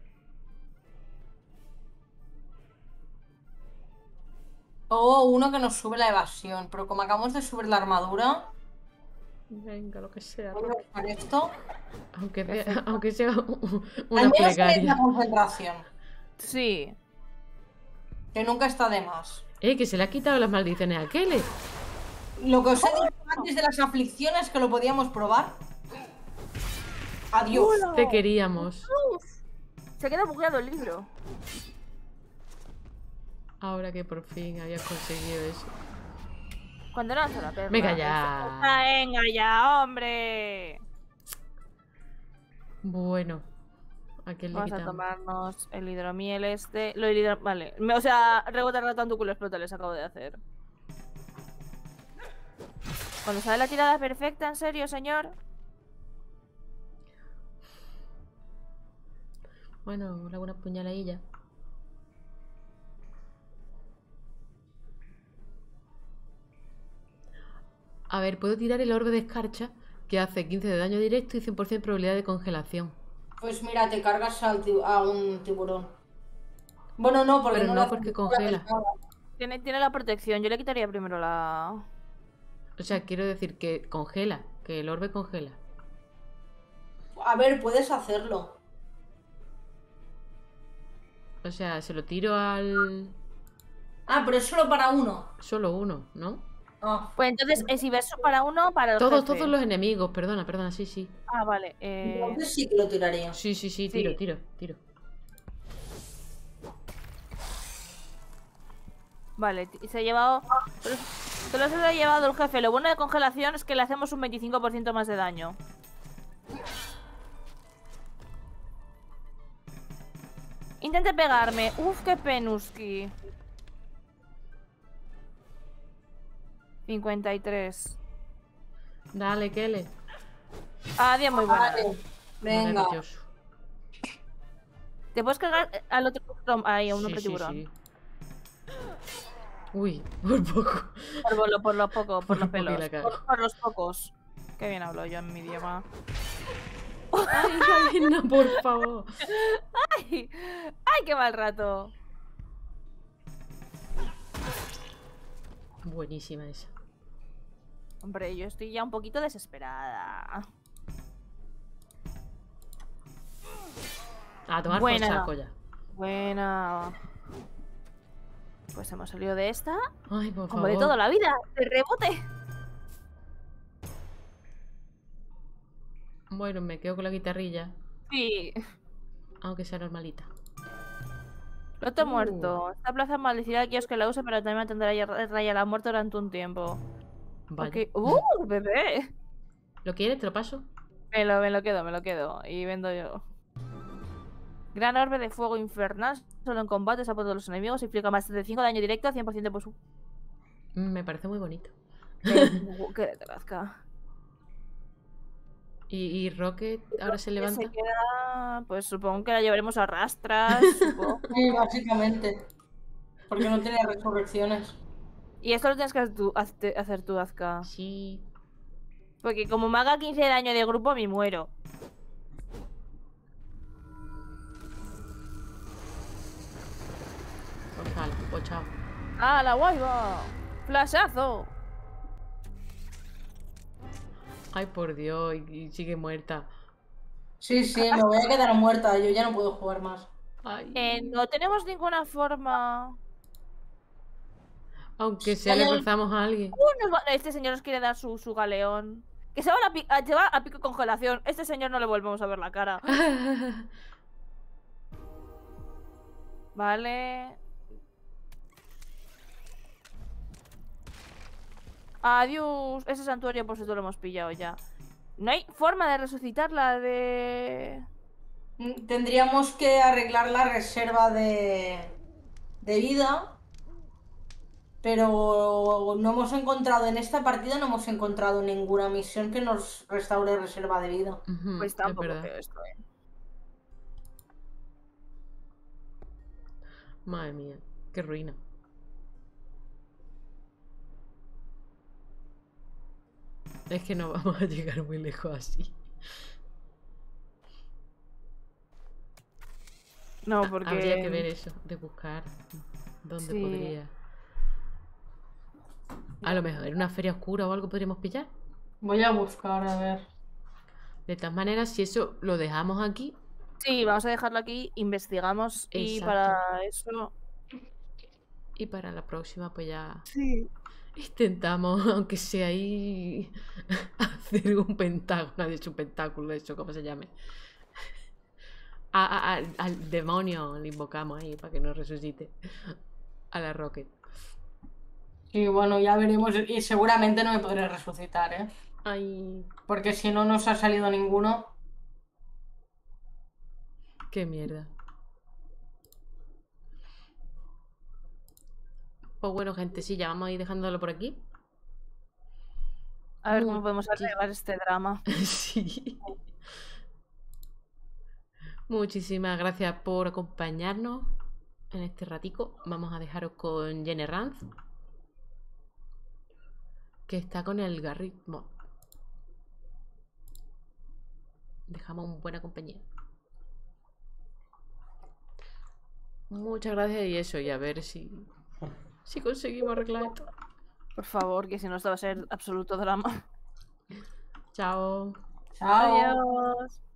O uno que nos sube la evasión, pero como acabamos de subir la armadura, Venga, lo que sea. voy a buscar esto. Aunque sea Al una menos la plegaria. concentración, Sí. que nunca está de más. Que se le ha quitado las maldiciones a Kele. Lo que os he dicho antes de las aflicciones que lo podíamos probar. Adiós. Te queríamos. Se queda bugueado el libro. Ahora que por fin habías conseguido eso. Cuando lanzo la perla. Venga ya. Venga ya, hombre. Bueno. ¿A quién le Vamos a quitamos? tomarnos el hidromiel este. Vale. O sea, rebotar tanto culo explota les acabo de hacer. Cuando sale la tirada perfecta, ¿en serio, señor? Bueno, le hago una puñaladilla. A ver, puedo tirar el orbe de escarcha, que hace 15 de daño directo y 100% probabilidad de congelación. Pues mira, te cargas a un tiburón. Bueno, no, porque Pero no, no le hace porque nada congela. pesada. Tiene la protección. Yo le quitaría primero la... O sea, quiero decir que congela, que el orbe congela. A ver, puedes hacerlo. O sea, se lo tiro al... Ah, pero es solo para uno. Solo uno, ¿no? Ah, Pues entonces, si ves para uno, para el Todos jefe. los enemigos, perdona, sí. Ah, vale. entonces sí que lo tiraría. Sí, Sí. tiro. Vale, se ha llevado... Solo se lo ha llevado el jefe. Lo bueno de congelación es que le hacemos un 25% más de daño. Intente pegarme. Uf, qué penuski. 53. Dale, Kele. Adiós, muy buena. Vale, venga. Maravilloso. ¿Te puedes cargar al otro? Ahí, a un hombre Sí. tiburón. Uy, por poco. Por lo poco, por los Por poco y pelos. la cago. Por los pocos. Qué bien hablo yo en mi idioma. Ay, Galina, por favor. ¡Ay! ¡Ay, qué mal rato! Buenísima esa. Hombre, yo estoy ya un poquito desesperada. A tomar Buena. por saco ya. Buena. Pues hemos salido de esta. Ay, por Como favor. de toda la vida. De rebote. Bueno, me quedo con la guitarrilla. Sí. Aunque sea normalita. Loto muerto. Esta plaza maldecirá a aquellos que la usen, pero también mantendrá raya la muerte durante un tiempo. Vaya. Ok. Bebé. ¿Lo quieres? ¿Te lo paso? Me lo quedo. Y vendo yo. Gran orbe de fuego infernal. Solo en combate se apunta a los enemigos. Implica más de 5 de daño directo a 100% de posu. Me parece muy bonito. Qué desgracia. ¿Y Rocket ahora se levanta? Se queda. Pues supongo que la llevaremos a rastras. Supongo. Sí, básicamente. Porque no tiene resurrecciones. Y esto lo tienes que hacer tú, Azka. Sí. Porque como me haga 15 de daño de grupo, me muero. Pues vale, pues chao. ¡Ah, la guayba! ¡Flashazo! Ay, por Dios, y sigue muerta. Sí, sí, me voy a quedar muerta. Yo ya no puedo jugar más. Ay. No tenemos ninguna forma. Aunque sea, le rezamos a alguien. Este señor nos quiere dar su galeón. Que se va a llevar a pico de congelación. Este señor no le volvemos a ver la cara. Vale. Adiós. Ese santuario por supuesto lo hemos pillado ya. No hay forma de resucitarla de... Tendríamos que arreglar la reserva de vida. Pero no hemos encontrado, en esta partida no hemos encontrado ninguna misión que nos restaure reserva de vida. Ujú, Pues es tampoco verdad. creo esto, Madre mía, qué ruina. Es que no vamos a llegar muy lejos así. No, porque... Habría que ver eso, de buscar dónde Sí. podría. A lo mejor en una feria oscura o algo podríamos pillar. Voy a buscar, a ver. De todas maneras, si eso lo dejamos aquí, Sí, vamos a dejarlo aquí, investigamos y Exacto. para eso... y para la próxima, pues ya Sí. intentamos, aunque sea ahí, hacer un pentágono, de un pentáculo, eso, como se llame. Al demonio le invocamos ahí para que nos resucite. A la Rocket. Y bueno, ya veremos. Y seguramente no me podré resucitar, ¿eh? Ay, Porque si no nos ha salido ninguno. qué mierda. Pues bueno, gente, sí, ya vamos a ir dejándolo por aquí. A ver cómo podemos Muchi- arreglar este drama. Sí. Muchísimas gracias por acompañarnos en este ratico. Vamos a dejaros con Jenny Ranz, que está con el Garritmo. Dejamos en buena compañía. Muchas gracias y eso, y a ver si conseguimos arreglar esto. Por favor, que si no esto va a ser absoluto drama. Chao. Chao. Adiós.